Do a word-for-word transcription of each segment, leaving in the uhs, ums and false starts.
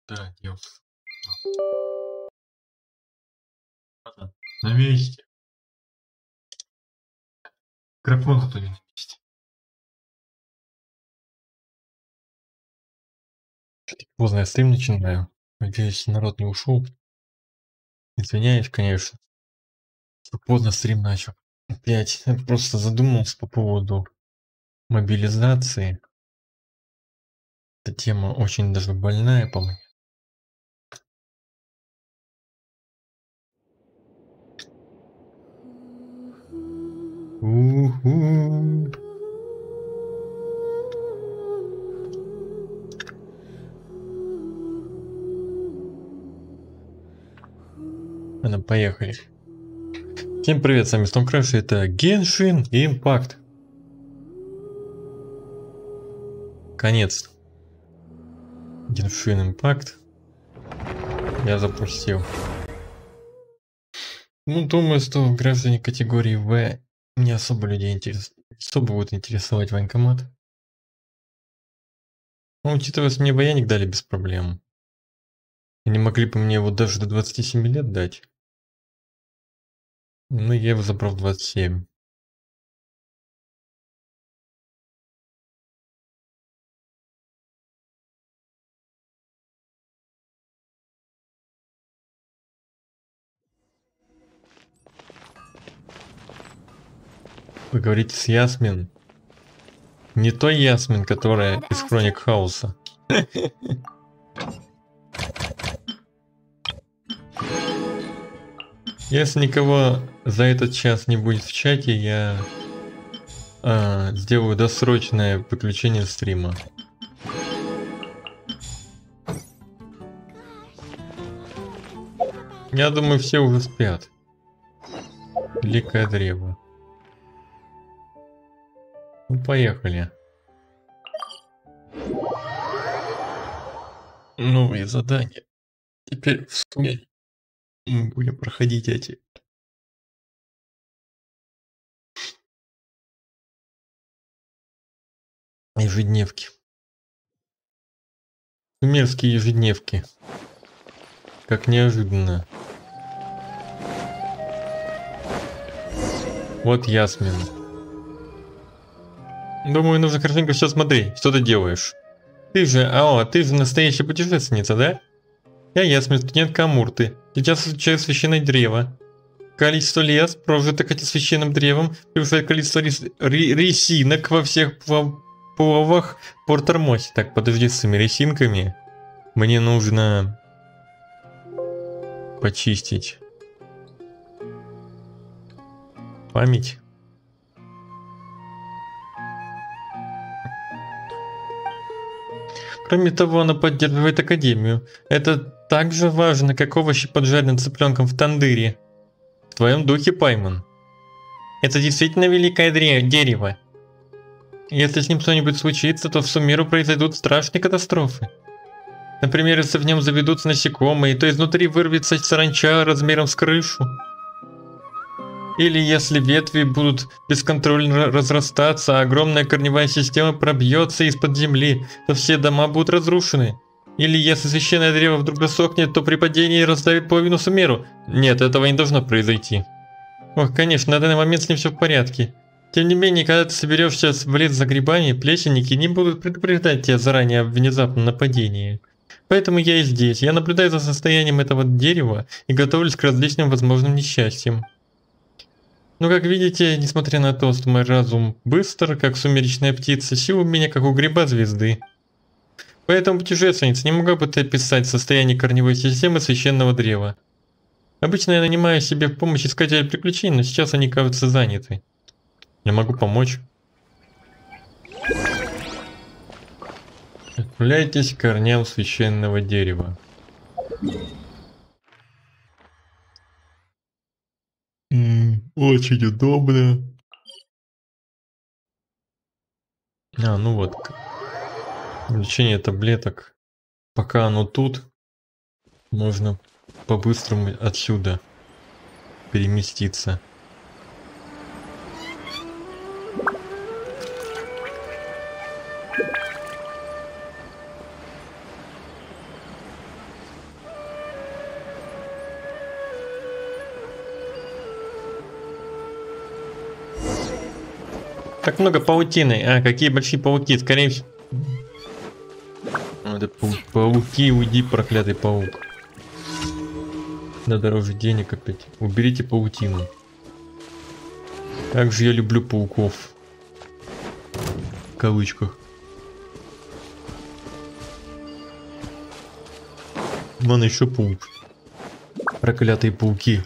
Да, делся. Ладно, на месте. Микрофон зато не на месте. Поздно я стрим начинаю. Надеюсь, народ не ушел. Извиняюсь, конечно, что поздно стрим начал. Опять я просто задумался по поводу мобилизации. Эта тема очень даже больная по мне. У-ху. Ладно, поехали. Всем привет, с вами Storm Crash, это Genshin Impact. Конец. Genshin Impact. Я запустил. Ну, думаю, что граждане категории В не особо людей интерес... особо будут интересовать военкомат. Ну, учитывая, что мне военник дали без проблем. Они могли бы мне его даже до двадцати семи лет дать. Ну, я его забрал в двадцать семь. Вы говорите с Ясмин? Не той Ясмин, которая из Хроник Хаоса. Если никого за этот час не будет в чате, я а, сделаю досрочное выключение стрима. Я думаю, все уже спят. Великое древо. Ну, поехали. Новые задания. Теперь в сумме мы будем проходить эти. Ежедневки. Сумерские ежедневки. Как неожиданно. Вот Ясмин. Думаю, нужно хорошенько все смотреть. Что ты делаешь? Ты же, а, ты же настоящая путешественница, да? Я Ясмин, студентка Амурты. Сейчас изучаю священное древо. Количество лес, прожитых этим священным древом, превышает количество рес... ресинок во всех плавах Порт-Армосе. Так, подожди с этими ресинками. Мне нужно почистить память. Кроме того, она поддерживает Академию. Это так же важно, как овощи поджаренным цыпленком в тандыре. В твоем духе, Пайман. Это действительно великое дерево. Если с ним что-нибудь случится, то в Сумеру произойдут страшные катастрофы. Например, если в нем заведутся насекомые, то изнутри вырвется саранча размером с крышу. Или если ветви будут бесконтрольно разрастаться, а огромная корневая система пробьется из-под земли, то все дома будут разрушены. Или если священное древо вдруг засохнет, то при падении раздавит половину Сумеру. Нет, этого не должно произойти. Ох, конечно, на данный момент с ним все в порядке. Тем не менее, когда ты соберешься в лес за грибами, плесенники не будут предупреждать тебя заранее о внезапном нападении. Поэтому я и здесь. Я наблюдаю за состоянием этого дерева и готовлюсь к различным возможным несчастьям. Но как видите, несмотря на то, что мой разум быстр, как сумеречная птица, сил у меня как у гриба звезды. Поэтому, путешественница, не могла бы ты описать состояние корневой системы священного древа? Обычно я нанимаю себе в помощь искателей приключений, но сейчас они кажутся заняты. Я могу помочь. Отправляйтесь к корням священного дерева. М-м, очень удобно. А, ну вот. Лечение таблеток. Пока оно тут, можно по-быстрому отсюда переместиться. Так много паутины. А, какие большие пауки. Скорее всего... Это пау пауки, уйди, проклятый паук. На дороже денег опять. Уберите паутину. Как же я люблю пауков. В кавычках. Вон еще паук. Проклятые пауки.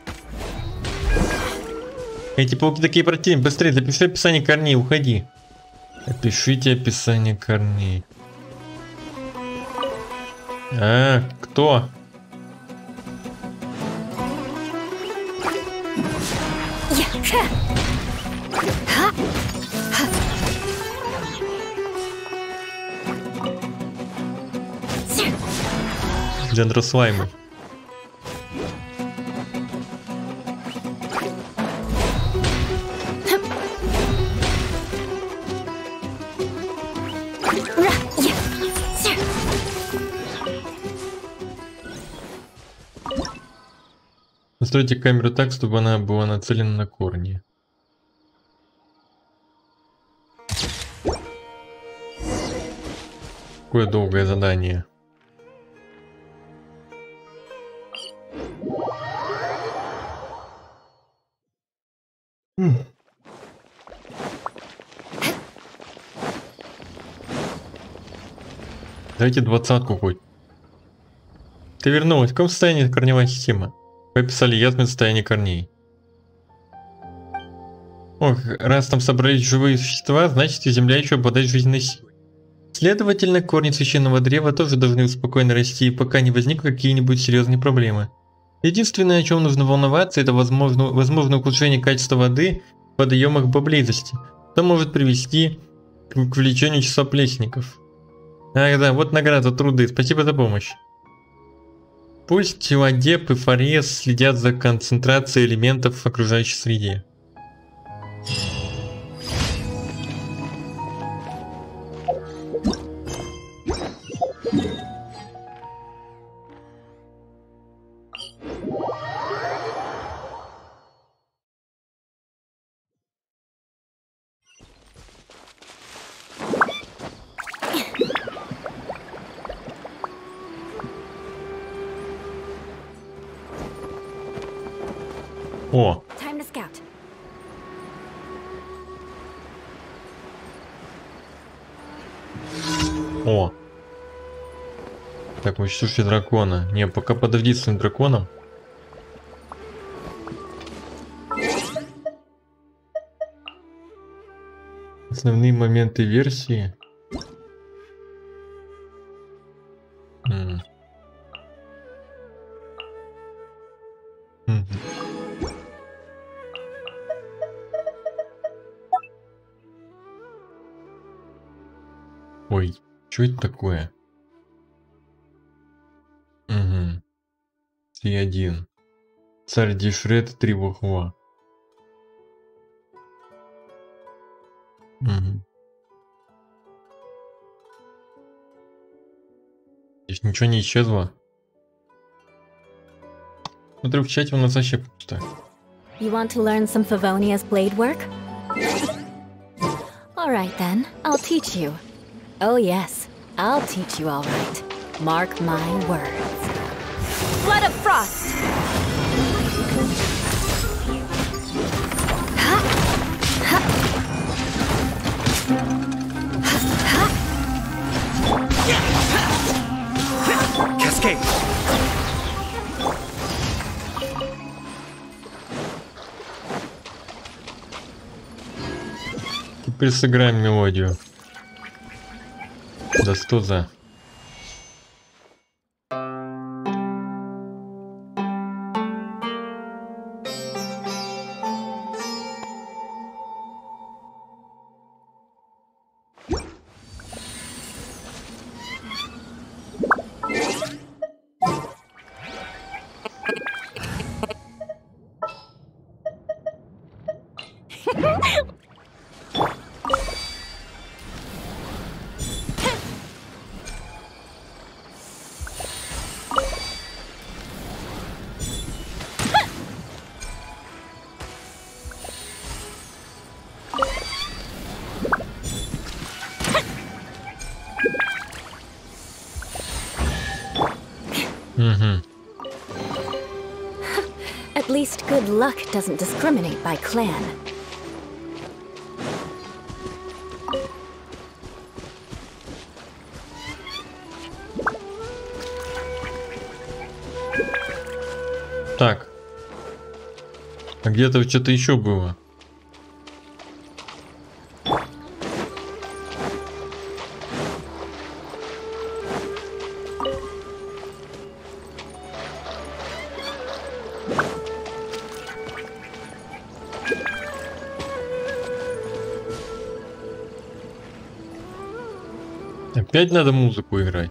Эти пауки такие противные. Быстрее, запиши описание корней, уходи. Опишите описание корней. А, кто? Дендрослаймы. Настройте камеру так, чтобы она была нацелена на корни. Какое долгое задание. Дайте двадцатку хоть. Ты вернулась. В каком состоянии корневая система? Вы описали ясное состояние корней. Ох, раз там собрались живые существа, значит и Земля еще обладает жизненной силой. Следовательно, корни священного древа тоже должны спокойно расти, пока не возникнут какие-нибудь серьезные проблемы. Единственное, о чем нужно волноваться, это возможно, возможное ухудшение качества воды в водоемах поблизости, что может привести к увеличению числа плесников. Ах да, вот награда за труды, спасибо за помощь. Пусть Ладеп и Фарес следят за концентрацией элементов в окружающей среде. О! О! Так, уничтожьте дракона. Не, пока подожди с своим драконом. Основные моменты версии. М. Мгм. Ой, что это такое? Угу. Си один. Царь Дишрет, три бухла. Угу. Здесь ничего не исчезло. Смотрю, в чате у нас вообще пусто. You want to learn some Favonia's blade work? Alright then, I'll teach you. Oh yes, I'll teach you all right. Mark my words. Flood of Frost! Cascade! Теперь сыграем мелодию. Да сто за. luck doesn't discriminate by clan. Так. А где-то что-то еще было. Опять надо музыку играть.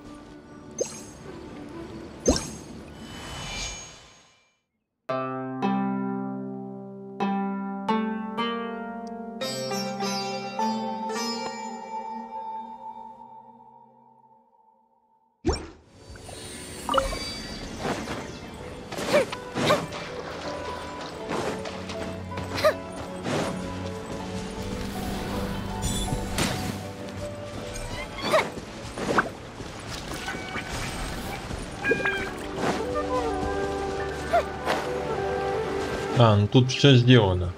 А, ну тут все сделано.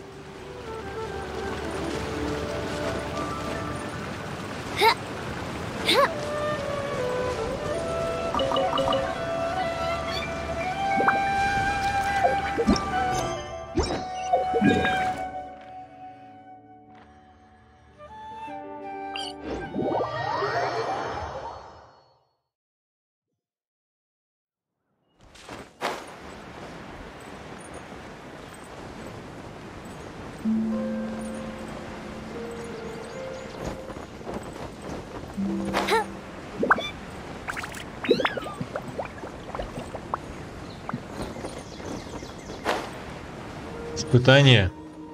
Испытание.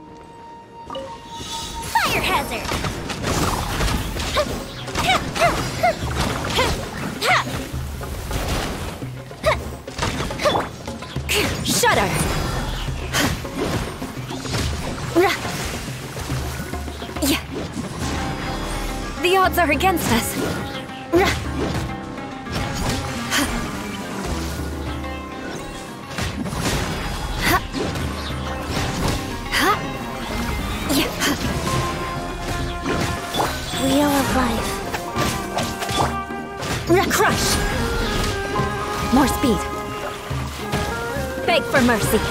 Fire hazard. Shudder. Yeah. The odds are against us. Wheel of life. Crush. More speed. Beg for mercy.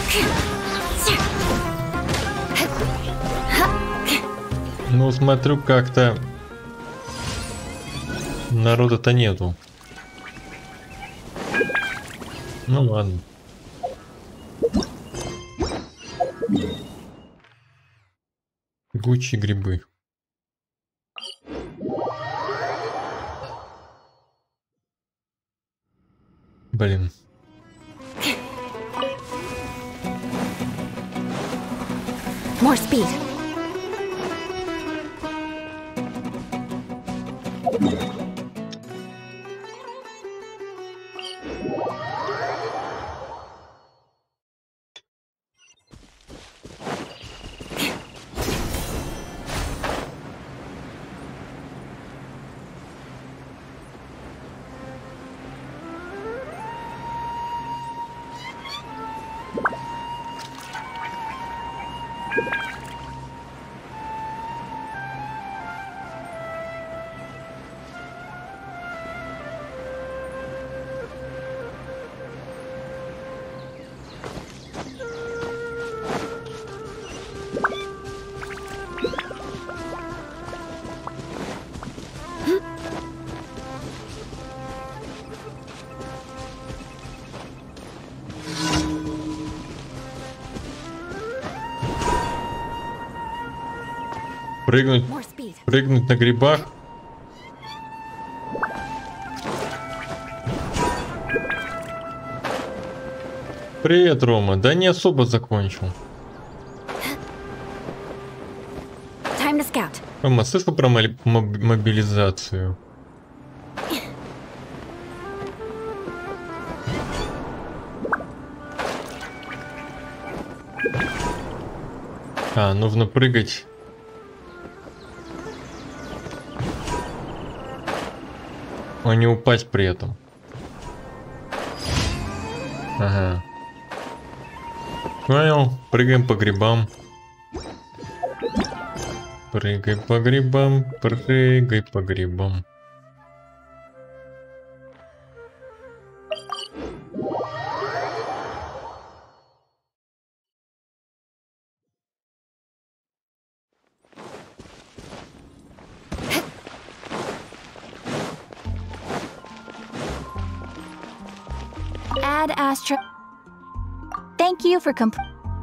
Ну, смотрю, как-то народа-то нету. Ну ладно. Гуччи грибы. Блин. More speed. Прыгнуть, прыгнуть на грибах. Привет, Рома. Да не особо закончил. Рома, слышал про мобилизацию? А, нужно прыгать. А не упасть при этом. Ага. Понял, прыгаем по грибам. Прыгай по грибам, прыгай по грибам. Ad Astra. Thank you for comp.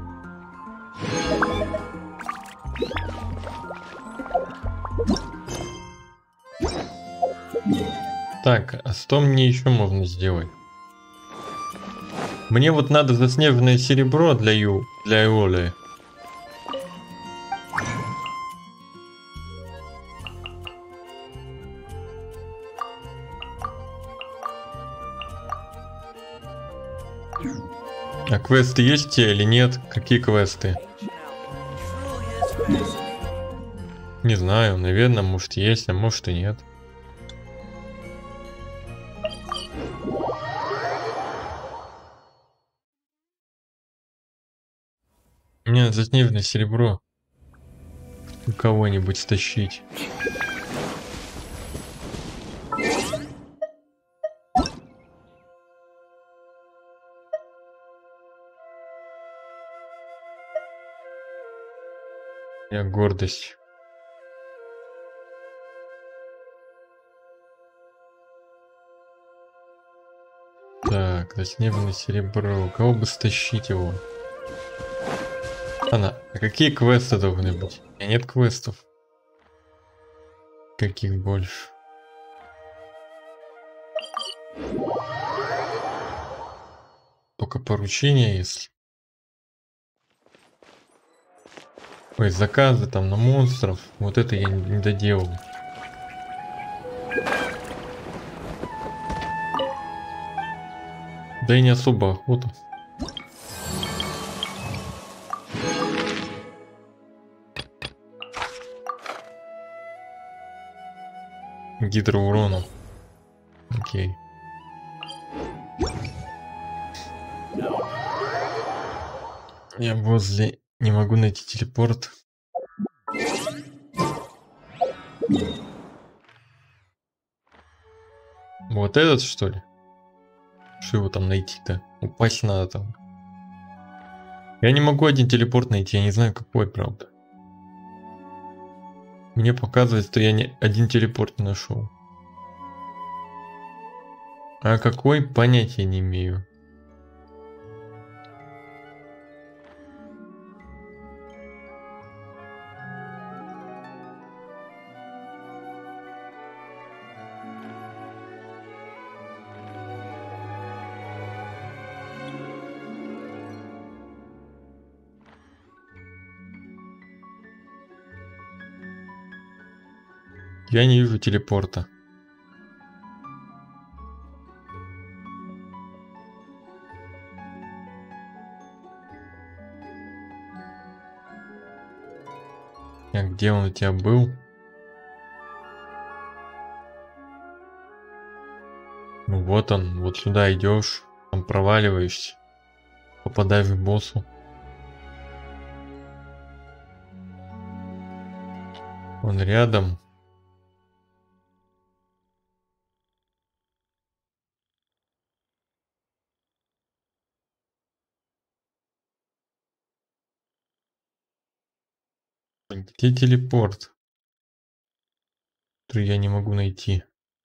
Так, а что мне еще можно сделать? Мне вот надо заснеженное серебро для Ю, для Иолы. А квесты есть те или нет? Какие квесты? Не знаю, наверное, может есть, а может и нет. Мне заснеженное серебро у кого-нибудь стащить. Я гордость. Так, заснеженное серебро. У кого бы стащить его? Она, а какие квесты должны быть? У меня нет квестов. Каких больше? Только поручения есть. Ой, заказы там на монстров. Вот это я не доделал. Да и не особо охота. Гидроурона. Окей. Я возле... Не могу найти телепорт. Вот этот, что ли? Что его там найти-то? Упасть надо там. Я не могу один телепорт найти, я не знаю какой, правда. Мне показывает, что я не один телепорт не нашел. А какой, понятия не имею. Я не вижу телепорта. А где он у тебя был? Ну вот он, вот сюда идешь, там проваливаешься, попадаешь к боссу. Он рядом. Где телепорт? Который я не могу найти.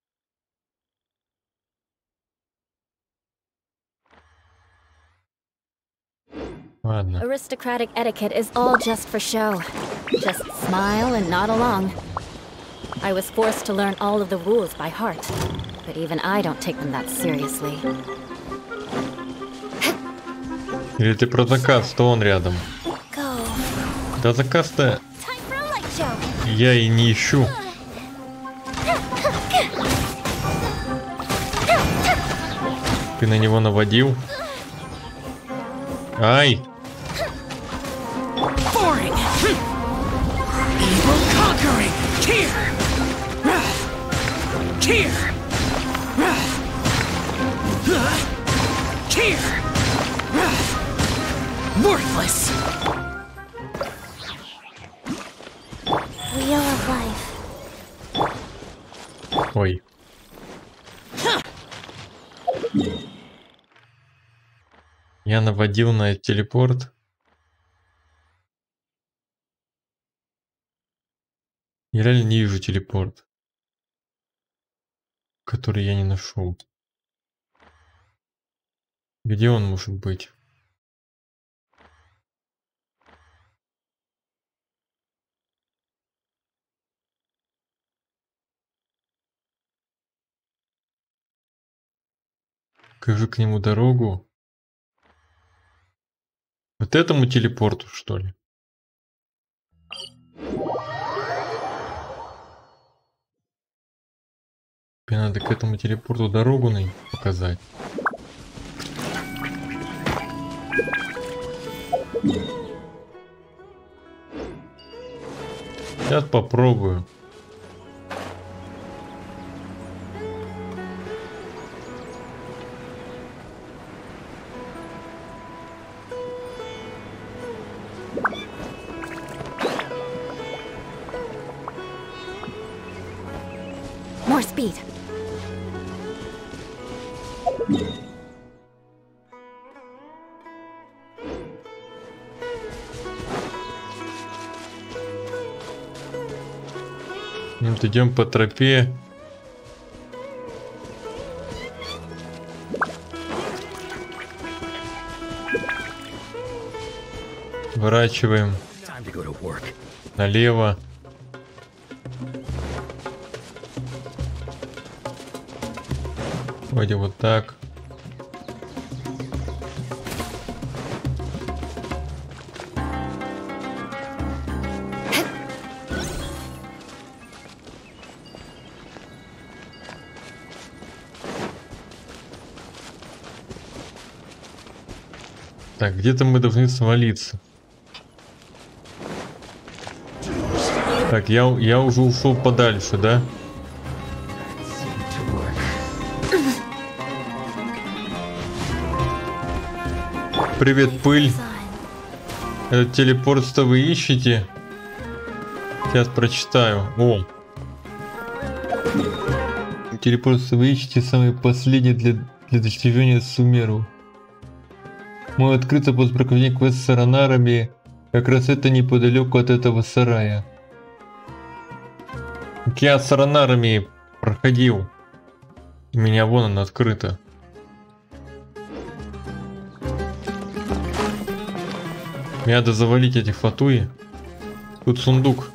Ладно. Aristocratic etiquette is all just for show. Just smile and nod along. I was forced to learn all of the rules by heart, but even I don't take them that seriously. Или ты про заказ, что он рядом? Go. Да заказ-то я и не ищу. Ты на него наводил? Ай! Worthless. Wheel of life. Ой. Я наводил на телепорт. Я реально не вижу телепорт, который я не нашел. Где он может быть? Покажи к нему дорогу. Вот этому телепорту, что ли? Мне надо к этому телепорту дорогу на показать. Сейчас попробую. More speed. Вот идем по тропе. Сворачиваем налево. Вроде вот так. Так, где-то мы должны свалиться. Так, я, я уже ушел подальше, да? Привет, пыль. Этот телепорт, что вы ищете? Сейчас прочитаю. О. Телепорт, что вы ищете, самый последний для, для достижения Сумеру. Мой открыто после прохождения квест с Саранарами. Как раз это неподалеку от этого сарая. Я с Саранарами проходил. У меня вон она открыта. Мне надо завалить эти фатуи. Тут сундук.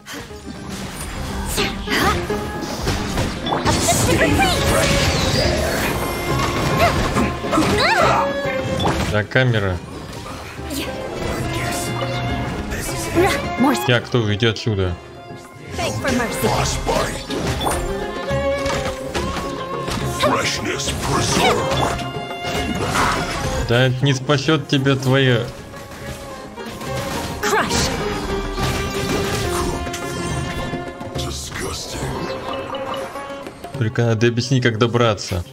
Да, камера. Я кто же, иди отсюда. Да это не спасет тебя твоя. Только надо объяснить, как добраться.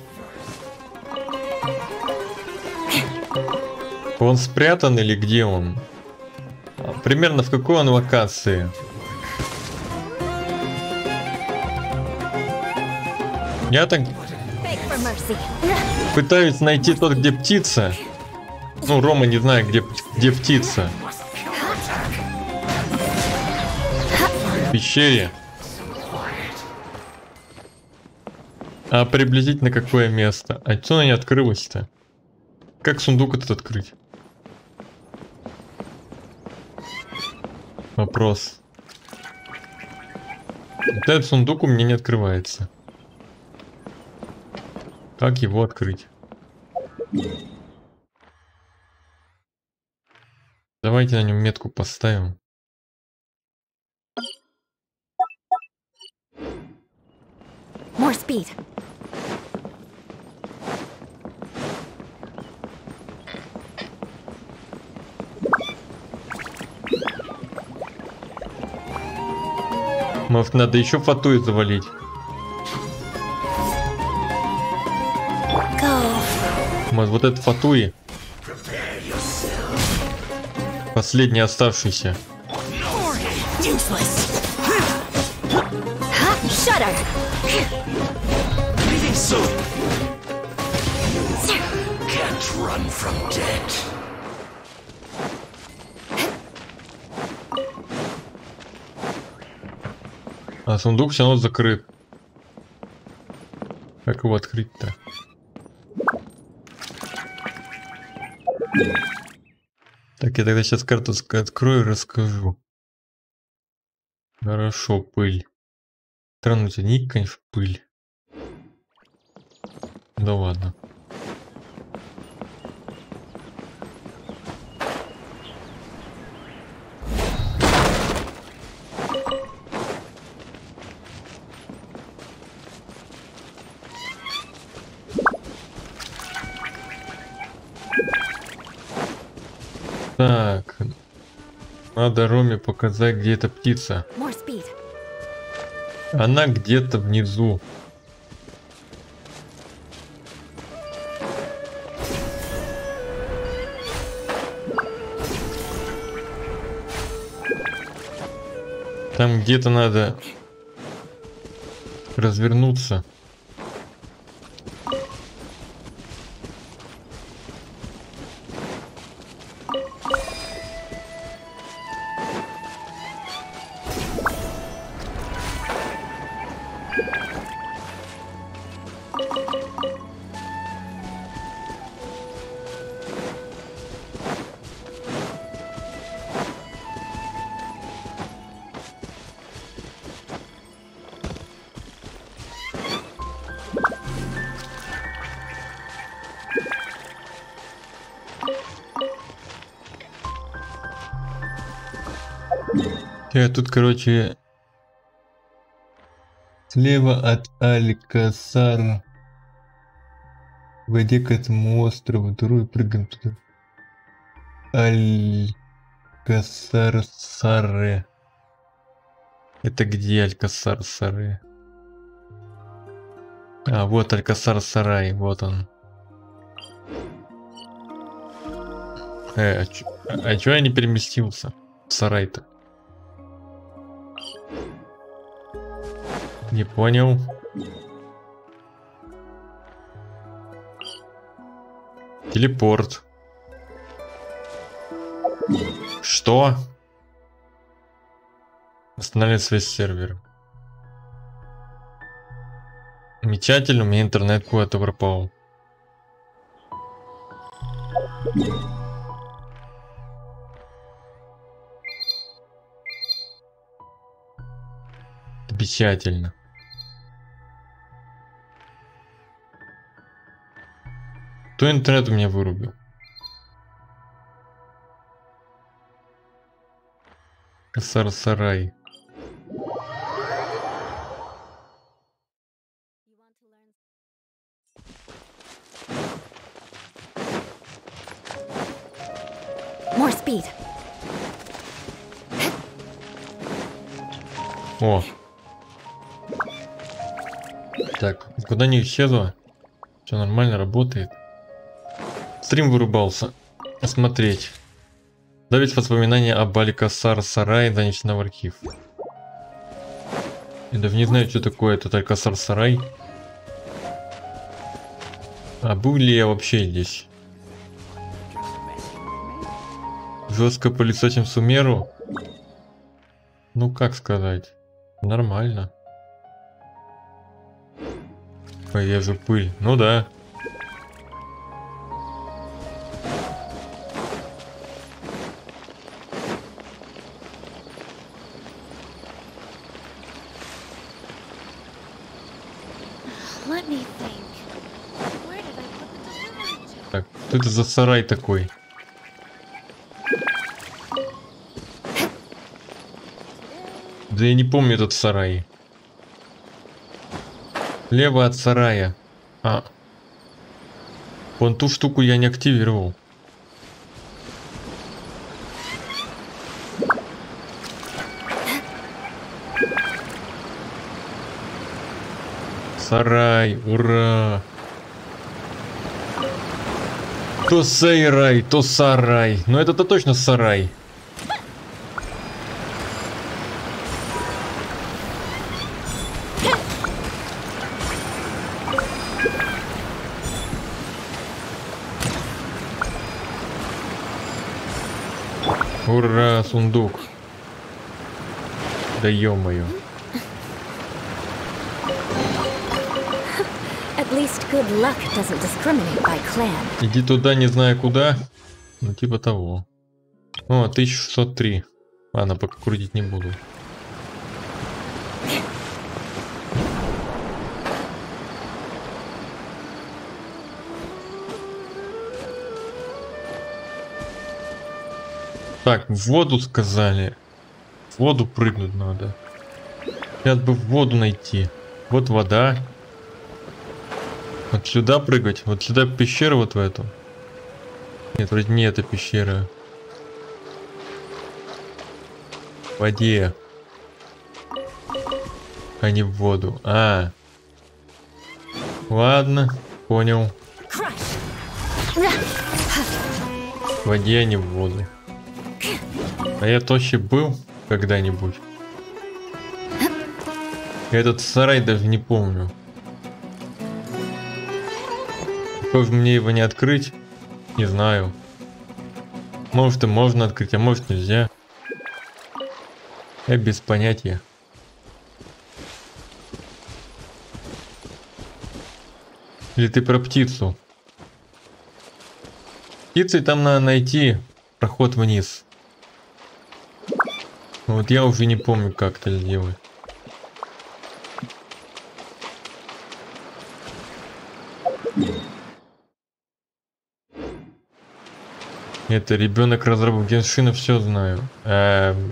Он спрятан или где он? Примерно в какой он локации? Я так пытаюсь найти тот, где птица. Ну, Рома не знает, где, где птица. В пещере. А приблизительно какое место? А что она не открылась-то? Как сундук этот открыть? Вопрос. Вот этот сундук у меня не открывается. Как его открыть? Давайте на нем метку поставим. More speed. Может, надо еще фатуи завалить? Go. Может, вот это фатуи? Последний оставшийся. А сундук все равно закрыт. Как его открыть-то? Так, я тогда сейчас карту открою и расскажу. Хорошо, пыль. Странно, у тебя ник, конечно, пыль. Да ладно. Так, надо Роме показать, где эта птица. Она где-то внизу. Там где-то надо развернуться. Я тут, короче, слева от Алькасара. Войди к этому острову, вторую прыгаем туда. Алькасар Саре. Это где Алькасар Саре? А, вот Алькасар Сарай, вот он. Э, а чё, а чё я не переместился в сарай-то? Не понял. Телепорт. Что? Останавливать связь с сервером. Замечательно, у меня интернет куда-то пропал. Замечательно. Кто интернет у меня вырубил? Косар Сарай. More speed. О. Так, куда не исчезла? Все нормально, работает. Стрим вырубался. Смотреть. Давить воспоминания об Алькасар Сарае, занесено в архив. Я даже не знаю, что такое этот Алькасар Сарай. А был ли я вообще здесь? Жестко пылесосим Сумеру? Ну как сказать? Нормально. Ой, я же пыль. Ну да. Так, что это за сарай такой? Да я не помню этот сарай. Лево от сарая. А. Вон ту штуку я не активировал. Сарай, ура! То сарай, то сарай. Но это-то точно сарай. Ура, сундук. Да ё-моё. At least good luck doesn't discriminate by clan. Иди туда, не знаю куда. Ну, типа того. О, тысяча шестьсот три. Ладно, пока крутить не буду. Так, в воду сказали. В воду прыгнуть надо. Сейчас бы в воду найти. Вот вода. Вот сюда прыгать. Вот сюда пещера, вот в эту. Нет, вроде не эта пещера. В воде. А не в воду. А. Ладно, понял. В воде, а не в воду. А я точно был когда-нибудь. Я этот сарай даже не помню. Как мне его не открыть? Не знаю. Может и можно открыть, а может нельзя. Я без понятия. Или ты про птицу? Птицей там надо найти проход вниз. Вот я уже не помню, как это сделать. Это ребенок разработки Геншина, все знаю. Эм...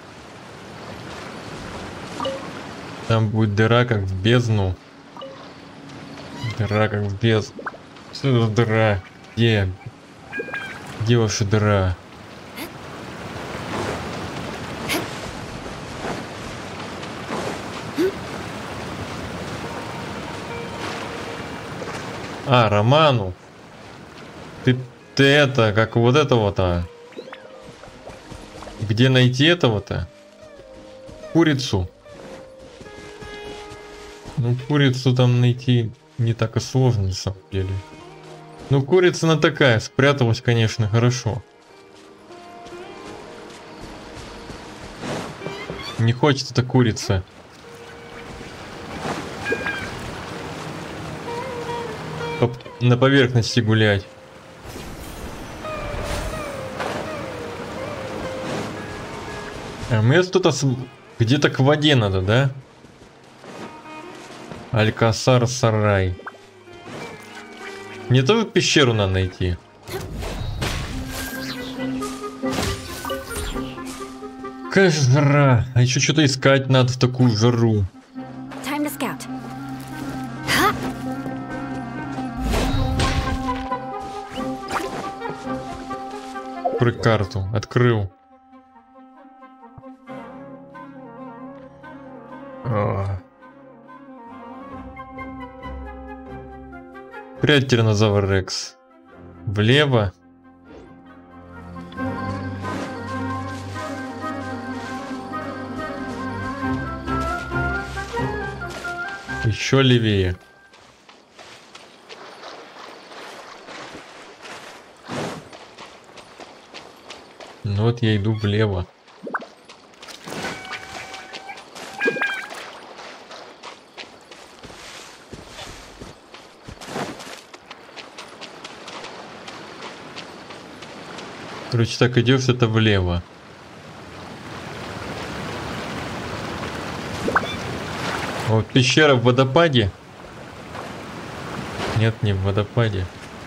Там будет дыра, как в бездну. Дыра, как в бездну. Что за дыра? Где? Где ваша дыра? А, Роману. Ты, ты это, как вот этого-то. Где найти этого-то? Курицу. Ну, курицу там найти не так и сложно, на самом деле. Ну, курица она такая, спряталась, конечно, хорошо. Не хочет эта курица. На поверхности гулять. А мне тут где-то к воде надо, да? Алькасар сарай. Мне тоже пещеру надо найти. Какая жара. А еще что-то искать надо в такую жару. Про карту. Открыл. О. Привет, тиранозавр Рекс. Влево. Еще левее. Ну вот я иду влево. Короче, так идешь, это влево. Вот пещера в водопаде. Нет, не в водопаде.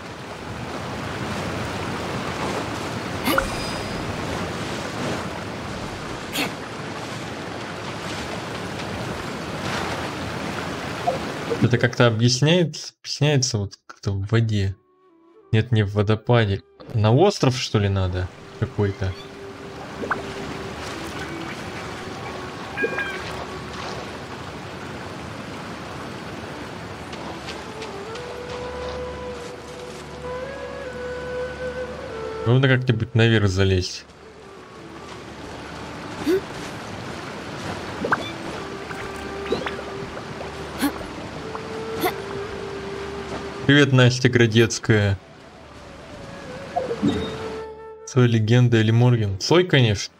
Это как-то объясняется, объясняется вот как-то в воде. Нет, не в водопаде. На остров, что ли, надо? Какой-то. Нужно как-нибудь наверх залезть. Привет, Настя Градецкая. Цой, легенда или Морген? Цой, конечно.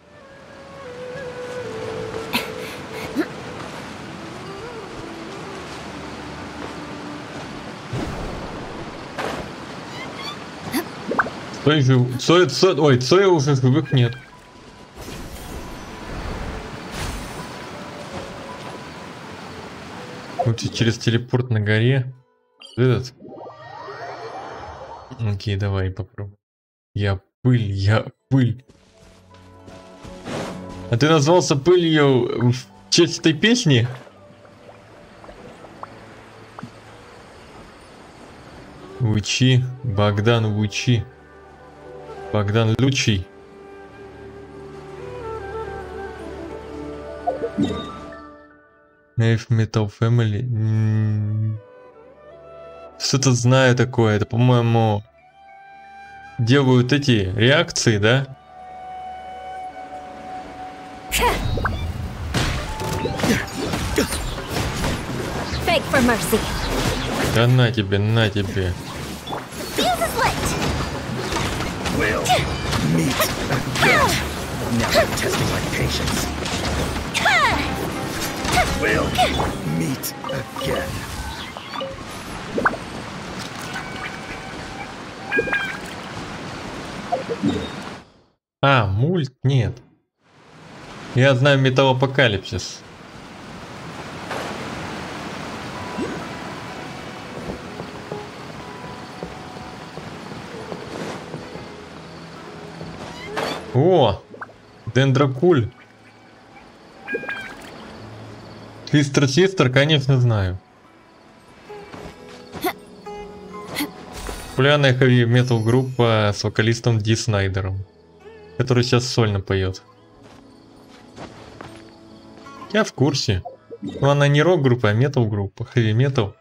Цой жив... Цой, Цой... Ой, Цоя уже живых нет. Вот через телепорт на горе. Этот. Окей, давай попробуем. Я пыль, я пыль. А ты назвался пылью в честь этой песни? Учи, Богдан, учи. Богдан Лучий. Nave Metal Family. Что-то знаю такое. Это, по-моему, делают эти реакции, да? Beg for mercy. Да на тебе, на тебе. We'll meet again. Now you're testing my patience. We'll meet again. А, мульт? Нет. Я знаю Металлопокалипсис. О! Дендракуль. Твистер Систер, конечно, знаю. Популярная хэви-метал группа с вокалистом Ди Снайдером, который сейчас сольно поет. Я в курсе. Но она не рок-группа, а метал-группа, хэви-метал.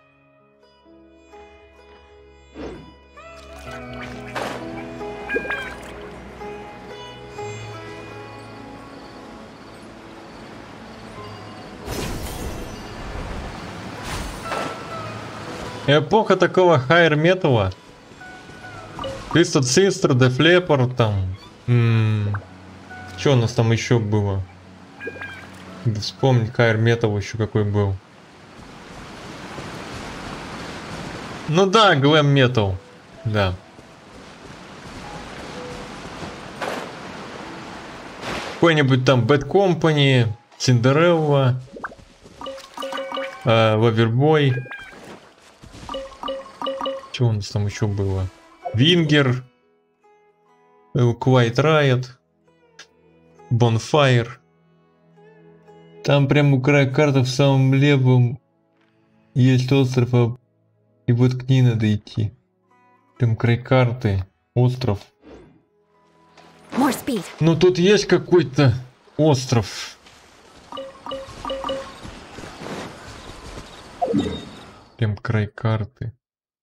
Эпоха такого хайр-металла. Twisted Sister, Def Leppard, там. М-м- Что у нас там еще было? Вспомни, хайр-метал еще какой был. Ну да, глэм-метал. Да. Какой-нибудь там Bad Company, Cinderella, э, Loverboy. Что у нас там еще было? Вингер, Quiet Riot, Bonfire. Там прямо у края карты в самом левом есть остров, а... и вот к ней надо идти. Там край карты, остров. Ну тут есть какой-то остров. Прям край карты.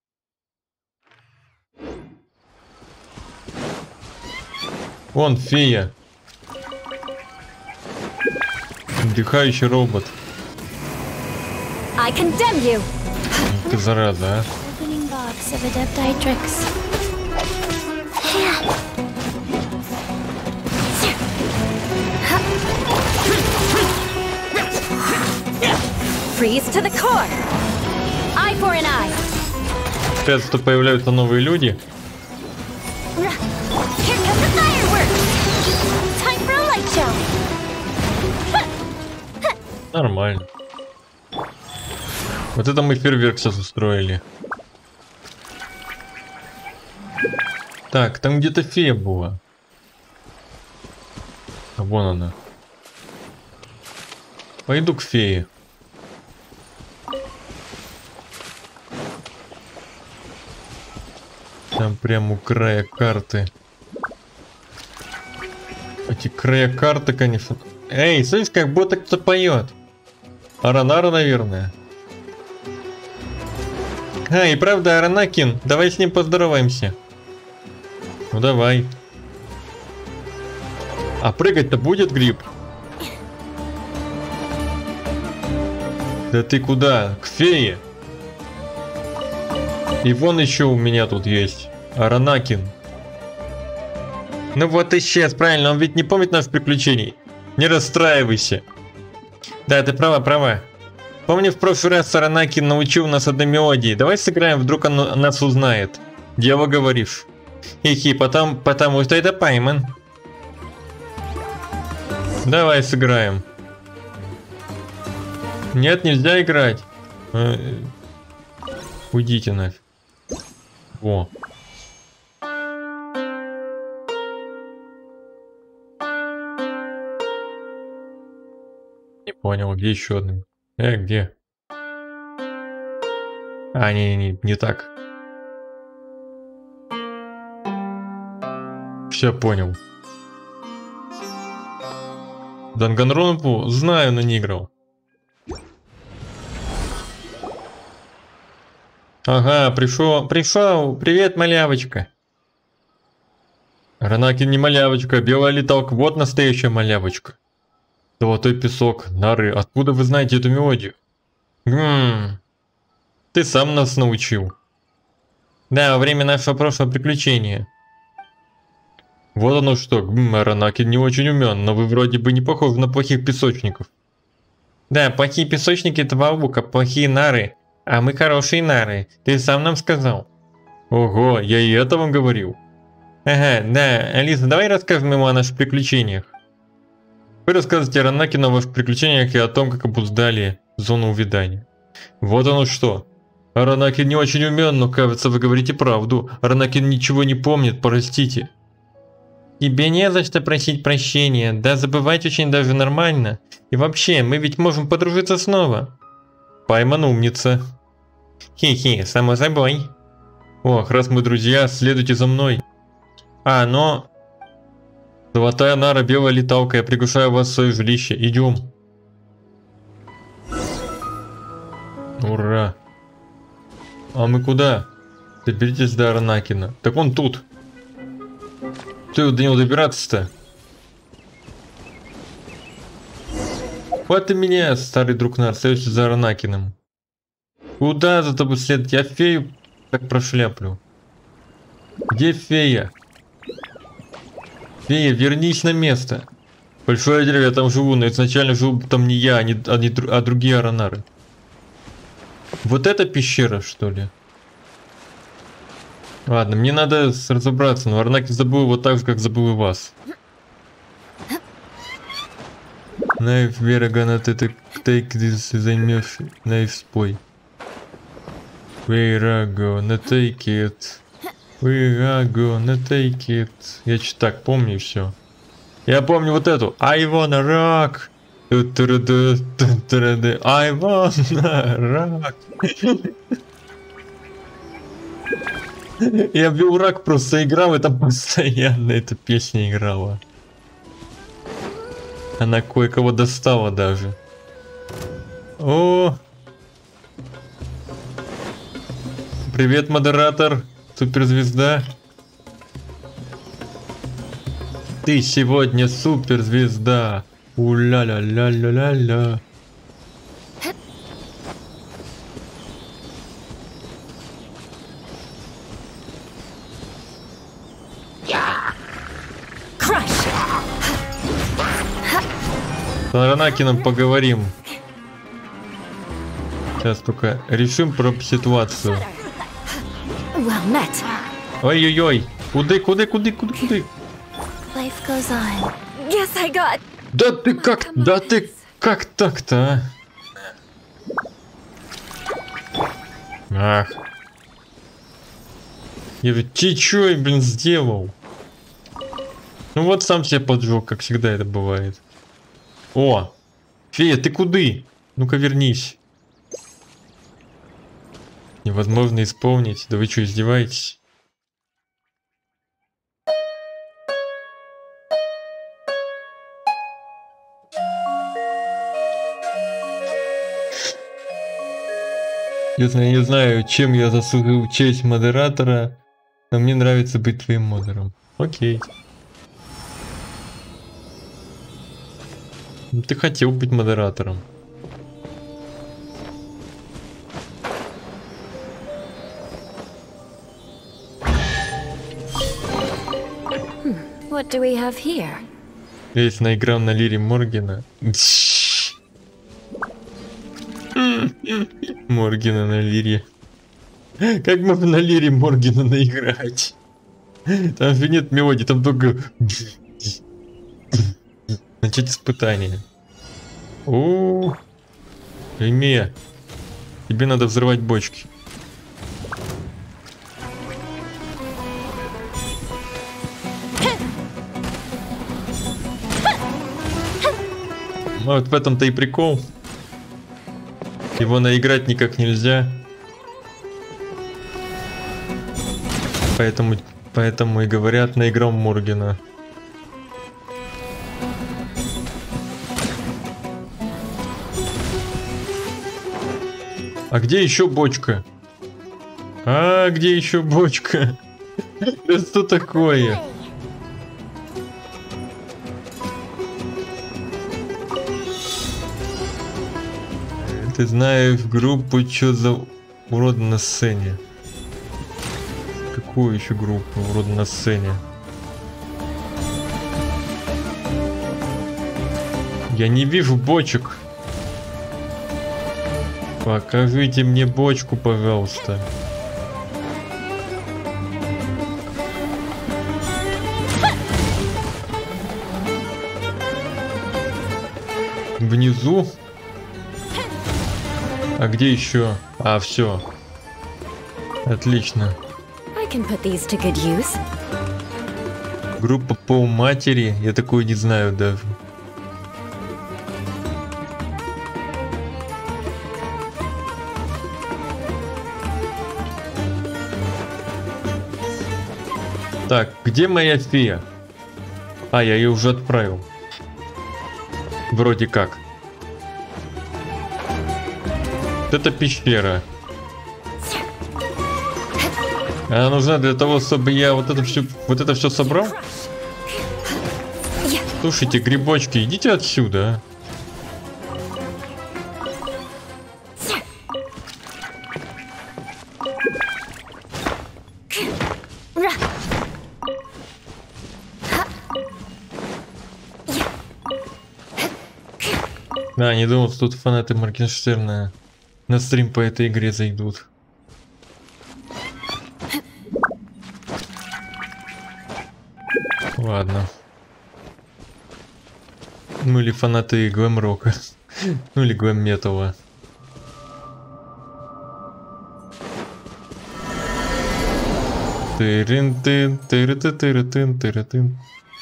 Вон фея. Вдыхающий робот. I condemn you. Ты зараза, а? Opening box of Adeptitrix. Freeze to the core. Eye for an eye. Сейчас что появляются новые люди. Here comes the fireworks. Time for a light show. Нормально. Вот это мы фейерверк сейчас устроили. Так, там где-то фея была. А вон она. Пойду к фее. Там прямо у края карты. Эти края карты, конечно. Эй, слышь, как будто кто-то поет. Аранара, наверное. А, и правда, Аранакин. Давай с ним поздороваемся. Ну давай. А прыгать-то будет гриб? Да ты куда? К фее. И вон еще у меня тут есть Аранакин. Ну вот исчез, правильно, он ведь не помнит наших приключений. Не расстраивайся. Да, ты права, права. Помню, в прошлый раз Аранаки научил нас одной мелодии. Давай сыграем, вдруг он нас узнает. Дело говоришь. Хи-хи, потом, потому что это Пайман. Давай сыграем. Нет, нельзя играть. Уйдите нафиг. Во. Не понял, где еще один? Э, где? А, не, не, не, не так. Все понял. Данганронпу знаю, но не играл. Ага, пришел, пришел. Привет, малявочка. Аранаки не малявочка, белая леталка. Вот настоящая малявочка. Золотой песок, нары. Откуда вы знаете эту мелодию? Гмм. Ты сам нас научил. Да, во время нашего прошлого приключения. Вот оно что. Гмм, Аранаки не очень умен, но вы вроде бы не похожи на плохих песочников. Да, плохие песочники это Валука, плохие нары. А мы хорошие нары. Ты сам нам сказал. Ого, я и это вам говорил. Ага, да, Алиса, давай расскажем ему о наших приключениях. Вы рассказываете Аранаки о ваших приключениях и о том, как обуздали зону увядания. Вот оно что. Аранаки не очень умен, но кажется, вы говорите правду. Аранаки ничего не помнит, простите. Тебе не за что просить прощения. Да, забывать очень даже нормально. И вообще, мы ведь можем подружиться снова. Пайман умница. Хи-хи, само собой. Ох, раз мы друзья, следуйте за мной. А, но... Золотая нара, белая леталка, я приглашаю вас в свое жилище. Идем. Ура. А мы куда? Доберитесь до Аранакина. Так он тут. Ты до него добираться-то? Хватай меня, старый друг нар, следующий за Аранакиным. Куда за тобой следовать? Я фею так прошляплю. Где фея? Фея, вернись на место. Большое дерево, я там живу, но изначально жил там не я, а, не, а, не, а другие аранары. Вот это пещера, что ли? Ладно, мне надо разобраться, но Аранаки забыл его так же, как забыл и вас. Knife, we're gonna take this, займешь knife спой. We're gonna take it. We're gonna take it. Я чуть так помню все. Я помню вот эту. I wanna rock. I wanna rock. Я в Вилрак просто играл, и там постоянно эта песня играла. Она кое-кого достала даже. О! Привет, модератор, суперзвезда. Ты сегодня суперзвезда. У-ля-ля-ля-ля-ля-ля. С Аранакином поговорим. Сейчас только решим про ситуацию. Ой-ой-ой. Куды, куды, куды, куды, куды? Да ты как, да ты как так-то, а? Ах. Я ведь чей, блин, сделал. Ну вот сам себя поджег, как всегда это бывает. О, фея, ты куды? Ну-ка вернись. Невозможно исполнить. Да вы что, издеваетесь? Честно, я не знаю, чем я заслужил честь модератора, но мне нравится быть твоим модером. Окей. Ты хотел быть модератором. What do we have here? Весь наиграл на лире Моргена. Моргена на лире. Как можно на лире Моргена наиграть? Там же нет мелодии, там только... Начать испытание. О, Эмия, тебе надо взрывать бочки. Вот в этом-то и прикол. Его наиграть никак нельзя. Поэтому, поэтому и говорят, наиграл Моргена. А где еще бочка? А где еще бочка? Это что такое? Ты знаешь группу, что за урода на сцене? Какую еще группу урода на сцене? Я не вижу бочек. Покажите мне бочку, пожалуйста. Внизу? А где еще? А, все. Отлично. Группа по матери? Я такое не знаю даже. Так, где моя фея? А, я ее уже отправил. Вроде как. Вот это пещера. Она нужна для того, чтобы я вот это все, вот это все собрал. Слушайте, грибочки, идите отсюда. Да, не думал, что тут фанаты Моргенштерна на стрим по этой игре зайдут. Ладно. Ну или фанаты глэм-рока. Ну или глэм-металла. Тырын-тын, тыры-ты-тыры-тын, тыры-тын.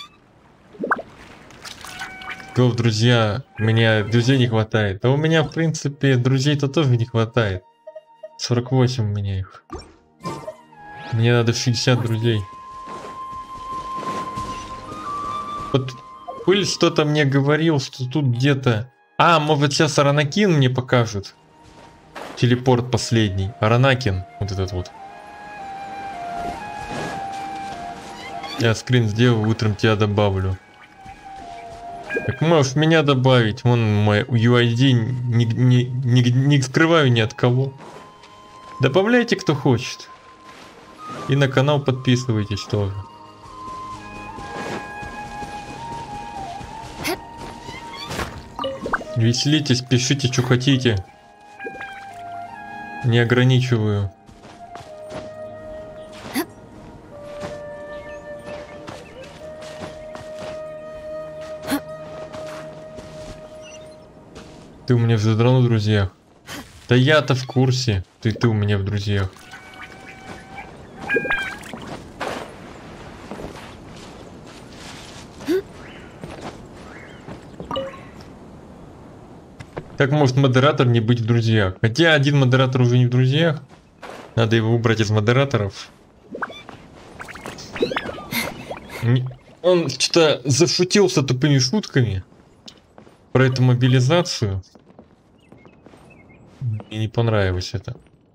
Гов, друзья, у меня друзей не хватает. А у меня, в принципе, друзей-то тоже не хватает. сорок восемь у меня их. Мне надо шестьдесят друзей. Вот Пыль что-то мне говорил, что тут где-то... А, может сейчас Аранакин мне покажет. Телепорт последний. Аранакин, вот этот вот. Я скрин сделаю, утром тебя добавлю. Так можешь меня добавить, вон мой ю ай ди, не, не, не, не скрываю ни от кого. Добавляйте, кто хочет. И на канал подписывайтесь тоже. Веселитесь, пишите, что хотите. Не ограничиваю. Ты у меня в давно в друзьях. Да я-то в курсе. Ты, ты у меня в друзьях. Как может модератор не быть в друзьях? Хотя один модератор уже не в друзьях. Надо его убрать из модераторов. Он что-то зашутился тупыми шутками про эту мобилизацию. Мне не понравилось это.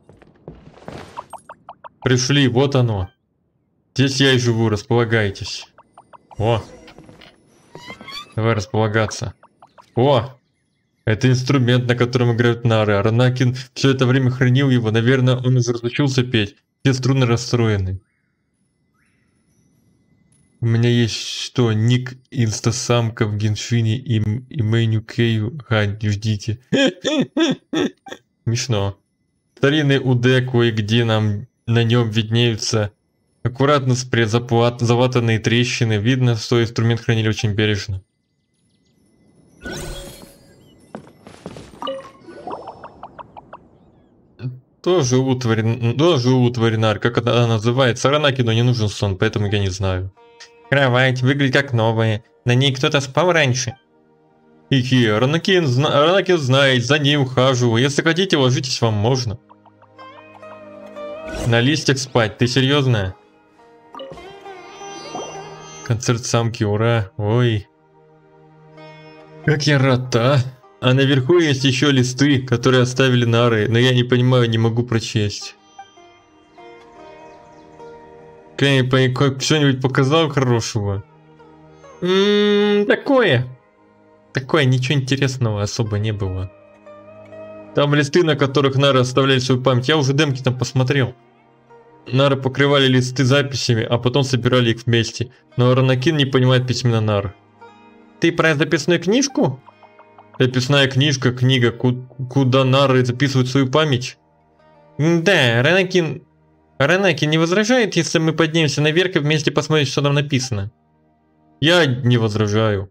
Пришли, вот оно. Здесь я и живу, располагайтесь. О! Давай располагаться. О! Это инструмент, на котором играют нары. Аранакин все это время хранил его. Наверное, он уже разучился петь. Все струны расстроены. У меня есть что, ник инстасамка в Геншине и, и меню Кею. Ха, ждите. Смешно. Старинный УД кое-где нам на нем виднеются аккуратно заватанные трещины. Видно, что инструмент хранили очень бережно. Тоже утварь, тоже утварь, как она называется. Аранакину не нужен сон, поэтому я не знаю. Кровать выглядит как новая. На ней кто-то спал раньше. Хи-хи, Аранакин, зна Аранакин знает, за ней ухаживаю. Если хотите, ложитесь, вам можно. На листьях спать, ты серьезно? Концерт самки, ура. Ой. Как я рад-то, а? А наверху есть еще листы, которые оставили нары, но я не понимаю, не могу прочесть. Что-нибудь показал хорошего? Ммм, такое. Такое, ничего интересного особо не было. Там листы, на которых нары оставляли свою память. Я уже демки там посмотрел. Нары покрывали листы записями, а потом собирали их вместе. Но Аранакин не понимает письмена нар. Ты про записную книжку? Записная книжка, книга, куда нары записывают свою память? Да, Аранакин... Аранакин не возражает, если мы поднимемся наверх и вместе посмотрим, что там написано? Я не возражаю.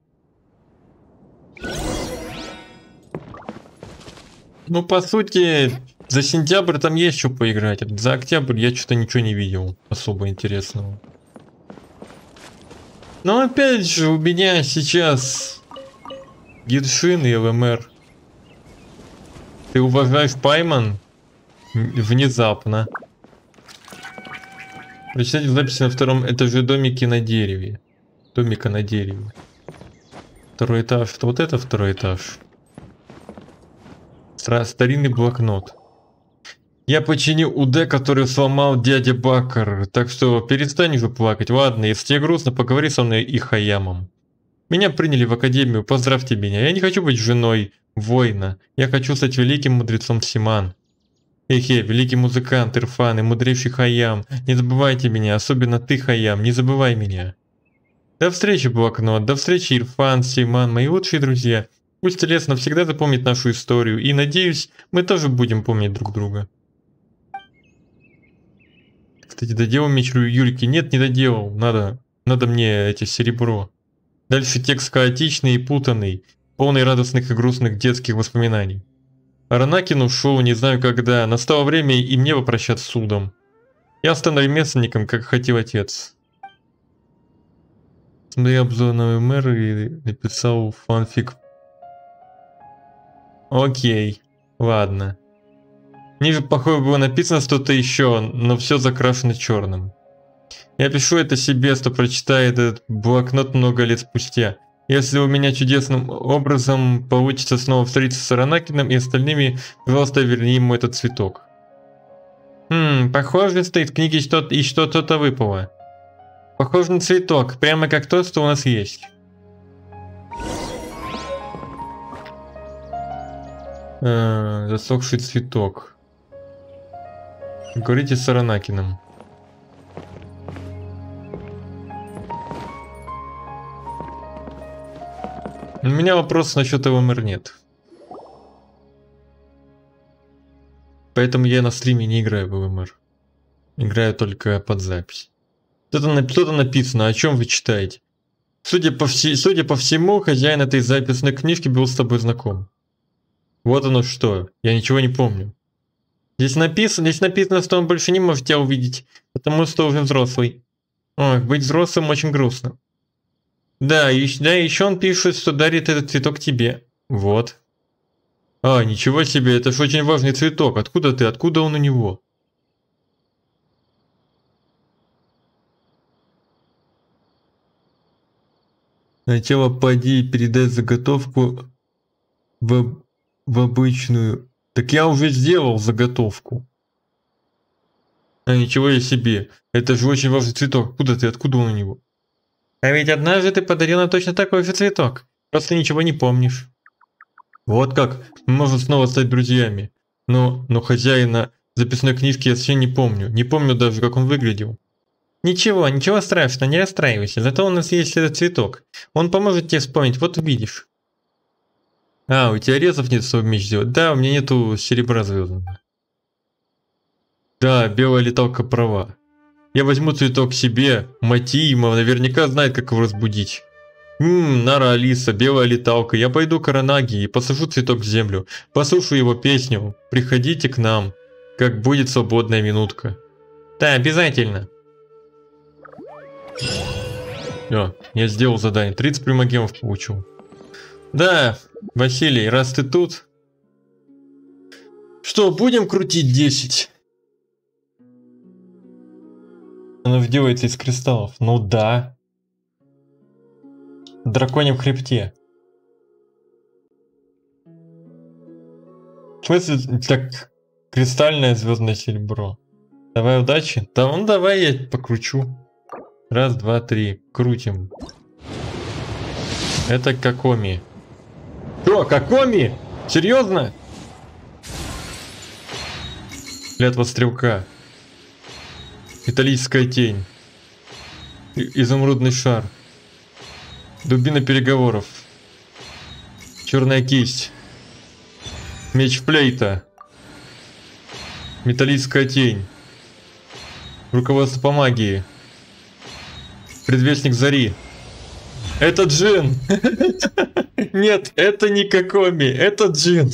Ну, по сути, за сентябрь там есть что поиграть. За октябрь я что-то ничего не видел особо интересного. Но опять же, у меня сейчас Геншин и ЛМР. Ты уважаешь Пайман? Внезапно. Прочитайте записи на втором этаже домики на дереве. Домика на дереве. Второй этаж. Что вот это второй этаж? Старинный блокнот. Я починил УД, который сломал дядя Бакар. Так что перестань уже плакать. Ладно, если тебе грустно, поговори со мной и Хаямом. Меня приняли в академию, поздравьте меня. Я не хочу быть женой воина. Я хочу стать великим мудрецом Симан. Эхе, великий музыкант, Ирфан и мудрейший Хаям. Не забывайте меня, особенно ты, Хаям, не забывай меня. До встречи, блокнот, до встречи, Ирфан, Симан, мои лучшие друзья. Пусть лес навсегда запомнит нашу историю, и, надеюсь, мы тоже будем помнить друг друга. Кстати, доделал меч Юльки? Нет, не доделал. Надо, надо мне эти серебро. Дальше текст хаотичный и путанный, полный радостных и грустных детских воспоминаний. Аранакин ушел, не знаю когда. Настало время и мне попрощаться с судом. Я стану ремесленником, как хотел отец. Смотри обзор на МР и написал фанфик. Окей, ладно. Ниже, похоже, было написано что-то еще, но все закрашено черным. Я пишу это себе, что прочитает этот блокнот много лет спустя. Если у меня чудесным образом получится снова встретиться с Аранакином и остальными, пожалуйста, верни ему этот цветок. Хм, похоже, стоит в книге что-то и что-то выпало. Похоже на цветок, прямо как то, что у нас есть. А, засохший цветок. Говорите с Аранакином. У меня вопрос насчет ЛМР нет. Поэтому я на стриме не играю в ЛМР. Играю только под запись. Что-то написано, о чем вы читаете. Судя по, вси, судя по всему, хозяин этой записной книжки был с тобой знаком. Вот оно что, я ничего не помню. Здесь написано, здесь написано, что он больше не может тебя увидеть, потому что уже взрослый. Ой, быть взрослым очень грустно. Да, и, да, еще он пишет, что дарит этот цветок тебе. Вот. А, ничего себе, это же очень важный цветок. Откуда ты? Откуда он у него? Сначала поди и передай заготовку в, в обычную. Так я уже сделал заготовку. А ничего себе. Это же очень важный цветок. Откуда ты? Откуда он у него? А ведь однажды ты подарил нам точно такой же цветок. Просто ничего не помнишь. Вот как. Мы можем снова стать друзьями. Но, но хозяина записной книжки я вообще не помню. Не помню даже, как он выглядел. Ничего, ничего страшного, не расстраивайся. Зато у нас есть этот цветок. Он поможет тебе вспомнить, вот увидишь. А, у тебя резов нет, чтобы меч сделать? Да, у меня нету серебра звездного. Да, белая леталка права. Я возьму цветок себе. Матима наверняка знает, как его разбудить. Ммм, Нара Алиса, белая леталка. Я пойду к Аранаги и посажу цветок в землю. Послушаю его песню. Приходите к нам, как будет свободная минутка. Да, обязательно. О, я сделал задание. тридцать примагемов получил. Да, Василий, раз ты тут. Что, будем крутить десять? Оно делается из кристаллов. Ну да. В драконьем хребте. В смысле, так, кристальное звездное серебро. Давай удачи. Да, ну давай я покручу. Раз, два, три. Крутим. Это Какоми. Что, Какоми? Серьезно? Клятва стрелка. Металлическая тень. И изумрудный шар. Дубина переговоров. Черная кисть. Меч флейта. Металлическая тень. Руководство по магии. Предвестник зари. Это Джин. Нет, это не Какоми, это Джин.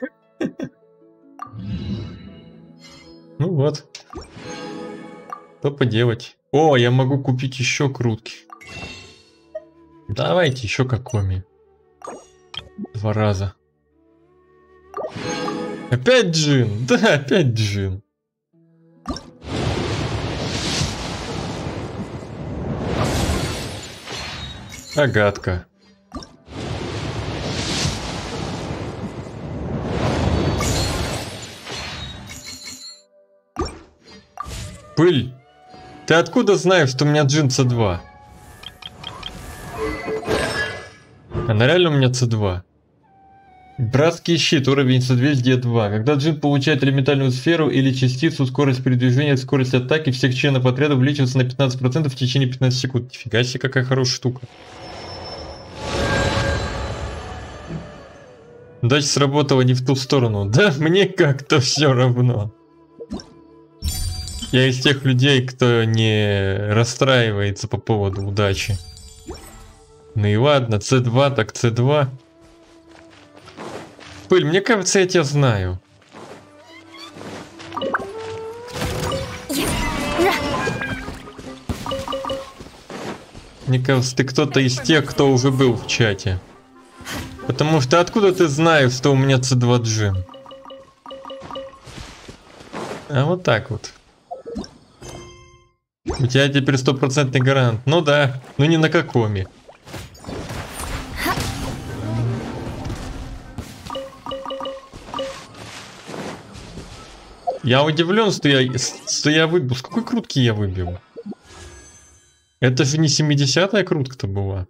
Ну вот. Что поделать? О, я могу купить еще крутки. Давайте еще Какоми. Два раза. Опять Джин. Да, опять Джин. Агатка. Пыль. Ты откуда знаешь, что у меня Джин С два? Она реально у меня С два. Братский щит, уровень созвездия два. Когда Джин получает элементальную сферу или частицу, скорость передвижения, скорость атаки всех членов отряда увеличивается на пятнадцать процентов в течение пятнадцати секунд. Нифига себе, какая хорошая штука. Удача сработала не в ту сторону. Да, мне как-то все равно. Я из тех людей, кто не расстраивается по поводу удачи. Ну и ладно, С два, так С два. Пыль, мне кажется, я тебя знаю. Мне кажется, ты кто-то из тех, кто уже был в чате. Потому что откуда ты знаешь, что у меня С два Джин? А вот так вот. У тебя теперь стопроцентный гарант. Ну да, ну не на Какоми. Я удивлен, что я, что я выбил. С какой крутки я выбил? Это же не семидесятая крутка-то была.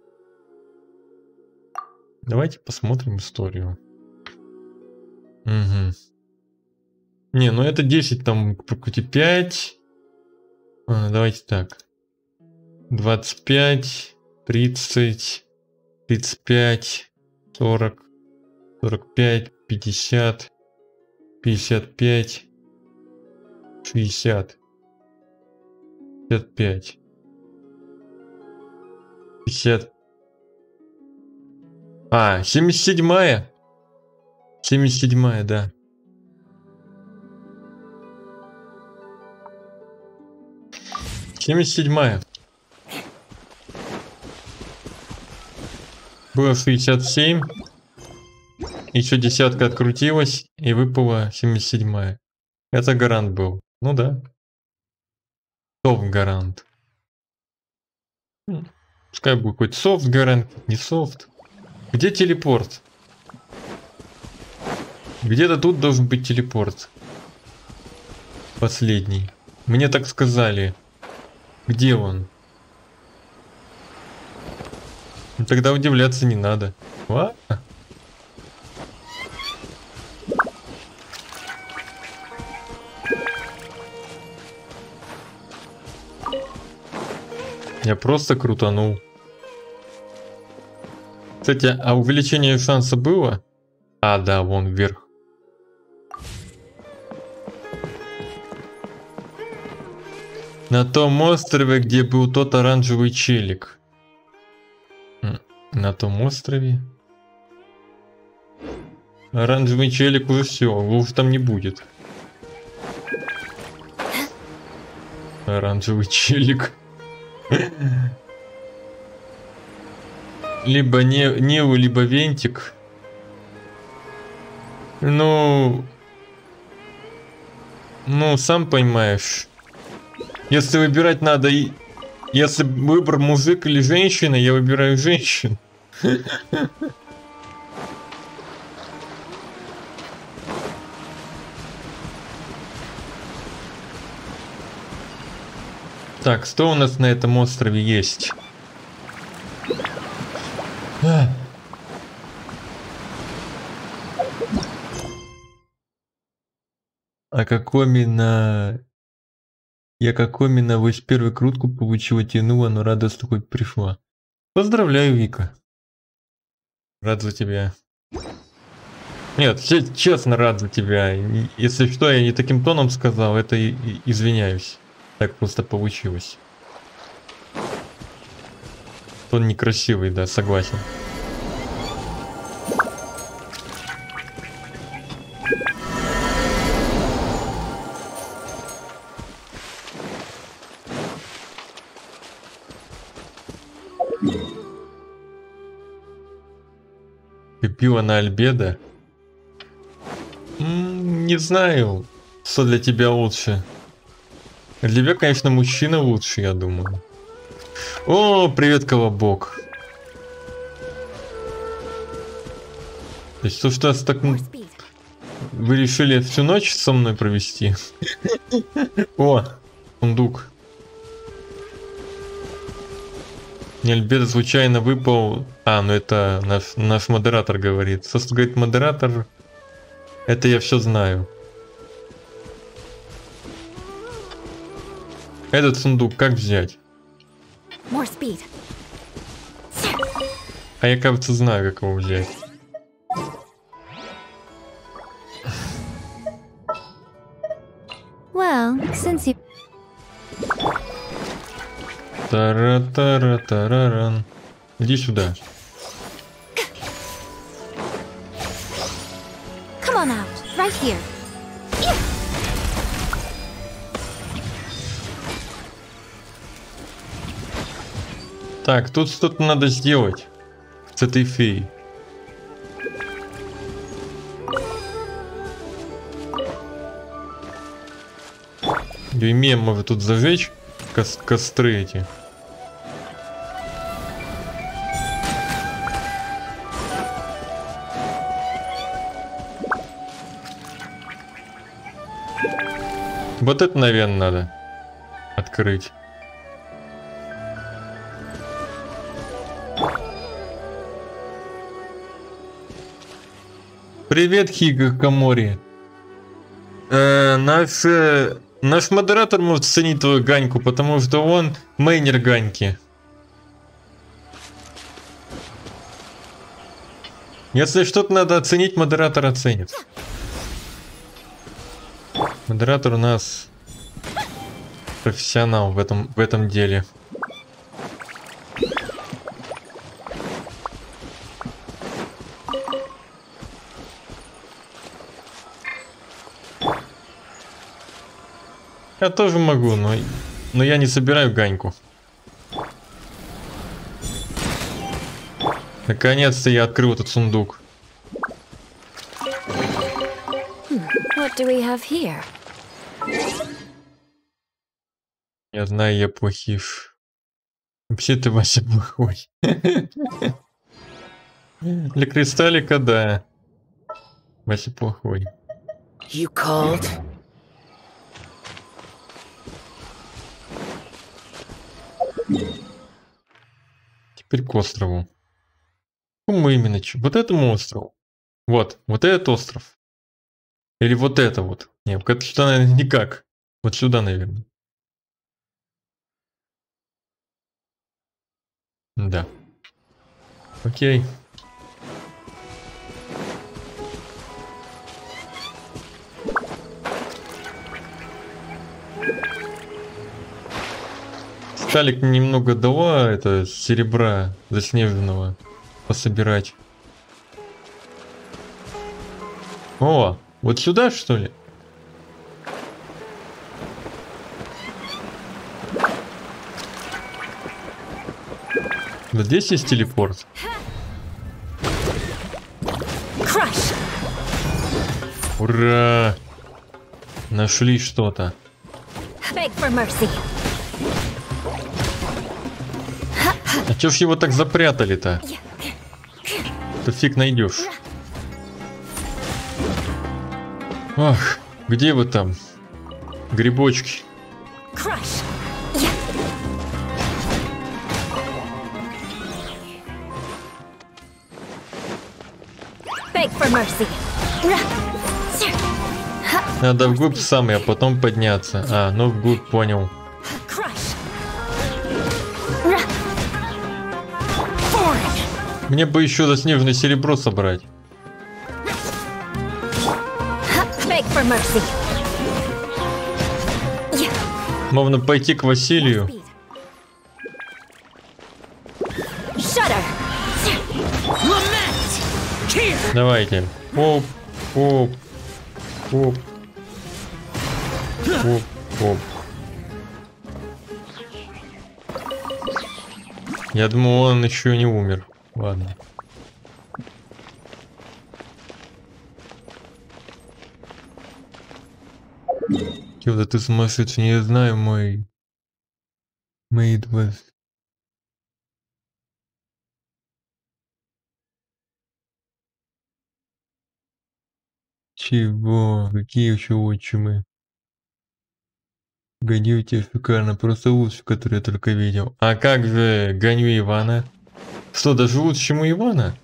Давайте посмотрим историю. Угу. Не, ну это десять, там пять. А, давайте так. двадцать пять, тридцать, тридцать пять, сорок, сорок пять, пятьдесят, пятьдесят пять, шестьдесят, пятьдесят пять, пятьдесят. А, семьдесят седьмая. семьдесят седьмая, да. семьдесят седьмая. Было шестьдесят семь. Еще десятка открутилась и выпала семьдесят седьмая. Это гарант был. Ну да. Софт гарант. Пускай будет хоть софт гарант, не софт. Где телепорт? Где-то тут должен быть телепорт. Последний. Мне так сказали. Где он? Ну, тогда удивляться не надо. Ладно. Я просто крутанул. Кстати, а увеличение шанса было? А, да, вон вверх. На том острове, где был тот оранжевый челик. На том острове. Оранжевый челик уже все, его уже там не будет. Оранжевый челик. Либо не, Нео, либо Вентик. Ну... Ну, сам понимаешь. Если выбирать надо... и Если выбор мужик или женщина, я выбираю женщин. Так, что у нас на этом острове есть? А, а как именно... Я как именно вось первую крутку получила, тянула, но радость такой пришла. Поздравляю, Вика. Рад за тебя. Нет, честно рад за тебя. Если что, я не таким тоном сказал, это и, и, извиняюсь. Так просто получилось. Он некрасивый, да, согласен. Пила на Альбедо? М-м, не знаю, что для тебя лучше. Для тебя, конечно, мужчина лучше, я думаю. О, привет, Колобок. То есть, то, что вас так... Вы решили всю ночь со мной провести? О, сундук. Не Альбедо случайно выпал. А, ну это наш, наш модератор говорит. Что говорит модератор? Это я все знаю. Этот сундук как взять? А я, кажется, знаю, как его взять. Well, since you... Тара-тара-тараран. Иди сюда. Come on out, right here. Так, тут что-то надо сделать с этой феей. Юмеем может тут зажечь ко- костры эти. Вот это, наверное, надо открыть. Привет, Хигакамори. Э, наш, э, наш модератор может ценить твою ганьку, потому что он мейнер ганьки. Если что-то надо оценить, модератор оценит. Модератор у нас профессионал в этом, в этом деле. Я тоже могу, но, но я не собираю ганьку. Наконец-то я открыл этот сундук. What do we have here? Я знаю, я плохиш. Вообще ты, Вася, плохой. Для кристаллика, да. Вася плохой. You called? Теперь к острову. Кому именно? Вот этому острову. Вот, вот этот остров. Или вот это вот. Нет, это сюда, наверное, никак. Вот сюда, наверное. Да. Окей. Сталик немного дала это серебра заснеженного пособирать. О, вот сюда что ли? Вот здесь есть телепорт. Crush. Ура! Нашли что-то. Beg for mercy. А чё ж его так запрятали-то? То фиг найдешь. Ах, где вы там? Грибочки. Crush. Beg for mercy. Надо вглубь самый, а потом подняться. А, ну вглубь, понял. Crush. Мне бы еще заснеженное серебро собрать. Beg for mercy. Можно пойти к Василию. Shudder. Давайте. Оп, оп, оп, оп, оп. Я думал, он еще не умер. Ладно. Чего ты сумасшедший, не знаю, мой... Made with... Чего? Какие еще отчимы? Гоню тебя шикарно, просто лучше, который я только видел. А как же гоню Ивана? Что, даже лучше, чем у Ивана?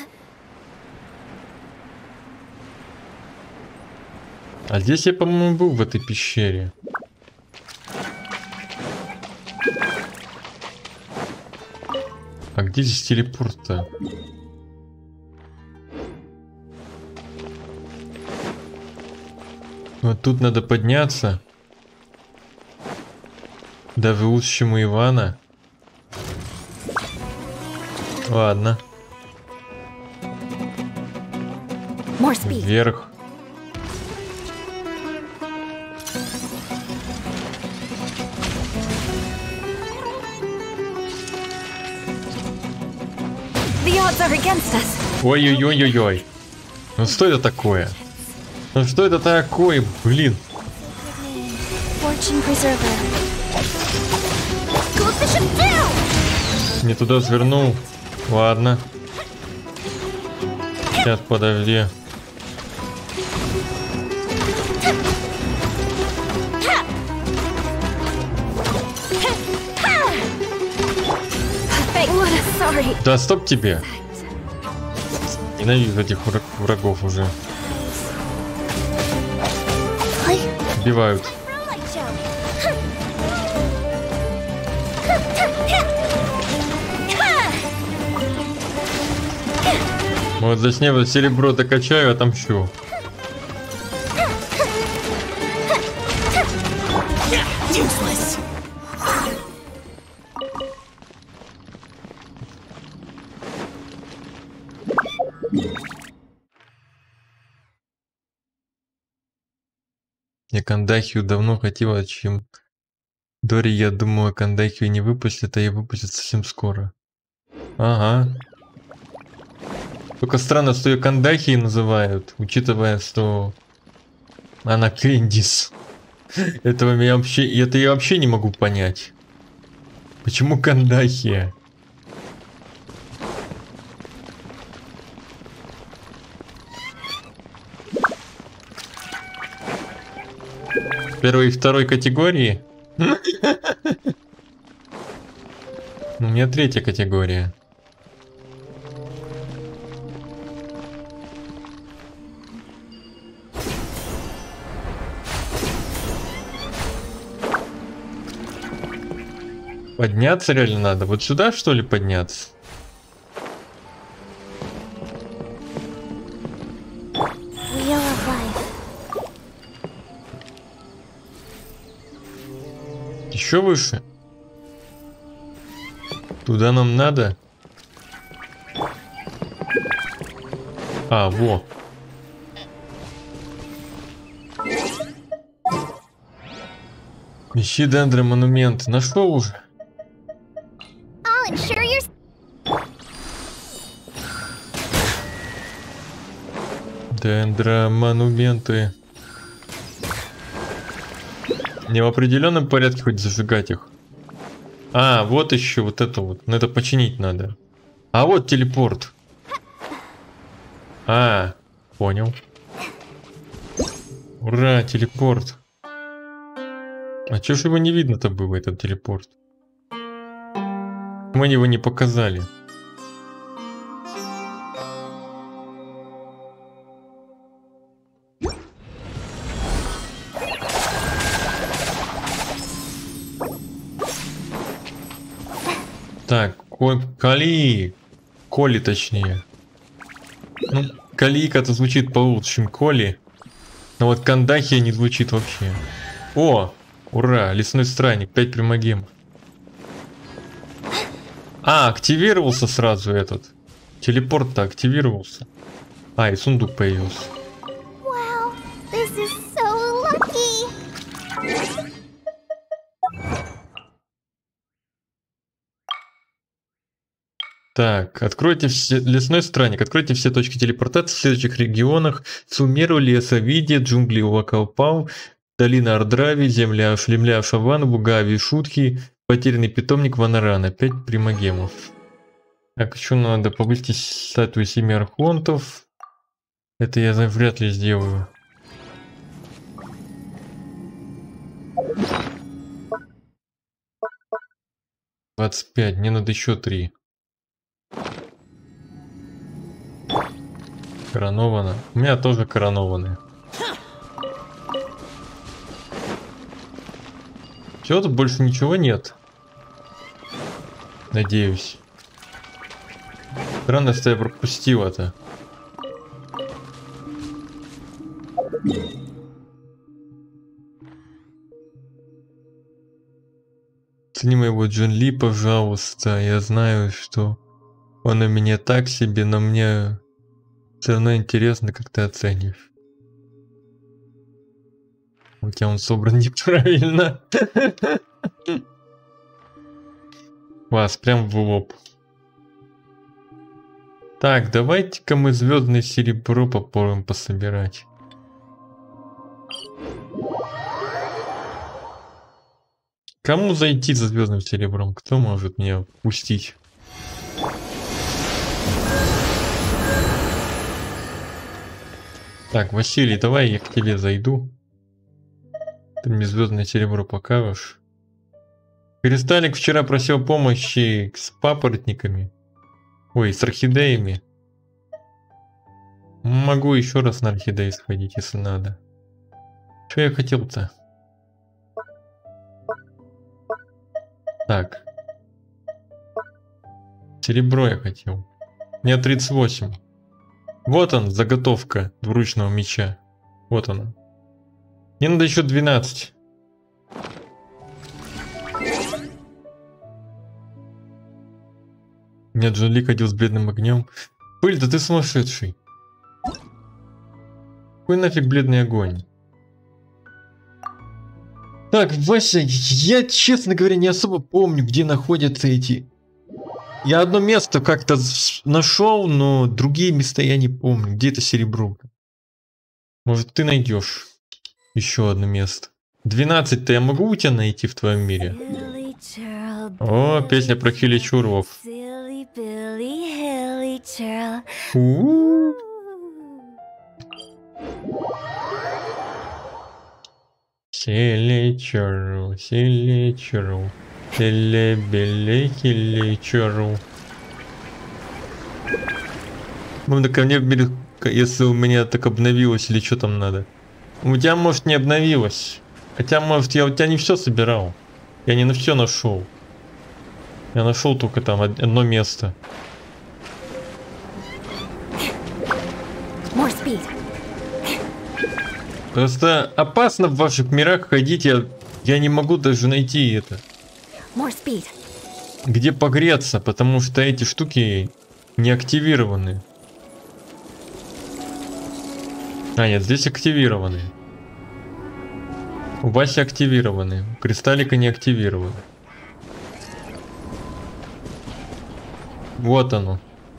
А здесь я, по-моему, был в этой пещере. А где здесь телепорт-то? Вот тут надо подняться. Даже лучше, чем у Ивана. Ладно. Вверх. Ой-ой-ой-ой-ой. Ну что это такое? Ну что это такое, блин? Не туда свернул. Ладно. Сейчас, подожди. Да стоп тебе. Ненавижу этих врагов уже. Убивают. Вот за снега серебро докачаю, отомщу. Я Кандахию давно хотела, чем Дори, я думаю, Кандахию не выпустят, а ее выпустят совсем скоро. Ага. Только странно, что ее Кандахией называют, учитывая, что она Кэндис. Этого я вообще, это я вообще не могу понять. Почему Кандахия? Первой и второй категории? У меня третья категория. Подняться реально надо. Вот сюда, что ли, подняться? Еще выше? Туда нам надо? А, во. Ищи дендромонумент. Нашел уже. Дендромонументы. Не в определенном порядке хоть зажигать их. А, вот еще вот это вот. Ну это починить надо. А вот телепорт. А, понял. Ура, телепорт. А чё ж его не видно-то было, этот телепорт? Мы его не показали. Так, Коли. Коли точнее. Ну, Калика-то звучит получше, чем Коли. Но вот Кандахия не звучит вообще. О, ура, лесной странник, пять примагем. А, активировался сразу этот. Телепорт-то активировался. А, и сундук появился. Wow, this is so lucky. Так, откройте все... Лесной странник. Откройте все точки телепортации в следующих регионах. Сумеру, Лесовидье, джунгли Уакалпау, долина Ардрави, земля Шлемля Шаван, Бугави, Шутки, потерянный питомник Ванарана. Пять примагемов. Так, еще надо повысить статую семи архонтов. Это я вряд ли сделаю. двадцать пять, мне надо еще три. Короновано. У меня тоже коронованы. Все, тут больше ничего нет. Надеюсь. Странно, что я пропустил это. Цени моего Джон Ли, пожалуйста. Я знаю, что он у меня так себе, но мне все равно интересно, как ты оценишь. У тебя он собран неправильно. Вас прям в лоб. Так, давайте-ка мы звездное серебро попробуем пособирать. Кому зайти за звездным серебром? Кто может меня пустить? Так, Василий, давай я к тебе зайду. Ты мне звездное серебро покажешь. Кристаллик вчера просил помощи с папоротниками. Ой, с орхидеями. Могу еще раз на орхидеи сходить, если надо. Что я хотел-то? Так. Серебро я хотел. Мне тридцать восемь. Вот он, заготовка двуручного меча. Вот она. Мне надо еще двенадцать. У меня Джон Ли ходил с бледным огнем. Пыль, да ты сумасшедший. Какой нафиг бледный огонь? Так, Вася, я, честно говоря, не особо помню, где находятся эти... Я одно место как-то нашел, но другие места я не помню. Где это серебро? Может, ты найдешь еще одно место. двенадцать-то я могу у тебя найти в твоем мире? О, песня про хиличурлов. У-у-у. Хиличурл, хиличурл. Хили-били-хиличурл. Ну, ко мне, если у меня так обновилось или что там надо. У тебя, может, не обновилось. Хотя, может, я у тебя не все собирал. Я не на все нашел. Я нашел только там одно место. More speed. Просто опасно в ваших мирах ходить, я, я не могу даже найти это. More speed. Где погреться, потому что эти штуки не активированы. А, нет, здесь активированы. У Васи активированы, у Кристаллика не активированы. Вот оно.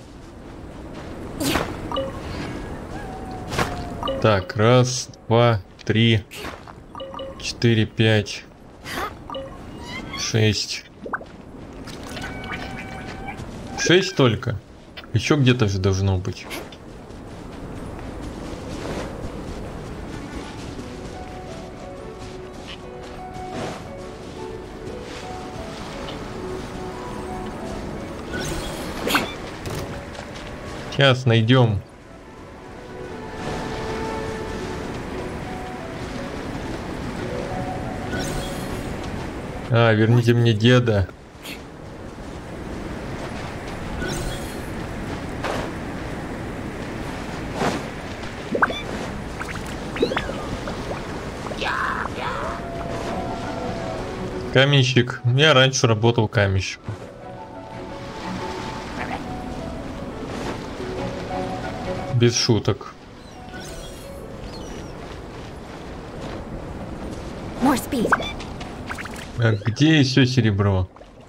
Так, раз, два, три, четыре, пять, шесть. Шесть только. Еще где-то же должно быть. Сейчас найдем. А, верните мне деда. Каменщик. Я раньше работал каменщиком. Без шуток. More speed. А где еще серебро?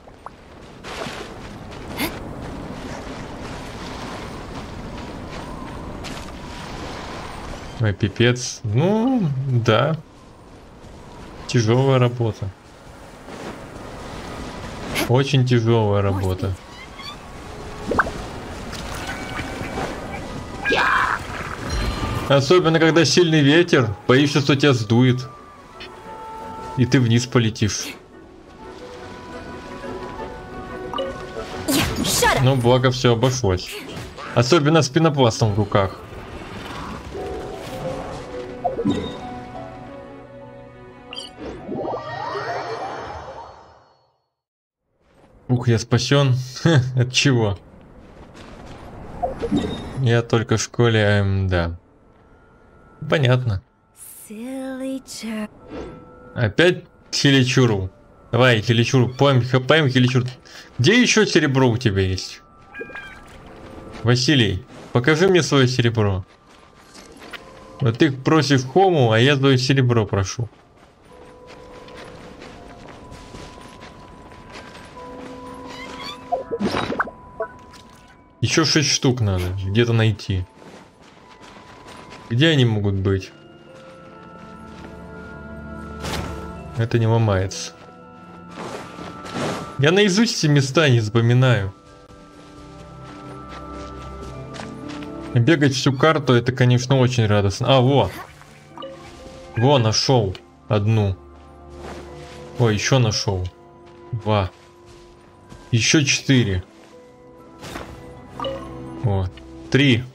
Ой, пипец. Ну, да. Тяжелая работа. Очень тяжелая работа. Особенно, когда сильный ветер, боишься, что тебя сдует. И ты вниз полетишь. Ну, благо все обошлось. Особенно с пенопластом в руках. Ух, я спасен. От чего? Я только в школе, эм, да. Понятно. Опять Хиличуру. Давай, Хиличуру, поем, поем Хиличуру. Где еще серебро у тебя есть? Василий, покажи мне свое серебро. Вот ты просишь хому, а я твое серебро прошу. Еще шесть штук надо где-то найти. Где они могут быть? Это не ломается. Я наизусть все места не запоминаю. Бегать всю карту, это, конечно, очень радостно. А, во! Во, нашел одну. Ой, еще нашел. Два. Еще четыре. Вот. Три.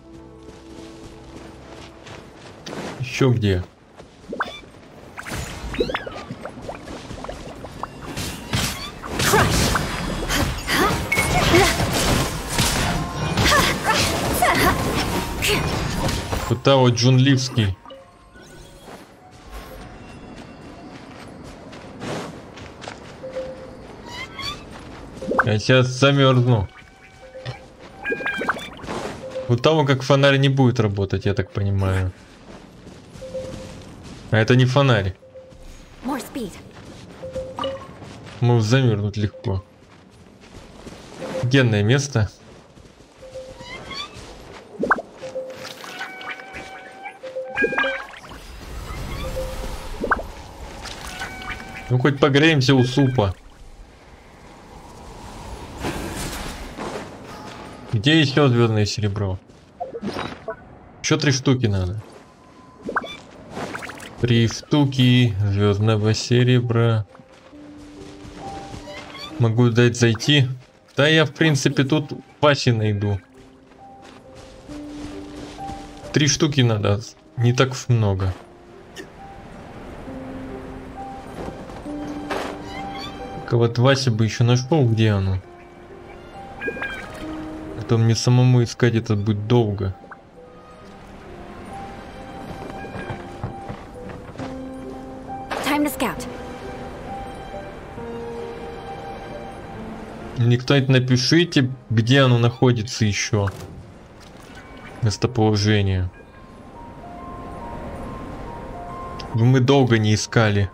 Еще где? Вот-то вот Джунливский. Я сейчас замерзну. Вот того, как фонарь не будет работать, я так понимаю. А это не фонарь. Может замерзнуть легко. Генное место. Ну хоть погреемся у супа. Где еще звездное серебро? Еще три штуки надо. Три штуки звездного серебра. Могу дать зайти. Да я в принципе тут Васи найду. Три штуки надо. Не так уж много. Только вот Вася бы еще нашел, где оно. А то мне самому искать это будет долго. Time to scout. Мне, кстати, напишите, где оно находится еще. Местоположение. Мы долго не искали.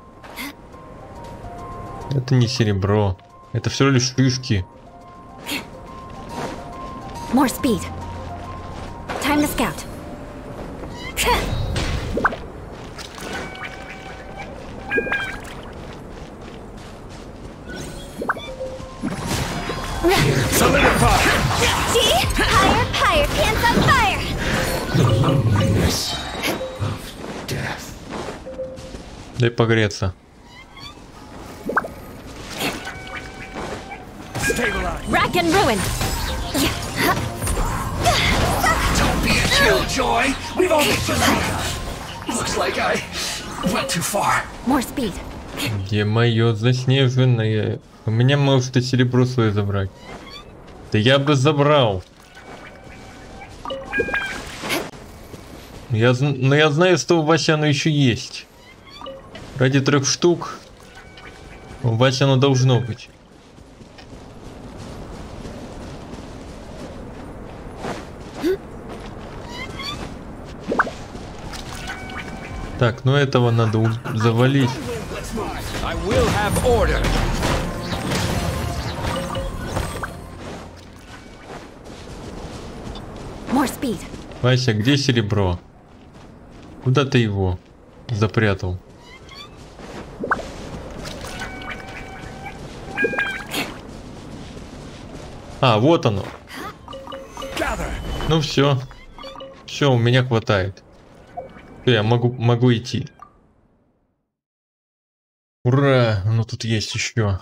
Это не серебро. Это всего лишь шишки. More speed. Time to scout. Solidify! See? Higher, higher, pants on fire! The loneliness of death. Дай погреться. Rack and ruin! Don't be a killjoy! We've only just begun. Looks like I went too far. More speed. Где мое заснеженное? У меня может и серебро свое забрать. Да я бы забрал. Я, но я знаю, что у Васи оно еще есть. Ради трех штук у Васи оно должно быть. Так, ну этого надо завалить. I will have order. More speed. Вася, где серебро? Куда ты его запрятал? А, вот оно. Ну все. Все, у меня хватает. Я могу, могу идти. Ура! Ну тут есть еще.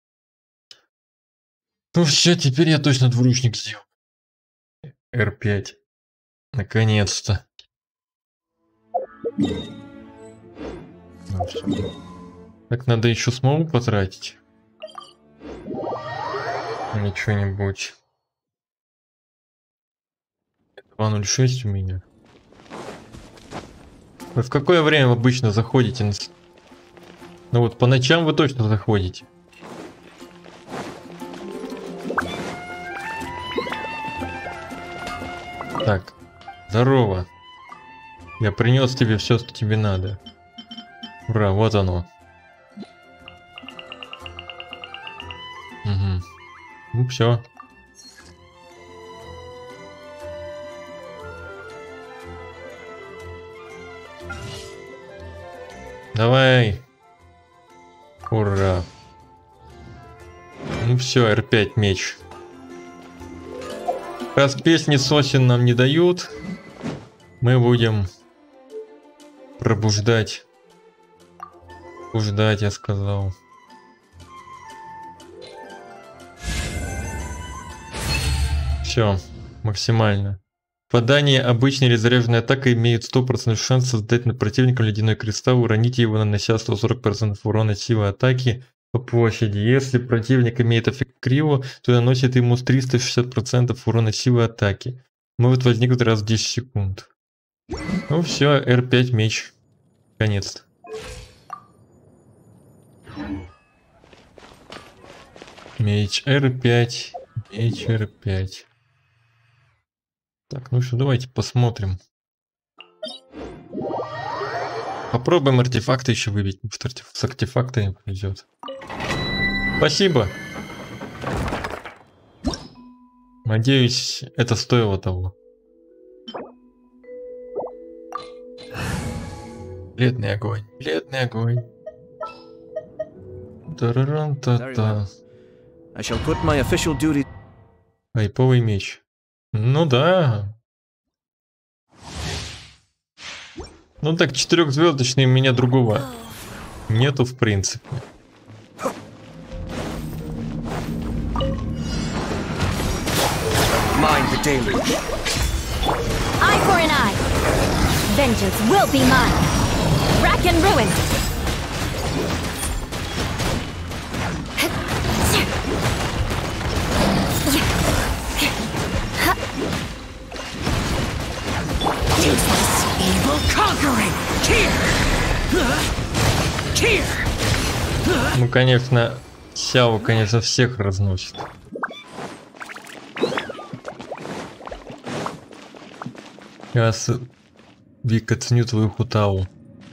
Ну все, теперь я точно двуручник сделал. эр пять. Наконец-то. Ну, все. Так надо еще смогу потратить. Или что-нибудь. два ноль шесть у меня. Вы в какое время обычно заходите? Ну вот по ночам вы точно заходите. Так, здорово. Я принес тебе все, что тебе надо. Ура, вот оно. Угу. Ну все. Давай. Ура. Ну все, эр пять меч. Раз песни сосен нам не дают, мы будем пробуждать. Пробуждать, я сказал. Все, максимально. Попадание обычной или заряженной атакой имеет сто процентов шанс создать над противником ледяной кристалл, уроните его, нанося сто сорок процентов урона силы атаки по площади. Если противник имеет эффект криво, то наносит ему триста шестьдесят процентов урона силы атаки. Может возникнуть раз в десять секунд. Ну все, эр пять меч. Конец-то. Меч эр пять. Меч эр пять. Так, ну что, давайте посмотрим. Попробуем артефакты еще выбить. С артефактами повезет. Спасибо. Надеюсь, это стоило того. Бледный огонь. Бледный огонь. Тараран-та-та. I shall put my official duty. Айповый меч. Ну да. Ну так, четырехзвездочный у меня другого нету в принципе. Mind the deluge. Eye for an eye. Vengeance will be mine. Rack and ruin. Ну, конечно, Сяо, конечно, всех разносит. Я с... Вика, ценю твою хутау.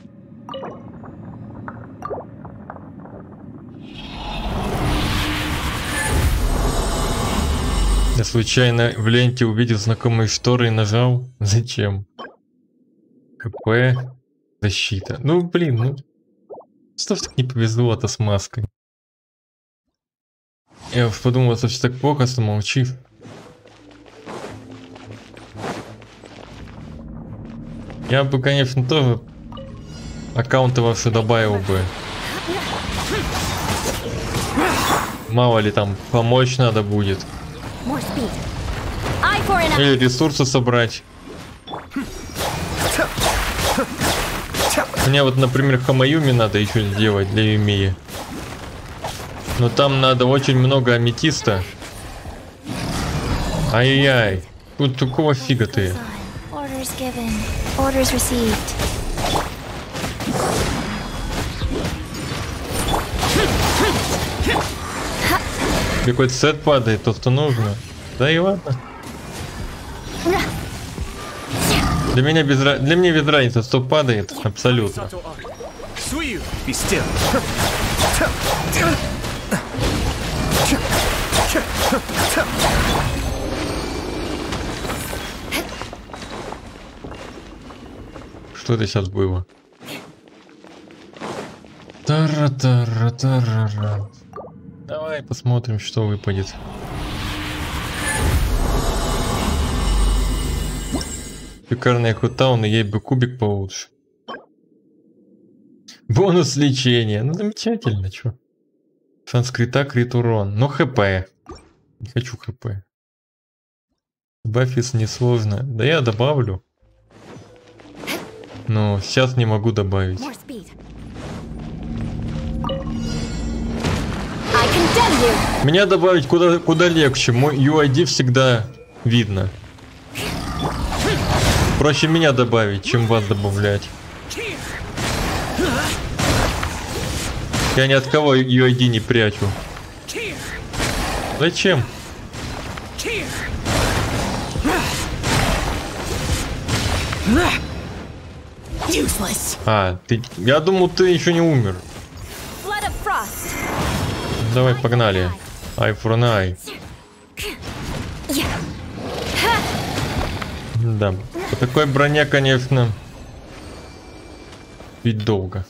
Я случайно в ленте увидел знакомые шторы и нажал. Зачем? КП. Защита. Ну, блин, ну... Что ж так не повезло-то с маской? Я уж подумал, что все так плохо, что молчив. Я бы, конечно, тоже аккаунты ваши добавил бы. Мало ли там помочь надо будет. Или ресурсы собрать. Мне вот, например, Хамаюми надо еще сделать для Юмии. Но там надо очень много аметиста. Ай-яй-яй. Тут такого фига ты. Какой-то сет падает, то что нужно. Да и ладно. Для меня без ra... для меня без разницы, что падает, абсолютно. Что это сейчас было? Тара-тара-тара-ра. Давай посмотрим, что выпадет. Шикарная хутауна, ей бы кубик получше. Бонус лечения. Ну замечательно, чё. Шанс крита, крит урон. Но хп. Не хочу хп. Добавь, если не сложно. Да я добавлю. Но сейчас не могу добавить. Меня добавить куда, куда легче. Мой ю ай ди всегда видно. Проще меня добавить, чем вас добавлять. Я ни от кого ю ай ди не прячу. Зачем? А, ты... Я думал, ты еще не умер. Давай, погнали. Eye for an eye. Да, по такой броне, конечно, ведь долго.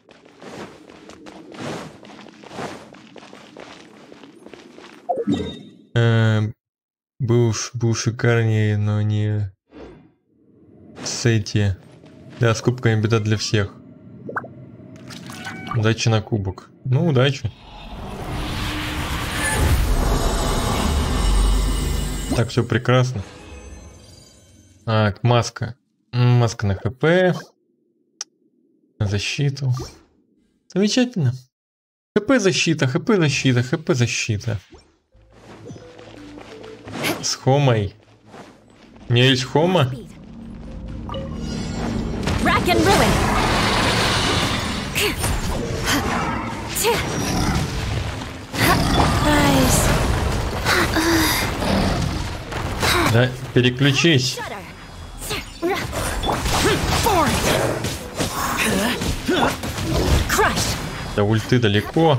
Э, был, был шикарнее, но не с эти. Да, с кубками беда для всех. Удачи на кубок. Ну, удачи. Так, все прекрасно. Так, маска. Маска на хп. На защиту. Замечательно. ХП защита, хп защита, хп защита. С хомой. У меня есть хома. Да, переключись. До ульты далеко.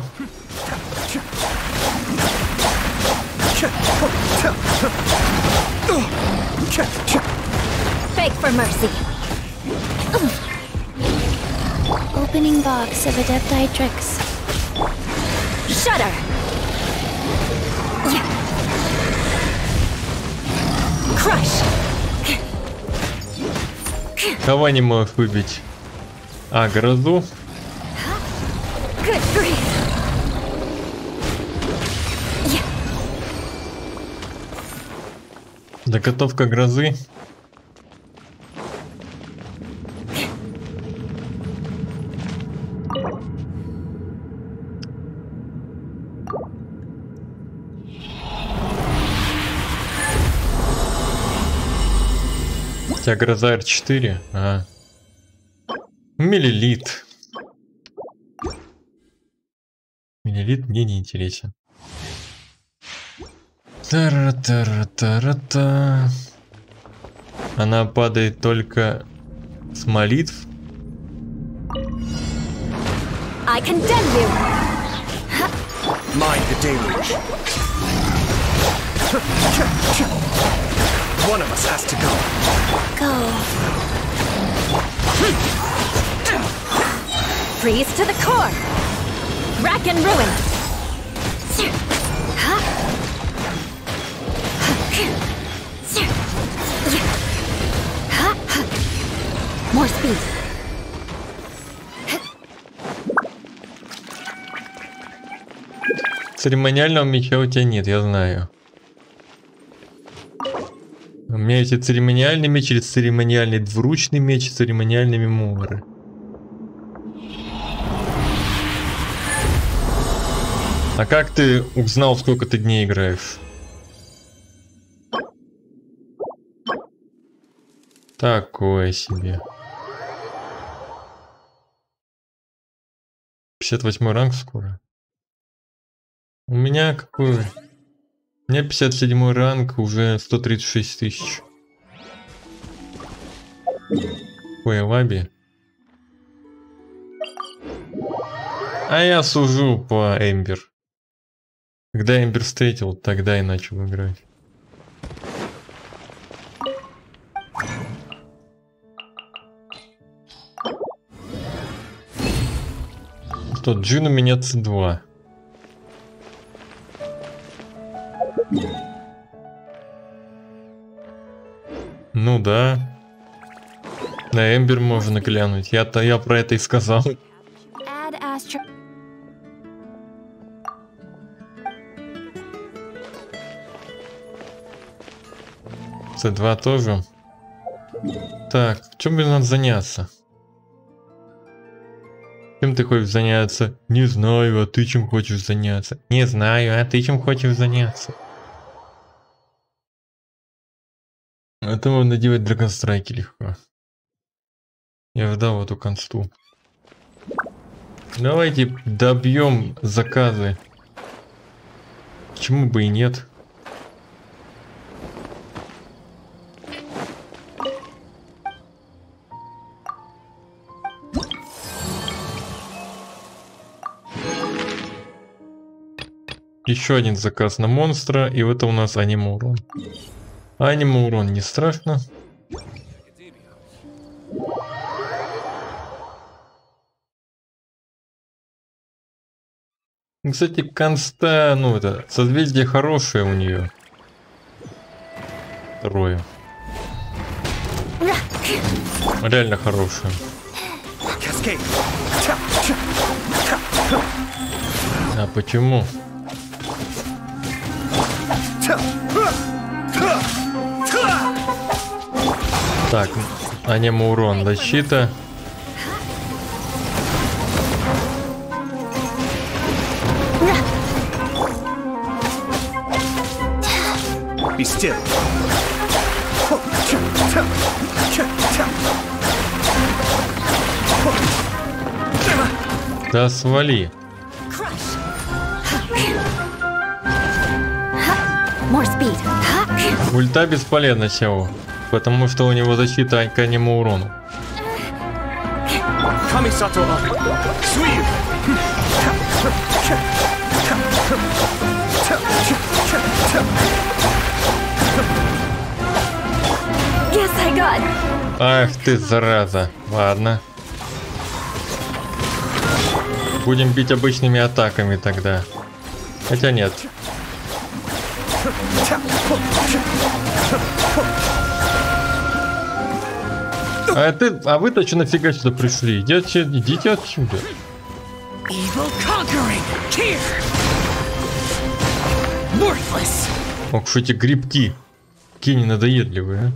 Opening box of Adepti tricks. Shudder. Crush. Кого не можешь выбить? А, грозу. Good grief. Заготовка грозы. У тебя гроза эр четыре. Ага. Миллилит. Миллилит мне не интересен. Тара-тара-тара-та. Она падает только с молитв. I condemn you. Mind the deluge. One of us has to go. Go. Freeze to the core. Rack and ruin. More speed. Церемониального меча у тебя нет, я знаю. У меня есть церемониальный меч, или церемониальный двуручный меч, церемониальные мемуары. А как ты узнал, сколько ты дней играешь? Такое себе. пятьдесят восьмой ранг скоро. У меня какой? У меня пятьдесят седьмой ранг, уже сто тридцать шесть тысяч. Ой, лаби. А я сужу по Эмбер. Когда Эмбер встретил, тогда и начал играть. Что, Джин у меня С два. Ну да. На Эмбер можно глянуть. Я-то я про это и сказал. Add Astro. С два тоже. Так, в чем мне надо заняться? Чем ты хочешь заняться? Не знаю, а ты чем хочешь заняться? Не знаю, а ты чем хочешь заняться? Это можно делать драгонстрайки легко. Я ждал эту консту. Давайте добьем заказы. Почему бы и нет? Еще один заказ на монстра, и это у нас аниме урон. Аниме урон не страшно. Кстати, конста, ну это, созвездие хорошее у нее. Второе. Реально хорошее. А почему? Так, аниме урон, защита. Be still. Да свали. More speed. Ульта бесполезна Сяо, потому что у него защита к аниме урону. Kamisato up. Suiyu. Guess I got. Ах ты, зараза. Ладно. Будем бить обычными атаками тогда. Хотя нет. А ты, а вы-то что нафига сюда пришли? Идите, идите отсюда. Evil conquering. Here. Worthless. Ох, что эти грибки. Какие ненадоедливые, а?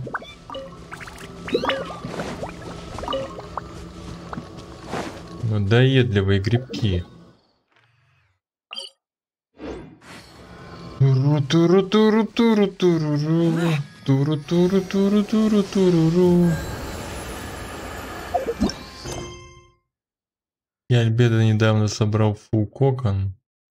Надоедливые грибки. Туру-туру-туру-туру-туру-ру. Туру-туру-туру-туру-туру-ру. Я Альбедо недавно собрал фул кокон.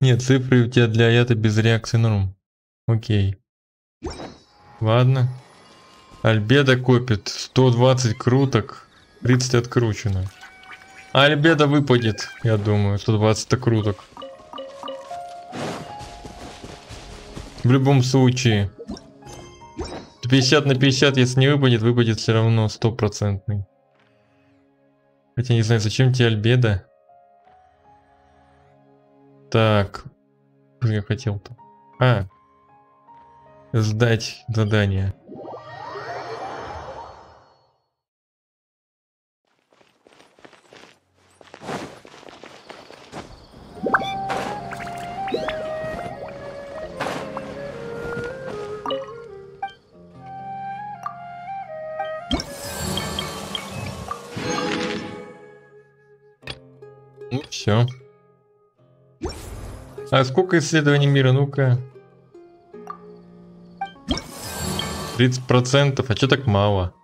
Нет, цифры у тебя для ята без реакции норм. Окей. Ладно. Альбедо копит сто двадцать круток, тридцать откручено. А Альбедо выпадет, я думаю, сто двадцать круток. В любом случае. пятьдесят на пятьдесят, если не выпадет, выпадет все равно стопроцентный. Хотя не знаю, зачем тебе Альбедо. Так. Что я хотел-то? А. Сдать задание. Ну все. А сколько исследований мира? Ну-ка. тридцать процентов. А что так мало?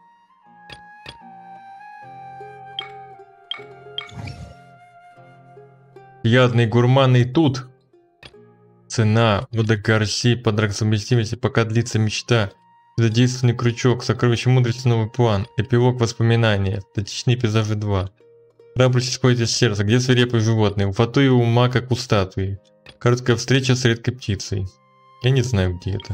Ядный гурман и тут. Цена. Вода Гарси. Подарок совместимости. Пока длится мечта. Задействованный крючок. Сокровище мудрости. Новый план. Эпилог воспоминания. Статичные пейзажи два. Храбрость исходит из сердца. Где свирепые животные? У фату и ума, как у статуи. Короткая встреча с редкой птицей. Я не знаю, где это.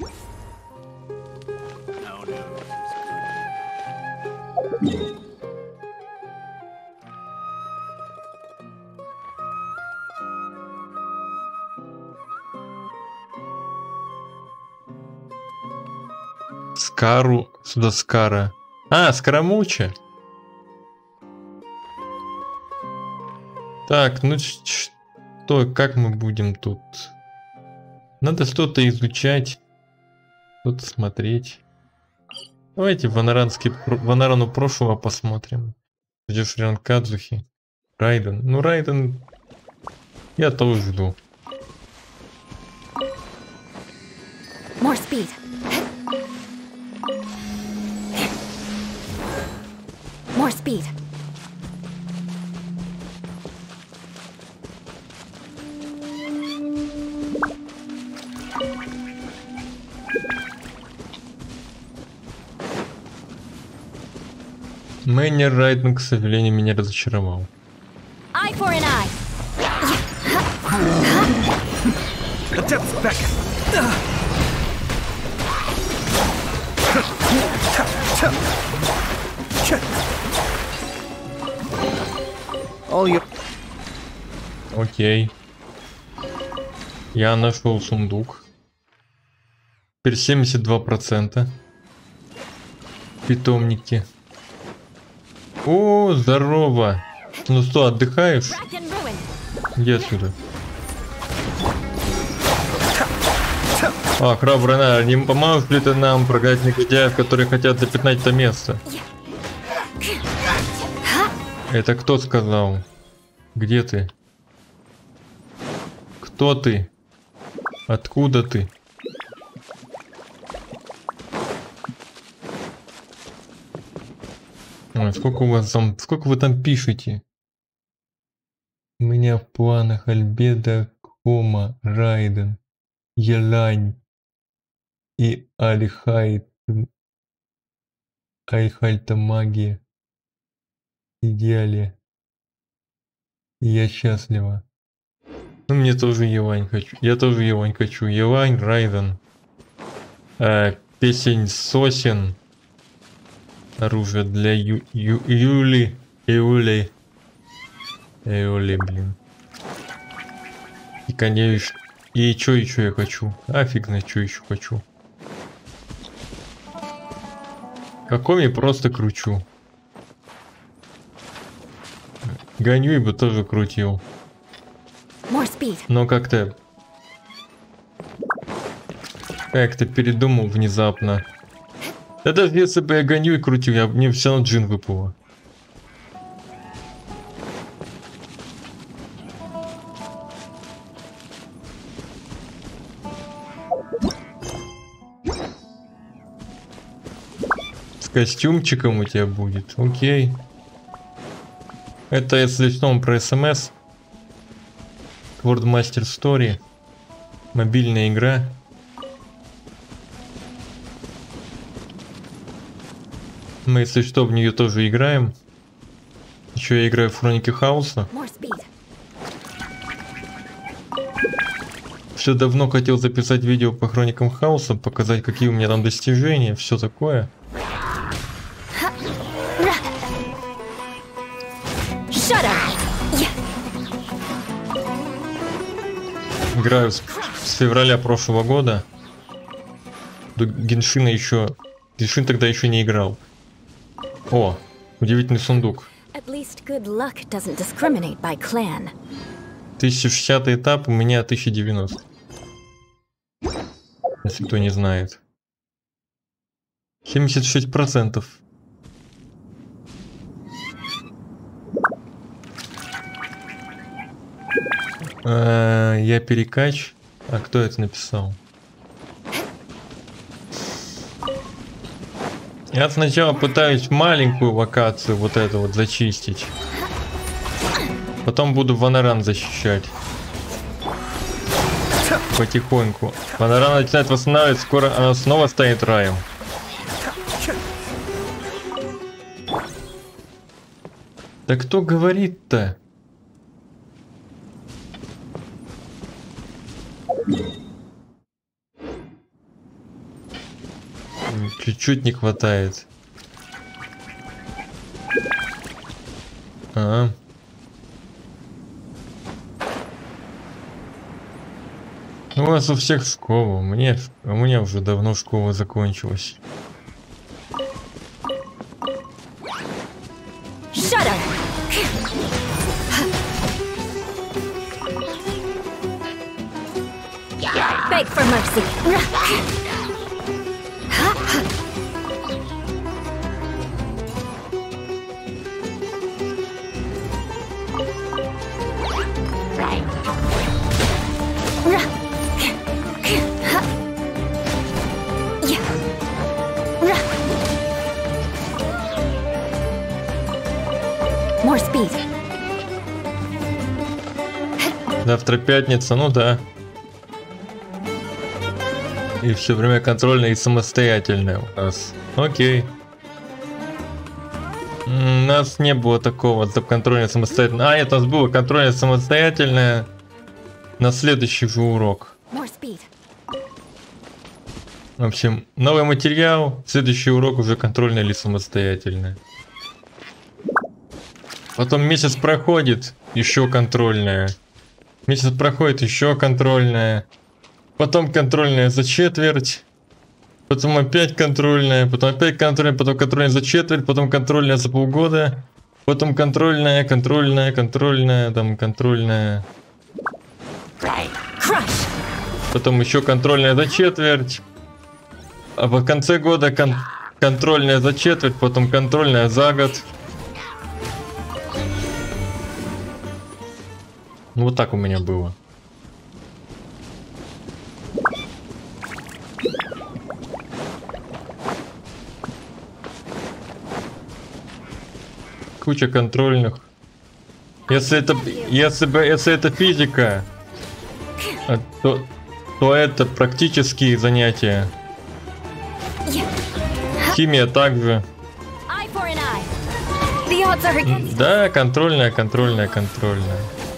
Скару, сюда Скара. А, Скоромуча. Так, ну что, как мы будем тут? Надо что-то изучать, что-то смотреть. Давайте ванаранский, Ванарану прошлого посмотрим. Ждешь Риан Кадзухи. Райден. Ну, Райден я тоже жду. More speed. More speed. Мэннер Райден, к сожалению, меня разочаровал. Eye for an eye. Adepts back. All you. Окей. Я нашел сундук. Теперь семьдесят два процента. Питомники. О, здорово. Ну что, отдыхаешь? Rack and ruin. Иди отсюда. А, храбрый Нар, не поможешь ли ты нам прогнать негодяев, которые хотят запятнать это место? Это кто сказал? Где ты? Кто ты? Откуда ты? Ой, сколько у вас там, сколько вы там пишете? У меня в планах Альбедо, Кома, Райден, Елань и Альхайт, Альхальта магия. Идеале. И я счастлива. Ну, мне тоже Елань хочу. Я тоже Елань хочу. Елань, Райден. Э, песень сосен. Оружие для Ю, Ю, Юли. Юли. Юли, блин. И, конечно. И чё еще я хочу? А фиг знает, что еще хочу. Какой я просто кручу. Гоню и бы тоже крутил. Но как-то... Как-то передумал внезапно. Да даже если бы я гоню и крутил, я, мне все равно джин выпало. С костюмчиком у тебя будет, окей. Это если что, про СМС. Swordmaster Story. Мобильная игра. Мы, если что, в нее тоже играем. Еще я играю в Хроники Хаоса. Все давно хотел записать видео по Хроникам Хаоса, показать, какие у меня там достижения, все такое. Играю с, с февраля прошлого года. До Геншина еще... Геншин тогда еще не играл. О, удивительный сундук. тысяча шестидесятый этап, у меня тысяча девяносто. Если кто не знает. семьдесят шесть процентов. А, я перекач. А кто это написал? Я сначала пытаюсь маленькую локацию вот эту вот зачистить. Потом буду Ванаран защищать. Потихоньку. Ванаран начинает восстанавливать, скоро она снова станет раем. Да кто говорит-то? Чуть-чуть не хватает. А. У вас у всех школа, у меня, у меня уже давно школа закончилась. Beg for mercy. More speed. Завтра пятница, ну да. И все время контрольное и самостоятельное у нас. Окей. У нас не было такого контрольное самостоятельное. А, нет, у нас было контрольное самостоятельное на следующий же урок. В общем, новый материал, следующий урок уже контрольное или самостоятельное. Потом месяц проходит, еще контрольное. Месяц проходит, еще контрольное. Потом контрольная за четверть, потом опять контрольная, потом опять контрольная, потом контрольная за четверть, потом контрольная за полгода, потом контрольная, контрольная, контрольная, там контрольная, потом еще контрольная за четверть, а в конце года кон контрольная за четверть, потом контрольная за год. Ну вот так у меня было. Куча контрольных. Если это, если бы, если это физика, то, то это практические занятия. Химия также. Да, контрольная, контрольная, контрольная.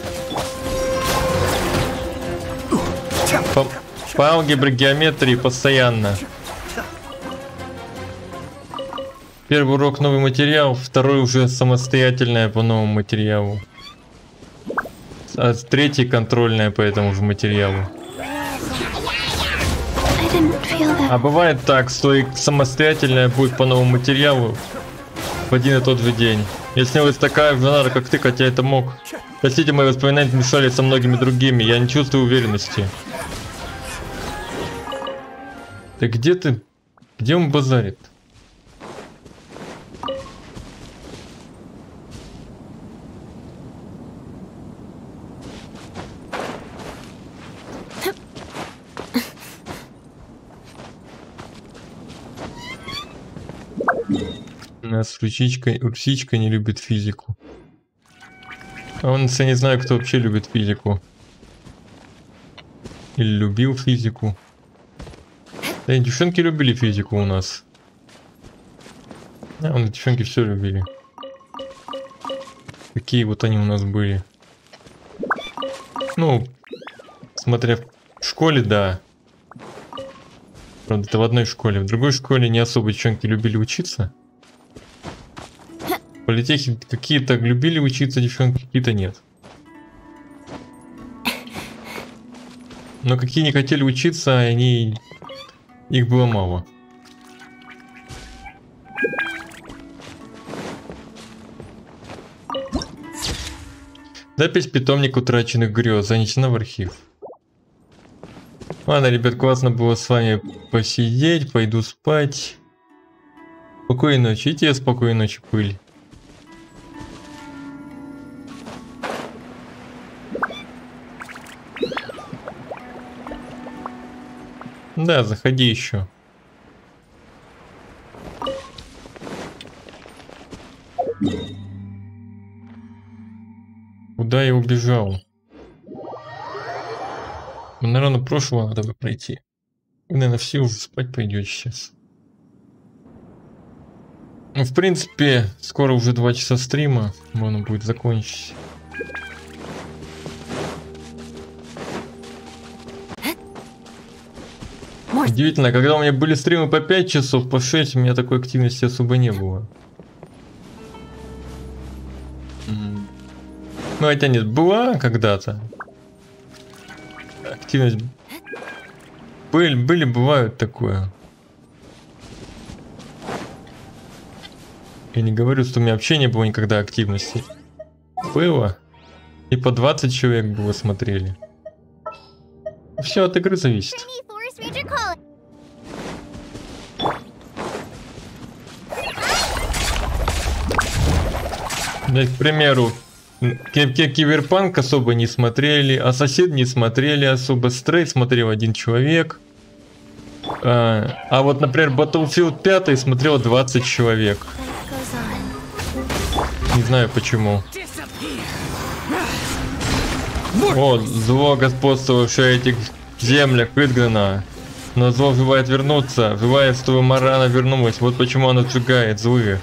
По, по алгебре, геометрии постоянно. Первый урок новый материал, второй уже самостоятельное по новому материалу. А третий контрольное по этому же материалу. А бывает так, что и самостоятельное будет по новому материалу в один и тот же день. Если вы такая жанра, как ты, хотя это мог. Простите, мои воспоминания мешали со многими другими, я не чувствую уверенности. Да где ты? Где он базарит? У нас Русичка, Урсичка не любит физику. А он, я не знаю, кто вообще любит физику. Или любил физику. Да, девчонки любили физику у нас. А, вон, девчонки все любили. Какие вот они у нас были. Ну, смотря в школе, да. Правда, это в одной школе. В другой школе не особо девчонки любили учиться. В политехе какие-то любили учиться девчонки, какие-то нет. Но какие не хотели учиться, они... их было мало. Запись «Питомник утраченных грез» занесена в архив. Ладно, ребят, классно было с вами посидеть. Пойду спать. Спокойной ночи. И тебе спокойной ночи, Пыль. Да, заходи еще. Куда я убежал? Наверное, прошлого надо бы пройти. Вы, наверное, все уже спать пойдете сейчас. Ну, в принципе, скоро уже два часа стрима. Можно будет закончить. Удивительно, когда у меня были стримы по пять часов, по шесть, у меня такой активности особо не было. Ну, хотя нет, была когда-то. Активность. Были, были, бывают такое. Я не говорю, что у меня вообще не было никогда активности. Было. И по двадцать человек было смотрели. Все от игры зависит. Да, к примеру, Киберпанк особо не смотрели, а сосед не смотрели особо, Стрей смотрел один человек. А, а вот, например, Battlefield пять смотрел двадцать человек. Не знаю почему. О, зло, господствовавшее в этих землях, изгнано. Но зло желает вернуться, желает, чтобы Марана вернулась. Вот почему она сжигает злые.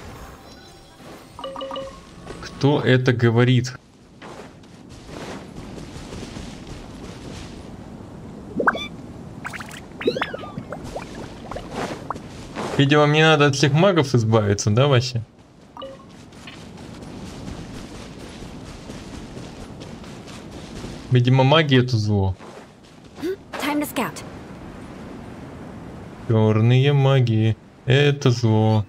Кто это говорит? Видимо, мне надо от всех магов избавиться, да, Вася? Видимо, маги это зло. Черные маги это зло.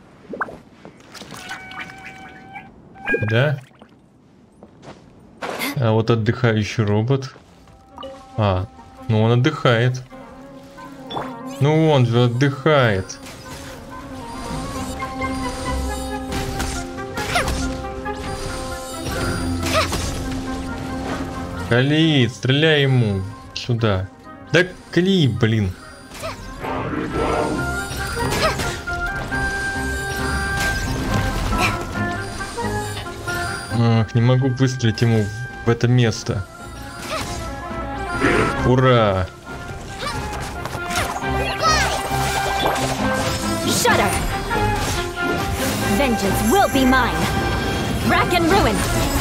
Да? А вот отдыхающий робот. А, ну он отдыхает. Ну он же отдыхает. Кали, стреляй ему сюда. Да кли, блин. Ах, не могу выстрелить ему в это место. Ура! Shudder. Vengeance will be mine. Rack and ruin.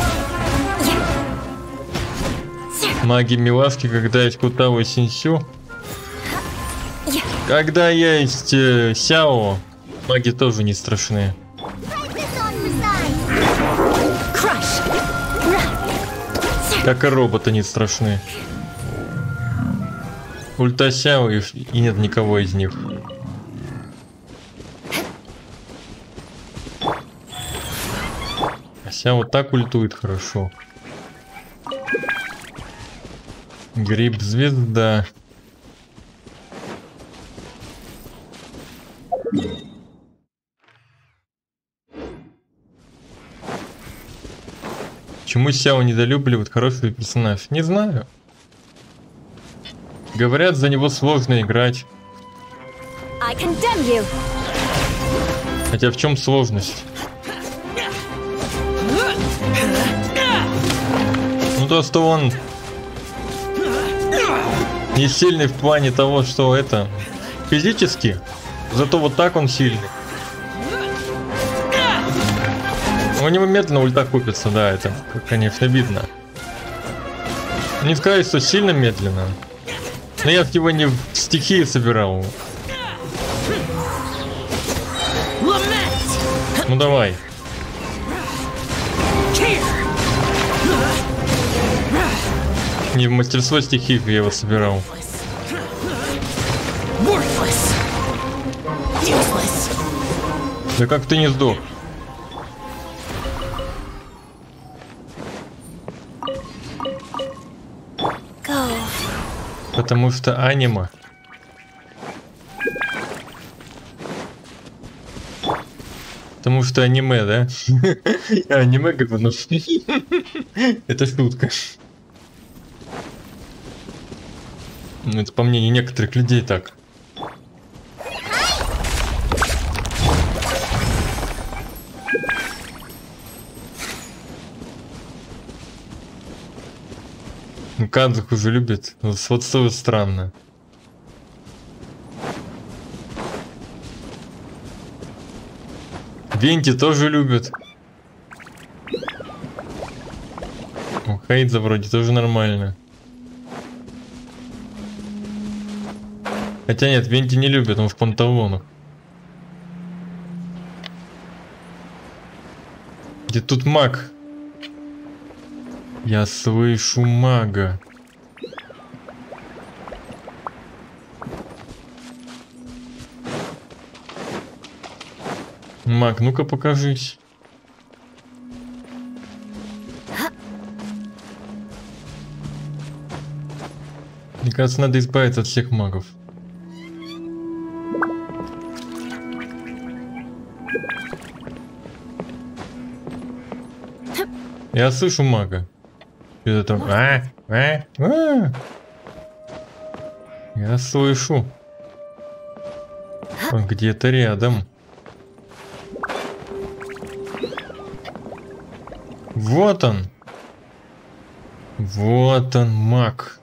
Маги милашки, когда есть Кутао и Синсю. Когда есть э, Сяо, маги тоже не страшны. Как и роботы не страшны. Ульта Сяо и, и нет никого из них. А Сяо так ультует хорошо. Гриб звезда. Почему Сяо недолюбливает хороший персонаж? Не знаю. Говорят, за него сложно играть. Хотя в чем сложность? Ну то, что он Не сильный в плане того, что это физически, зато вот так он сильный. У него медленно ульта купится, да, это, конечно, видно. Не сказать, что сильно медленно. Но я в него не в стихии собирал. Ну давай. Не в мастерство стихии я его собирал. Да как ты не сдох? Потому что аниме. Потому что аниме, да? Аниме как бы, ну... Это шутка. Ну, это по мнению некоторых людей так. Ну, Кадзуку уже любит. Вот что странно. Венти тоже любят. У Хейдза вроде тоже нормально. Хотя нет, Венти не любят, он в панталонах. Где тут маг? Я слышу мага. Маг, ну-ка покажись. Мне кажется, надо избавиться от всех магов. Я слышу мага. Это там... А, а, а. Я слышу. Он где-то рядом. Вот он. Вот он, маг.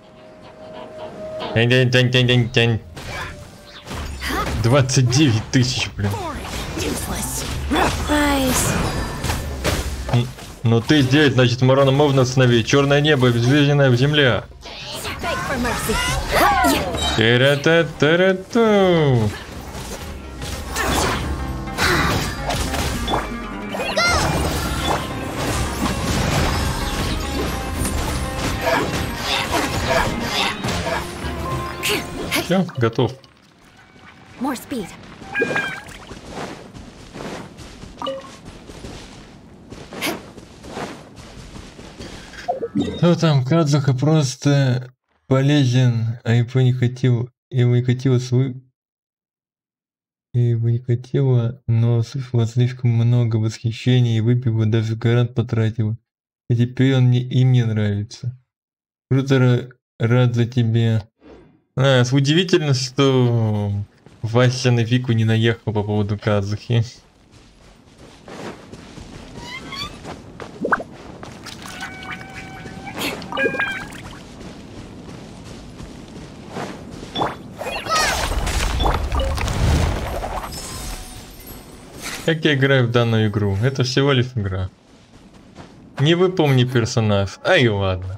двадцать девять тысяч, блин. Но ты здесь, значит, Морона можно остановить. Черное небо, безжизненная в земле. Та-ра-та-та-ра-ту. Все, готов. More speed. Ну там Кадзуха просто полезен, а его не хотел, его не хотела свой, его не хотела, но слышала слишком много восхищения и выпила, даже гарант потратила. И теперь он мне и мне нравится. Круто, рад за тебя. А, удивительно, что Вася на Вику не наехал по поводу Кадзухи. Как я играю в данную игру? Это всего лишь игра. Не выполни персонаж. А и ладно.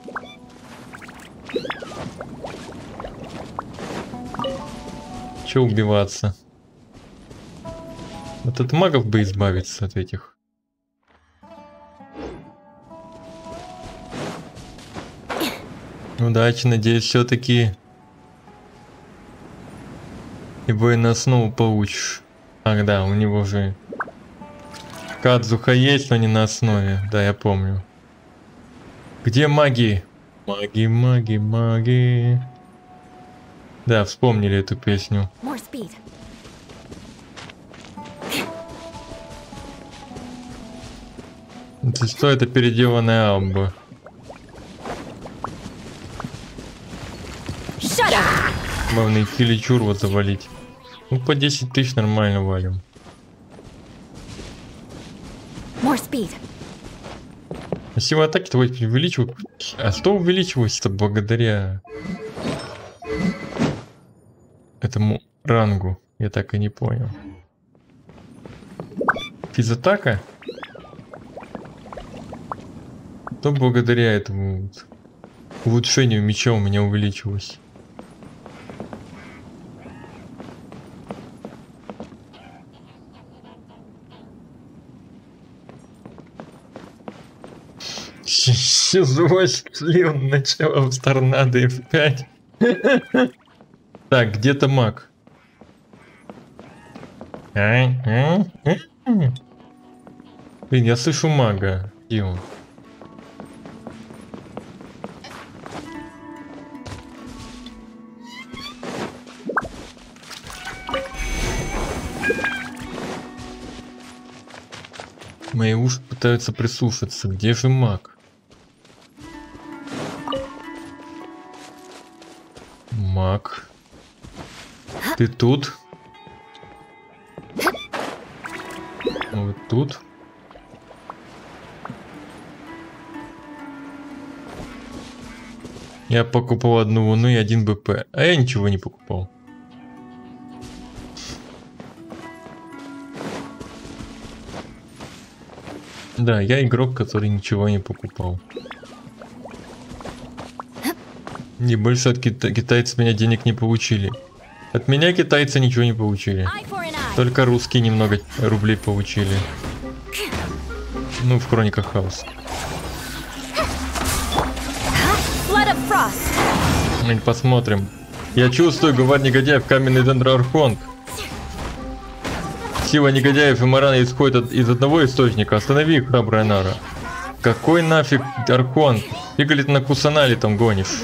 Че убиваться? Вот от магов бы избавиться от этих. Удачи, надеюсь, все-таки и бой на основу получишь. Ах да, у него же Кадзуха есть, но не на основе. Да, я помню. Где маги? Маги, маги, маги. Да, вспомнили эту песню. Это что, это переделанная амба. Главное хиличур вот завалить. Ну по десять тысяч нормально валим. А сила атаки твой увеличивают. А что увеличивается благодаря этому рангу? Я так и не понял. Физатака? То благодаря этому вот улучшению меча у меня увеличилось. Злость слил начало в торнадо эф пять. Так, где-то маг. Блин, я слышу мага. Где он? Мои уши пытаются прислушаться. Где же маг? Маг. Ты тут? Вот тут. Я покупал одну луну и один бэ пэ. А я ничего не покупал. Да, я игрок, который ничего не покупал. И больше от кита китайцев меня денег не получили. От меня китайцы ничего не получили. Только русские немного рублей получили. Ну, в Хрониках Хаоса. Мы посмотрим. Я чувствую, говорит негодяев, каменный дендрархонг. Сила негодяев и Марана исходит от, из одного источника. Останови их, храбрая Нара. Какой нафиг Архонг? Фига ты на Кусанале там гонишь?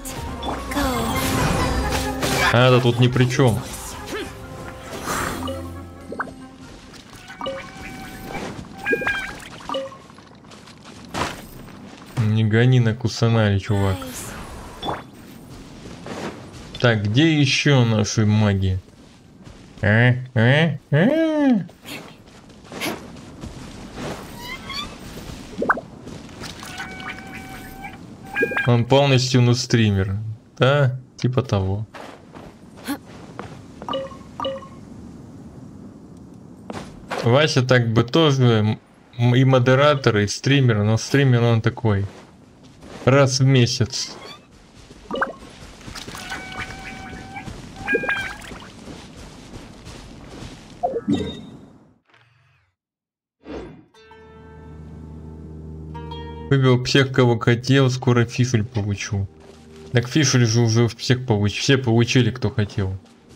А, да тут ни при чем. Не гони на Кусанале, чувак. Так, где еще наши маги? А? А? А? Он полностью ну стример. Да, типа того. Вася так бы тоже и модератор, и стример, но стример он такой. Раз в месяц. Выбил всех, кого хотел, скоро фифель получу. Так фифель же уже всех получ... все получили, кто хотел.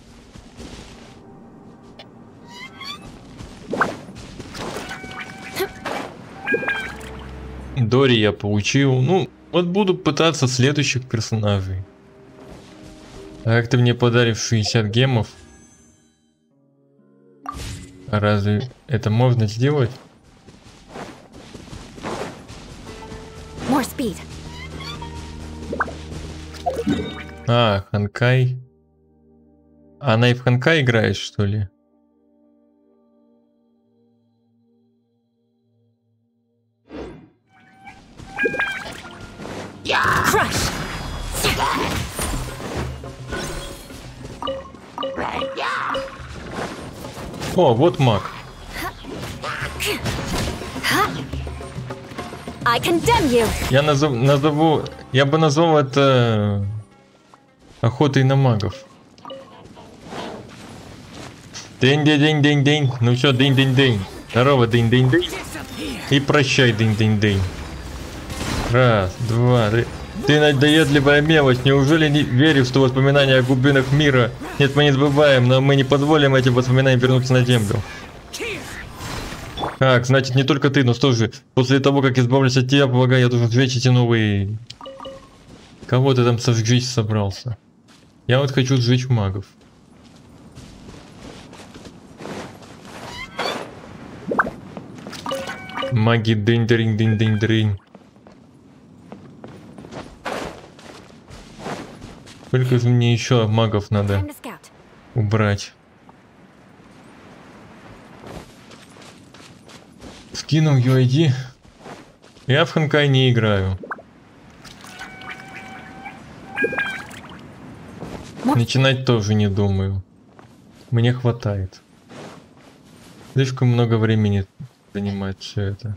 Дори я получил. Ну, вот буду пытаться следующих персонажей. А как ты мне подаришь шестьдесят гемов? А разве это можно сделать? More speed. А, Ханкай. Она и в Ханкай играет, что ли? Crush. О, вот маг. I condemn you. Я назов, назову, я бы назвал это охотой на магов. День-день-день-день-день. Ну все, день-день-день. Здорово, день-день-день. И прощай, день-день-день. Раз, два, три. Ты надоедливая мелочь. Неужели не веришь, что воспоминания о глубинах мира? Нет, мы не забываем, но мы не позволим этим воспоминаниям вернуться на землю. Так, значит, не только ты, но что же, после того, как избавлюсь от тебя, полагаю, я должен сжечь эти новые... Кого ты там сожечь собрался? Я вот хочу сжечь магов. Маги дынь-дынь-дынь-дынь-дынь. Сколько же мне еще магов надо убрать? Скинул ю ай ди. Я в Ханкай не играю. Начинать тоже не думаю. Мне хватает. Слишком много времени занимает все это.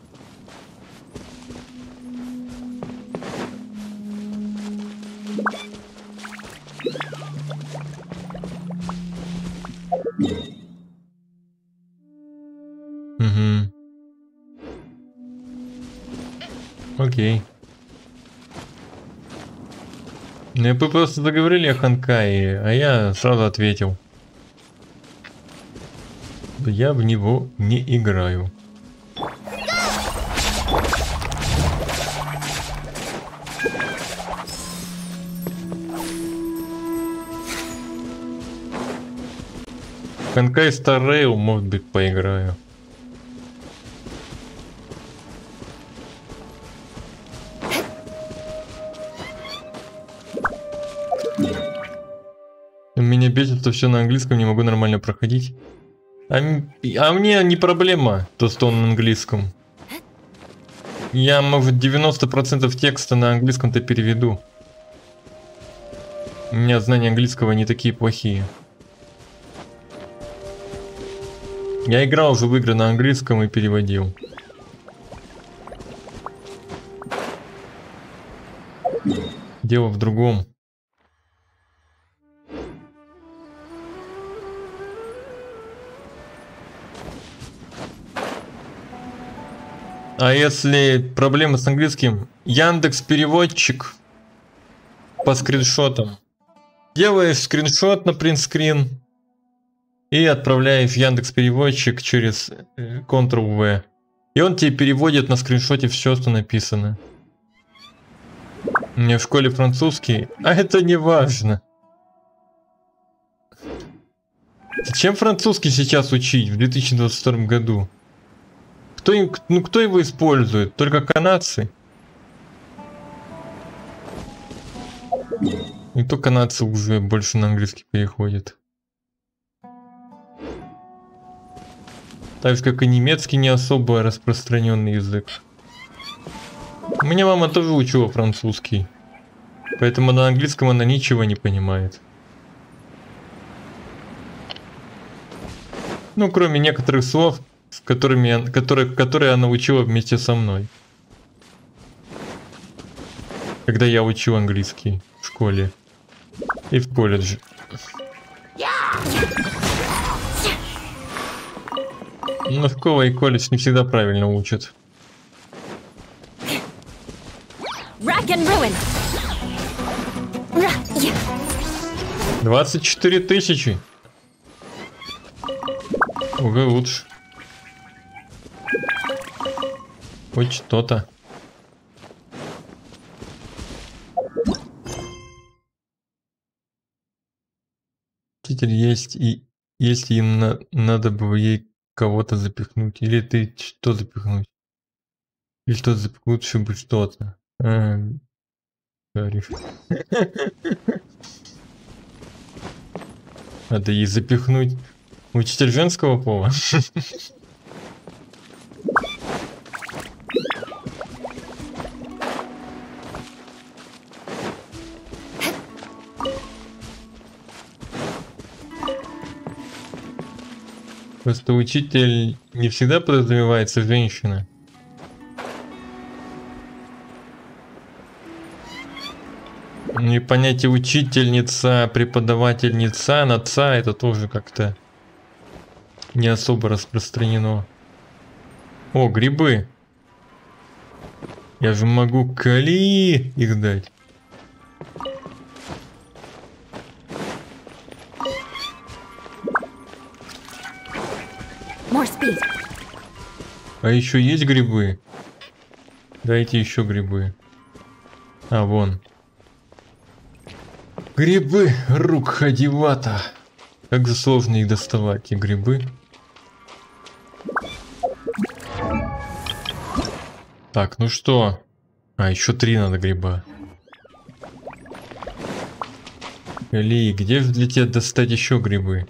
Угу. Окей. Ну, вы просто заговорили о Ханкае, а я сразу ответил. Я в него не играю. Ханкай Star Rail, может быть, поиграю. Меня бесит, что все на английском, не могу нормально проходить. А, а мне не проблема, то, что он на английском. Я, может, девяносто процентов текста на английском-то переведу. У меня знания английского не такие плохие. Я играл уже в игры на английском и переводил. Дело в другом. А если проблемы с английским, Яндекс переводчик по скриншотам. Делаешь скриншот на принтскрин и отправляешь в Яндекс переводчик через контрол вэ. И он тебе переводит на скриншоте все, что написано. У меня в школе французский, а это не важно. Зачем французский сейчас учить в две тысячи двадцать втором году? Кто, ну, кто его использует? Только канадцы? И то канадцы уже больше на английский переходят. Так же, как и немецкий не особо распространенный язык. У меня мама тоже учила французский. Поэтому на английском она ничего не понимает. Ну, кроме некоторых слов, с которыми, которые, которые она учила вместе со мной. Когда я учил английский в школе и в колледже. Но школа и колледж не всегда правильно учат. двадцать четыре тысячи. Уже лучше. Хоть что-то. Учитель есть, и если им на, надо было ей кого-то запихнуть. Или ты что запихнуть? Или что-то запихнуть, чтобы что-то. А, надо ей запихнуть. Учитель женского пола. Просто учитель не всегда подразумевается женщина. И понятие учительница, преподавательница, наца, это тоже как-то не особо распространено. О, грибы. Я же могу Кали их дать. А еще есть грибы? Дайте еще грибы. А, вон. Грибы рук ходивата. Как же сложно их доставать, и грибы. Так, ну что? А, еще три надо гриба. Ли, где же для тебя достать еще грибы?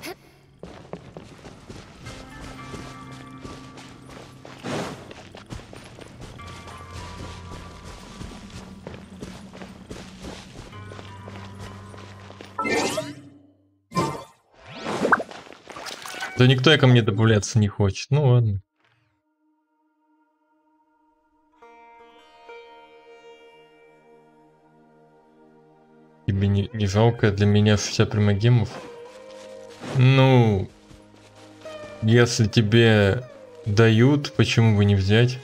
Да никто ко мне добавляться не хочет. Ну ладно. Тебе не, не жалко для меня шестьдесят примагемов? Ну, если тебе дают, почему бы не взять?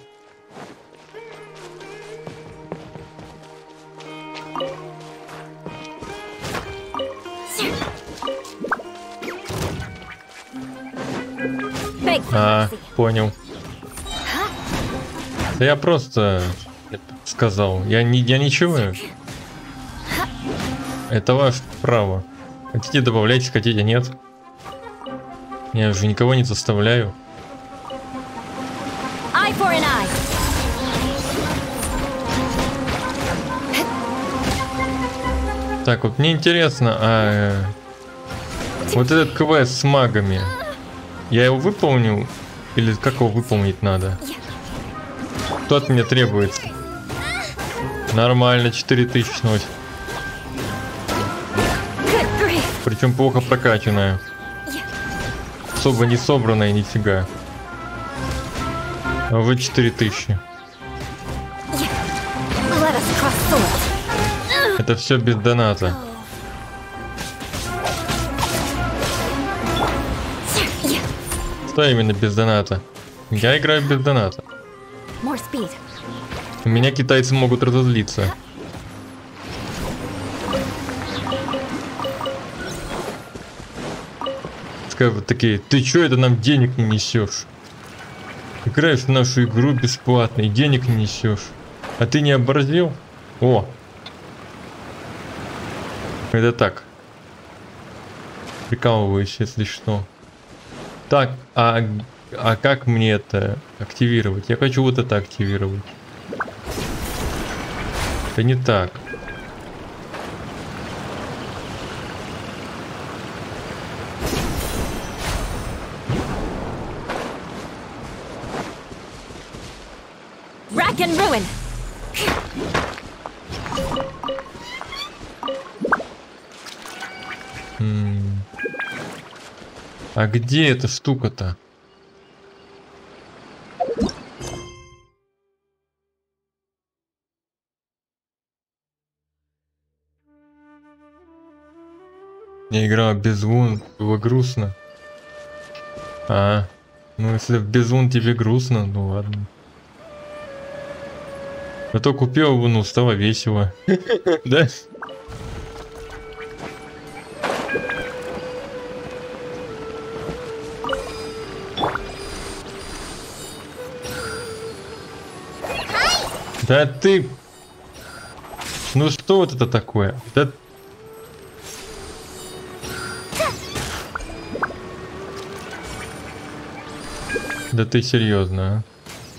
А, понял. Да я просто сказал. Я не, я ничего. Это ваше право. Хотите добавляйте, хотите нет. Я же никого не заставляю. Eye for an eye. Так, вот мне интересно, а вот этот квест с магами, я его выполнил? Или как его выполнить надо? Что от меня требуется? Нормально, четыре тысячи носит. Причем плохо прокачанная. Особо не собранная, нифига. А вы четыре тысячи. Это все без доната. Что именно без доната? Я играю без доната. У меня китайцы могут разозлиться. Скажут такие: ты чё это нам денег не несешь? Играешь в нашу игру бесплатно и денег не несешь. А ты не оборзел? О! Это так. Прикалываюсь, если что. Так, а, а как мне это активировать? Я хочу вот это активировать. Это не так. Rack and ruin. М-м. А где эта штука-то? Я играл без лун, было грустно. А, ну если без лун тебе грустно, ну ладно. А то купил луну, стало весело. Да? Да ты... Ну что вот это такое? Да... Да ты серьезно, а?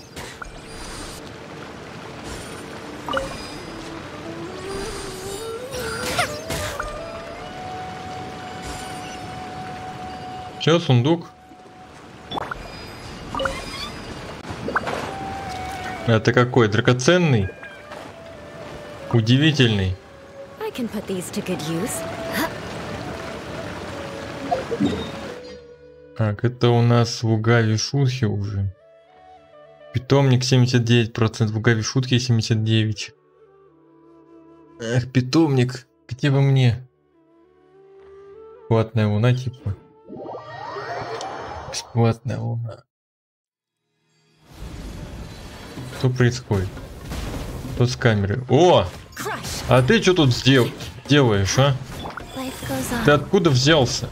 Чё, сундук? Это какой? Драгоценный? Удивительный. I can put these to good use. Так, это у нас луга вишухи уже. Питомник семьдесят девять процентов, луга вишухи семьдесят девять процентов. Эх, питомник, где вы мне? Бесплатная луна типа. Бесплатная луна. Что происходит? Что с камерой? О! А ты что тут сдел делаешь, а? Ты откуда взялся?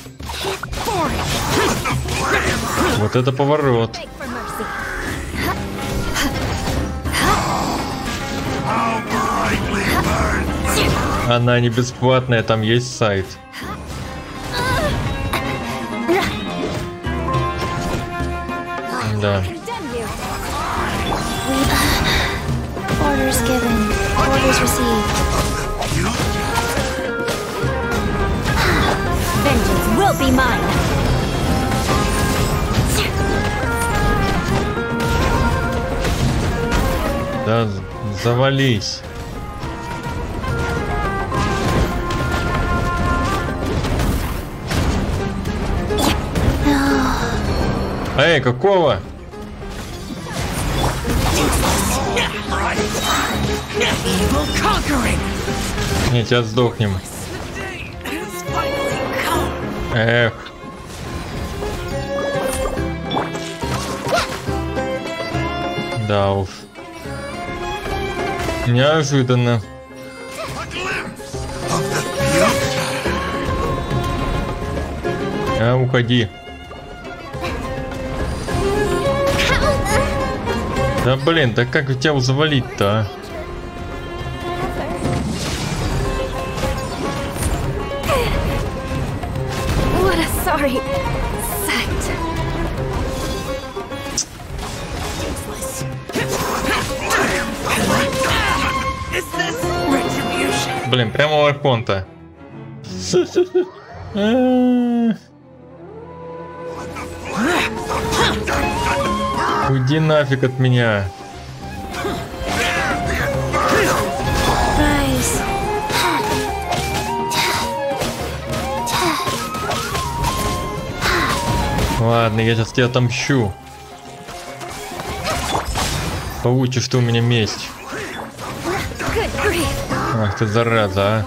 Вот это поворот. Она не бесплатная, там есть сайт. Да. Orders given. Orders received. Vengeance will be mine. Да, завались. No. Эй, какого? Не, сейчас сдохнем. Эх. Да уж. Неожиданно. А, уходи. Да блин, да как тебя завалить-то, а? What a sorry sight. Блин, прямо в Архонта. Уйди нафиг от меня. Rise. Ладно, я сейчас тебя отомщу. Получишь ты у меня месть. Good grief. Ах ты зараза, а.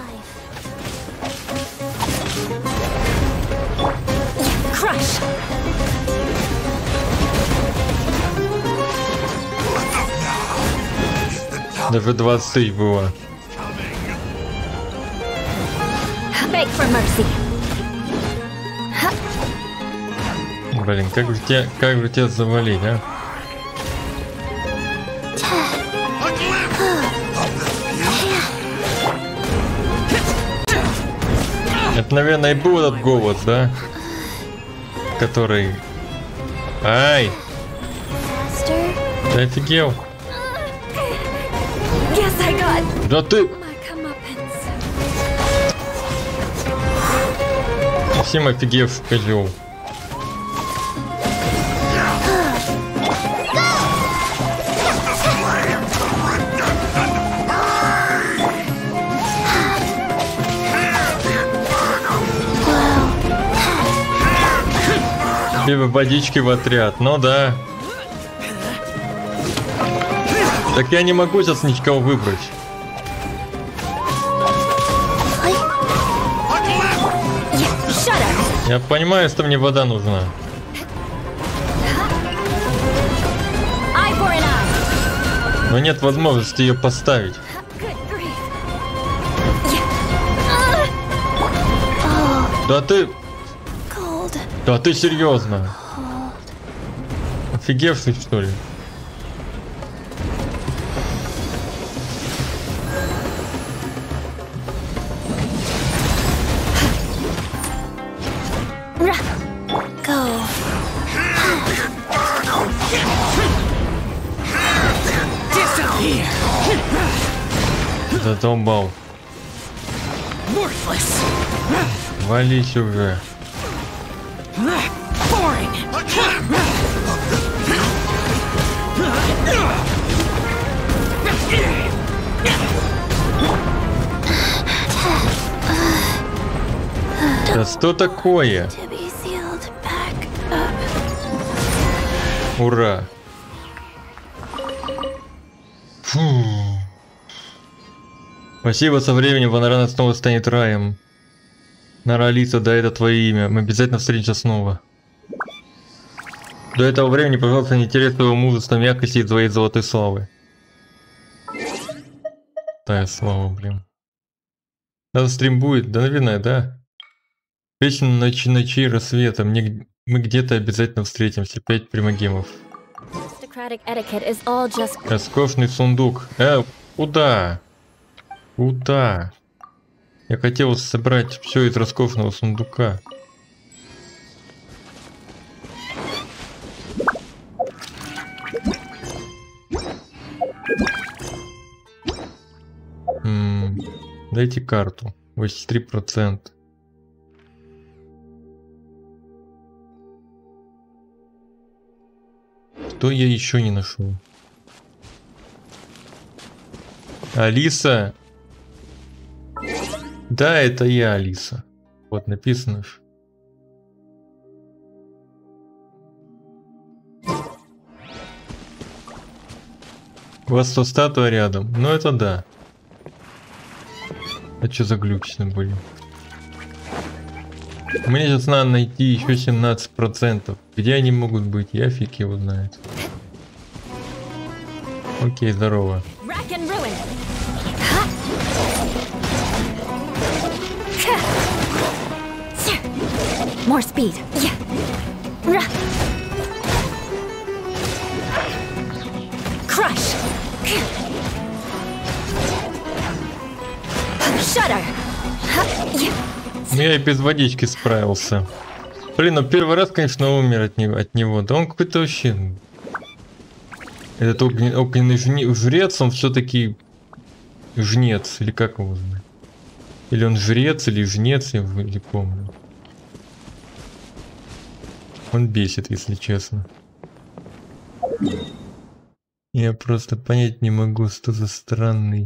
Crush. Даже двадцать тысяч было. Beg for mercy. Блин, как же тебя, как же тебя завалить, а? Это, наверное, и был этот голос, да? Который... Ай! Master. Ты офигел? Guess I got Да ты... my comeuppance. Совсем офигевший козел. Тебе водички в отряд, ну да. Так я не могу сейчас никого выбрать. Shut up. Я понимаю, что мне вода нужна. Eye for an eye. Но нет возможности ее поставить. Good grief. Да ты... Cold. Да ты серьезно? Офигевший, что ли? Go. Disappear. Задолбал. Worthless. Вались уже. Boring. Да что такое? To be sealed back up. Ура. Фу. Спасибо, со временем Ванарана снова станет раем. Наралиса, да, это твое имя. Мы обязательно встретимся снова. До этого времени, пожалуйста, не теряй своего мужества, мягкости и твоей золотой славы. Тая слава, блин. Да, стрим будет, да, наверное, да. Вечно ночи, ночи, рассвета. Мне, мы где-то обязательно встретимся. Пять примагемов. Aristocratic etiquette is all just Роскошный сундук. Э, куда? Куда? Я хотел собрать все из роскошного сундука. М-м, дайте карту. восемьдесят три процента. Что я еще не нашел? Алиса? Да, это я, Алиса. Вот написано ж. У вас то статуя рядом. Ну это да. А что за глючно были? Мне сейчас надо найти еще семнадцать процентов. Где они могут быть? Я фиг его знает. Окей, здорово. More speed. Crush. Shudder. Ну я и без водички справился. Блин, ну первый раз, конечно, умер от него. От него. Да он какой-то вообще... Этот огнен... огненный жне... жрец, он все-таки жнец. Или как его знать? Или он жрец, или жнец, я не помню. Он бесит, если честно. Я просто понять не могу, что за странный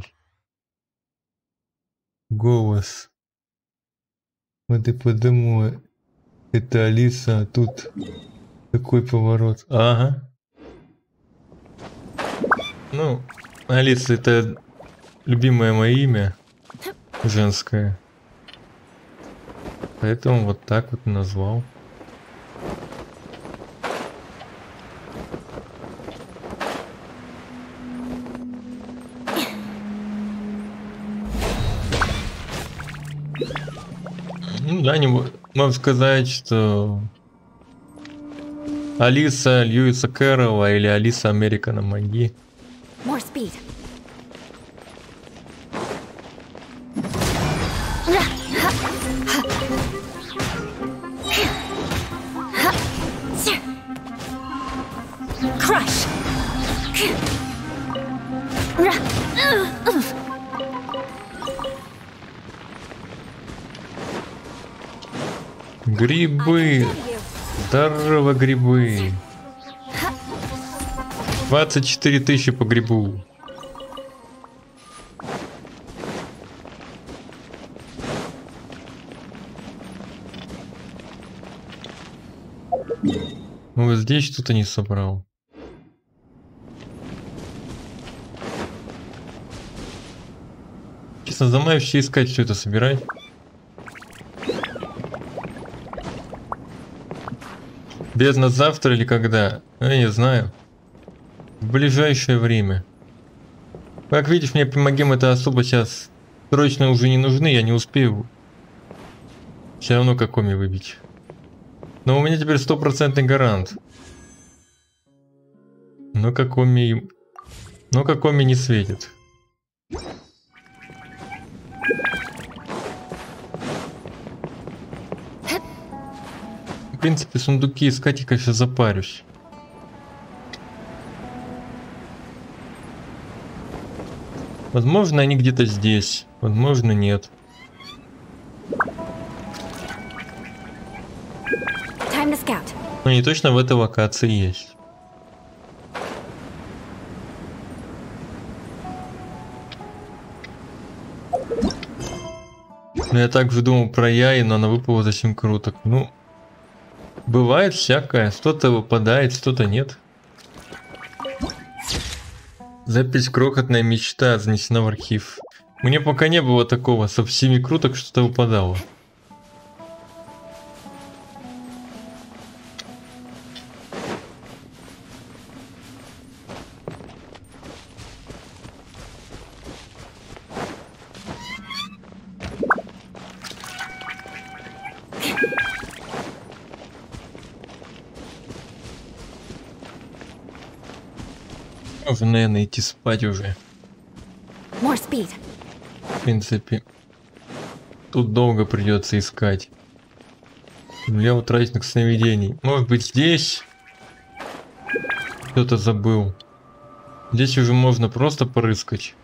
голос. Вот и подумала, это Алиса, а тут такой поворот. Ага. Ну, Алиса это любимое мое имя женское. Поэтому вот так вот назвал. Ну да, не могу сказать, что Алиса Льюиса Кэрролла или Алиса Американа Маги. More speed. Crush. Грибы. Здорово, грибы. двадцать четыре тысячи по грибу. Ну вот здесь что-то не собрал. Честно, замающе искать все это собирать. Бездна завтра или когда? Я не знаю. В ближайшее время. Как видишь, мне помогим это особо сейчас срочно уже не нужны, я не успею. Все равно какоми выбить. Но у меня теперь стопроцентный гарант. Но какоми... Но какоми не светит. В принципе, сундуки искать я, конечно, запарюсь. Возможно, они где-то здесь. Возможно, нет. Но они точно в этой локации есть. Но я также думал про Яи, но она выпала за семь круток. Ну... Бывает всякое, что-то выпадает, что-то нет. Запись «Крохотная мечта» занесена в архив. Мне пока не было такого, со всеми круток что-то выпадало. Можно, наверное, идти спать уже. More speed. В принципе, тут долго придется искать. Для утраченных сновидений. Может быть, здесь кто-то забыл. Здесь уже можно просто порыскать.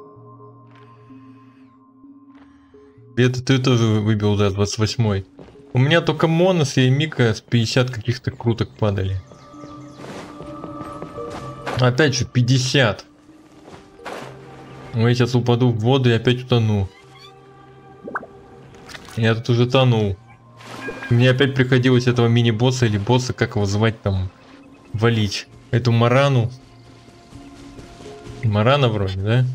Это ты тоже выбил, да, двадцать восьмой. У меня только Монос и Мика с пятьдесят каких-то круток падали. Опять же пятьдесят. Я сейчас упаду в воду и опять утону. Я тут уже тонул. Мне опять приходилось этого мини-босса или босса, как его звать там, валить. Эту Марану. Марана вроде, да?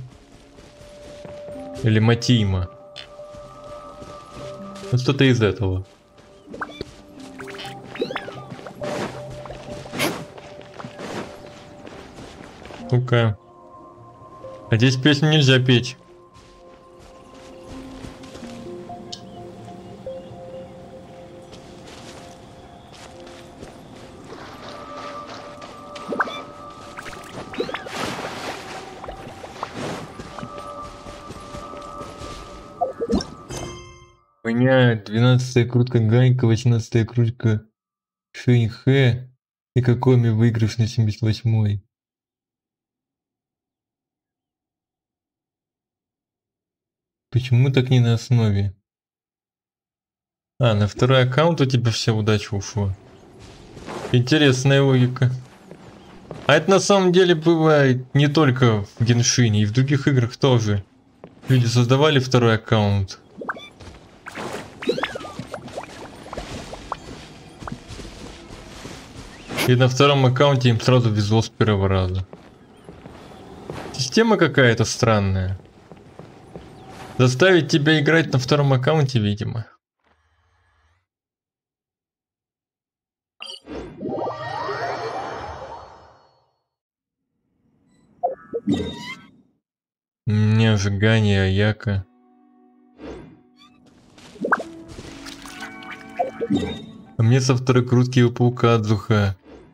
Или Матима. Вот что-то из этого. Ну-ка. А здесь песню нельзя петь. У меня двенадцатая крутка Ганька, восемнадцатая крутка Шиньхэ и Какоми выигрыш на семьдесят восьмой. Почему так не на основе? А, на второй аккаунт у тебя вся удача ушла. Интересная логика. А это на самом деле бывает не только в Геншине, и в других играх тоже. Люди создавали второй аккаунт. И на втором аккаунте им сразу везло с первого раза. Система какая-то странная. Заставить тебя играть на втором аккаунте, видимо. У меня же Гани, Аяка. А мне со второй крутки у паука Адзуха.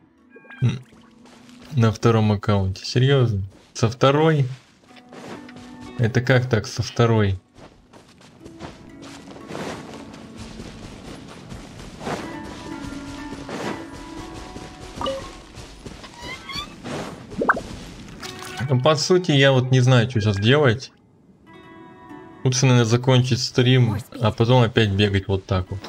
На втором аккаунте. Серьезно? Со второй? Это как так, со второй? Ну, по сути, я вот не знаю, что сейчас делать. Лучше, наверное, закончить стрим, а потом опять бегать вот так вот.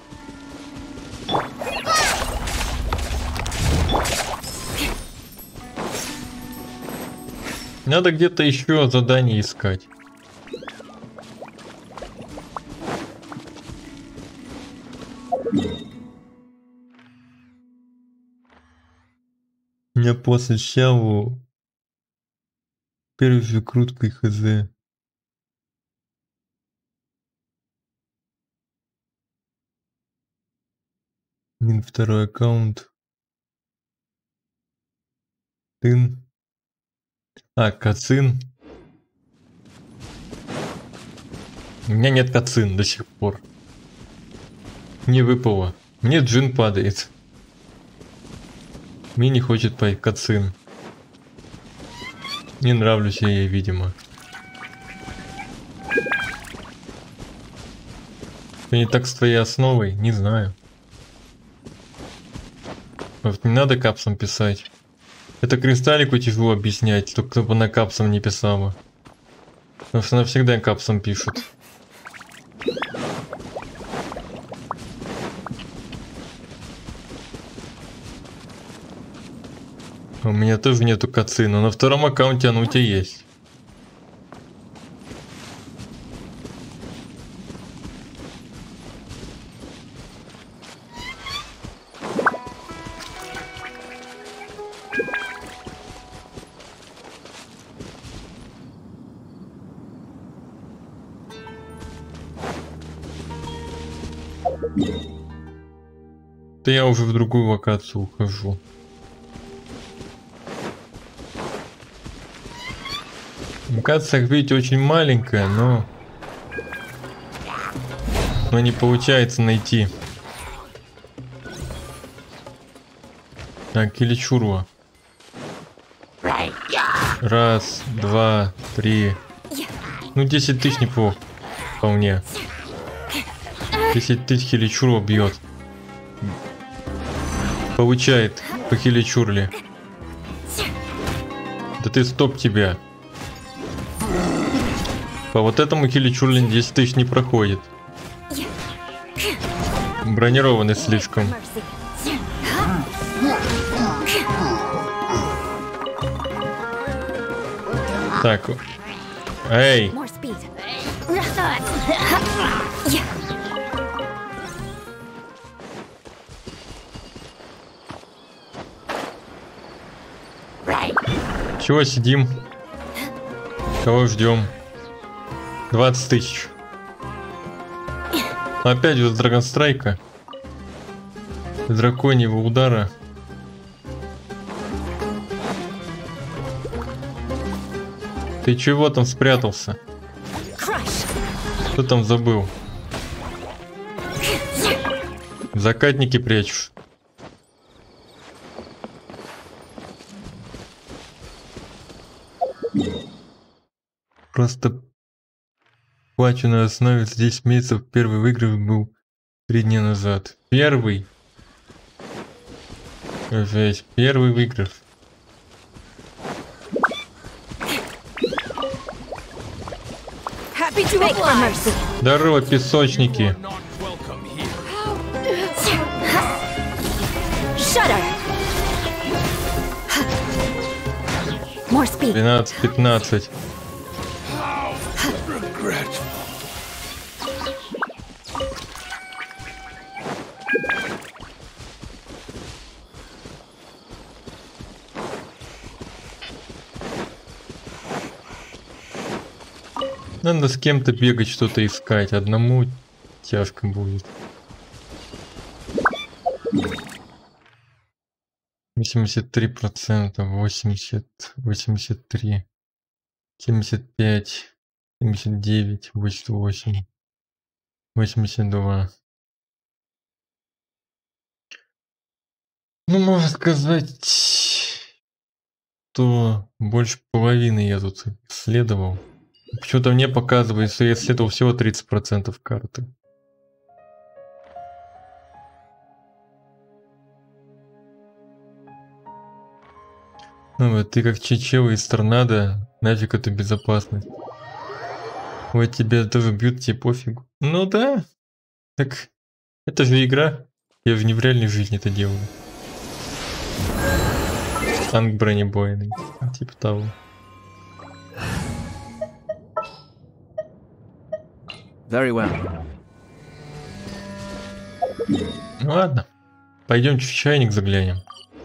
Надо где-то еще задание искать. У меня после Сяву первой же круткой хз. Мин второй аккаунт. Тын. А, Кацин. У меня нет Кацин до сих пор. Не выпало. Мне Джин падает. Мне не хочет пойти Кацин. Не нравлюсь я ей, видимо. Что не так с твоей основой? Не знаю. Вот не надо капсом писать. Это Кристаллику тяжело объяснять, что кто бы на капсом не писала. Потому что она всегда капсом пишет. У меня тоже нету Кацин, но на втором аккаунте оно у тебя есть. Да я уже в другую локацию ухожу. Локация, как видите, очень маленькая, но... Но не получается найти. Так, Киличурва. Раз, два, три. Ну, десять тысяч неплохо. Вполне. десять тысяч Киличурва бьет. Получает по Хиличурле. Да ты стоп тебя. По вот этому Хиличурле десять тысяч не проходит. Бронированный слишком. Так. Эй. Чего сидим? Кого ждем? двадцать тысяч. Опять из Драгонстрайка. Драконьего удара. Ты чего там спрятался? Что там забыл? В закатнике прячешь. Просто плачу на основе за десять месяцев. Первый выигрыш был три дня назад. Первый. Жесть. Первый выигрыш. Здорово, песочники. двенадцать пятнадцать. Надо с кем-то бегать, что-то искать. Одному тяжко будет. восемьдесят три процента, восемьдесят, восемьдесят три, семьдесят пять, семьдесят девять, восемьдесят восемь, восемьдесят два. Ну, можно сказать, что больше половины я тут исследовал. Почему-то мне показывает, что я исследовал всего тридцать процентов карты. Ну вот, ты как чечева из торнадо, нафиг эту безопасность. Вот тебя тоже бьют, тебе пофигу. Ну да, так это же игра. Я же не в реальной жизни это делаю. Танк бронебойный, типа того. Very well. Ну ладно, пойдем в чайник заглянем.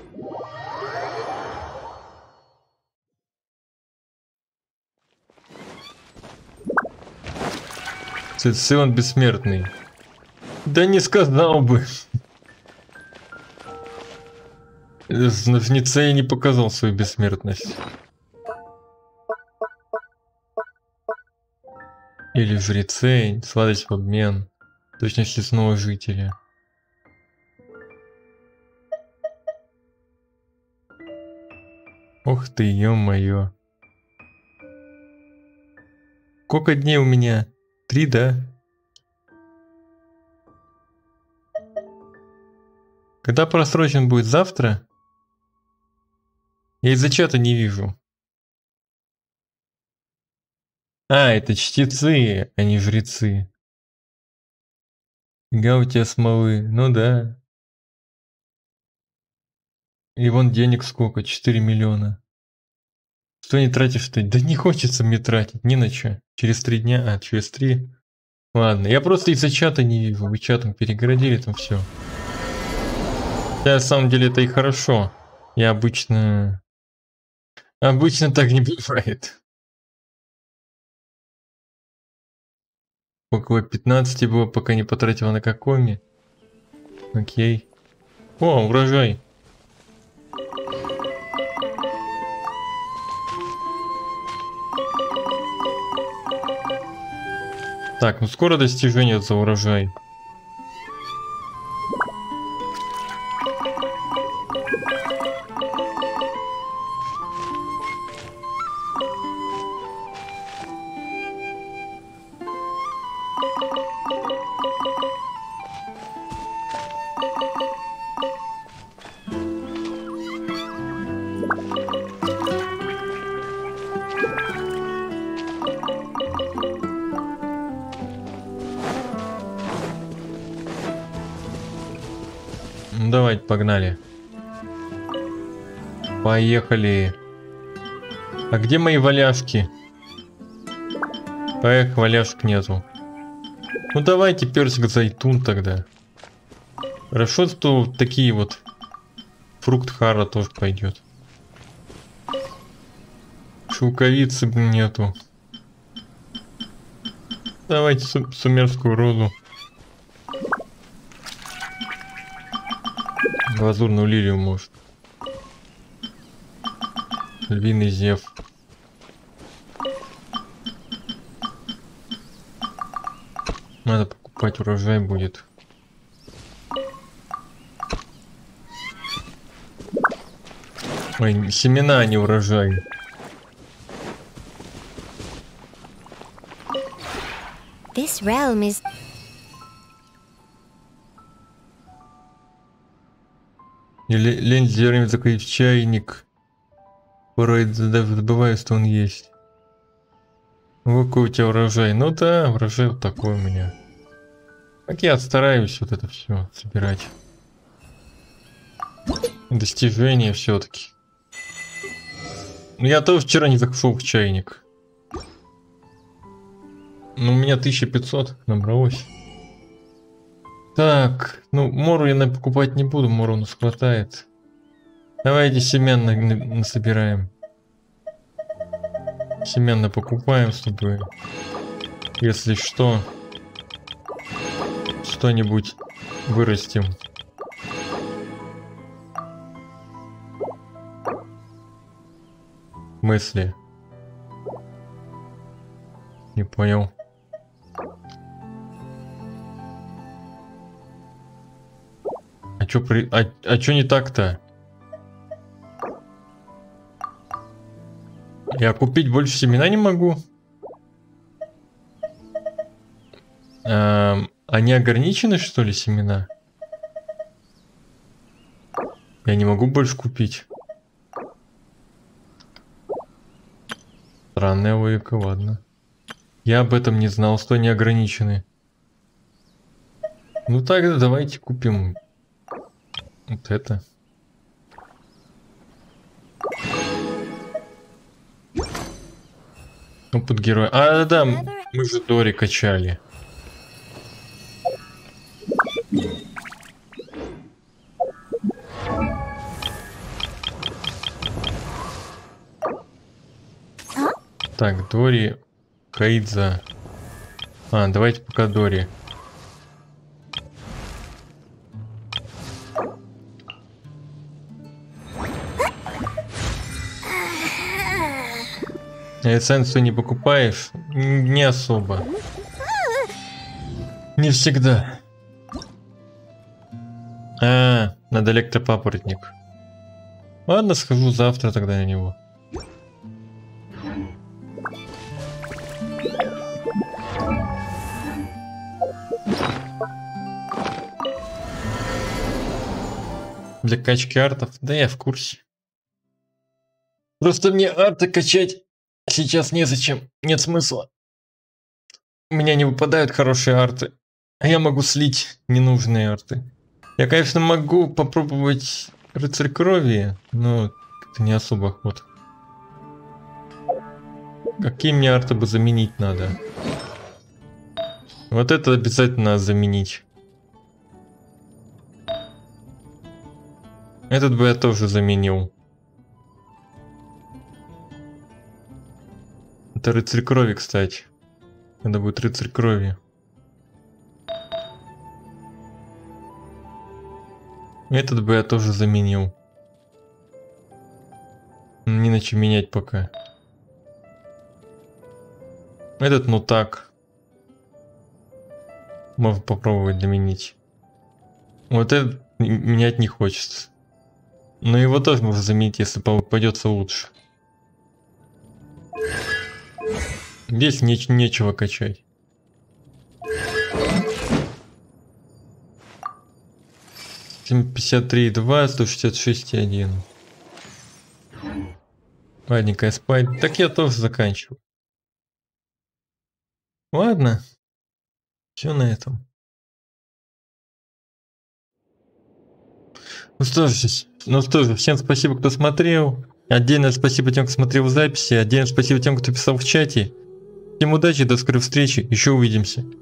Цицилон бессмертный. Да не сказал бы. В Ницее не показал свою бессмертность. Или жрецы, сладость в обмен, точность лесного жителя. Ох ты, ё-моё. Сколько дней у меня? Три, да? Когда просрочен будет? Завтра? Я из-за чата не вижу. А, это чтецы, а не жрецы. Га у тебя смолы, ну да. И вон денег сколько, четыре миллиона. Что не тратишь-то? Да не хочется мне тратить, ни на что. Через три дня, а, через три. Ладно, я просто из-за чата не вижу, вы чатом перегородили там все. Да, на самом деле это и хорошо. Я обычно... Обычно так не бывает. Около пятнадцати было, пока не потратила на какоми. Окей. О, урожай. Так, ну скоро достижение за урожай. Ну давайте, погнали. Поехали. А где мои валяшки? Эх, валяшек нету. Ну давайте персик зайтун тогда. Хорошо, что такие вот фрукт хара тоже пойдет. Шелковицы нету. Давайте су сумерскую розу. Лазурную лилию, может. Львиный зев. Надо покупать, урожай будет. Ой, семена, а не урожай. This realm is... Или лень зернами закрыть в чайник. Порой даже забываю, что он есть. Ну, какой у тебя урожай? Ну да, урожай вот такой у меня. Так я стараюсь вот это все собирать. Достижения все-таки. Ну я тоже вчера не зашел в чайник. Ну у меня тысяча пятьсот набралось. Так, ну мору я наверное, покупать не буду, мору у нас хватает. Давайте семян на, на, насобираем. Семян покупаем, чтобы, если что, что-нибудь вырастим. Мысли. Не понял. А чё при... А, а чё не так-то? Я купить больше семена не могу. Эм, они ограничены, что ли, семена? Я не могу больше купить. Странная логика, ладно. Я об этом не знал, что они ограничены. Ну тогда давайте купим вот это. Опыт героя. А, да, мы же Дори качали. Так, Дори, Каидза. А, давайте пока Дори. Эссенцию не покупаешь? Не особо. Не всегда. А, надо электропапоротник. Ладно, схожу завтра тогда на него. Для качки артов? Да я в курсе. Просто мне арты качать сейчас незачем. Нет смысла. У меня не выпадают хорошие арты. А я могу слить ненужные арты. Я, конечно, могу попробовать рыцарь крови, но это не особо охота. Какие мне арты бы заменить надо? Вот это обязательно надо заменить. Этот бы я тоже заменил. Это рыцарь крови, кстати. Надо будет рыцарь крови. Этот бы я тоже заменил. Не на чем менять пока. Этот, ну так. Можно попробовать заменить. Вот этот менять не хочется. Но его тоже можно заменить, если попадется лучше. Здесь не нечего качать. пятьдесят три и два, сто шестьдесят шесть и один. Ладненько, спать. Так я тоже заканчиваю. Ладно. Все на этом. Ну что же, ну что же, всем спасибо, кто смотрел. Отдельное спасибо тем, кто смотрел в записи. Отдельное спасибо тем, кто писал в чате. Всем удачи, до скорой встречи. Еще увидимся.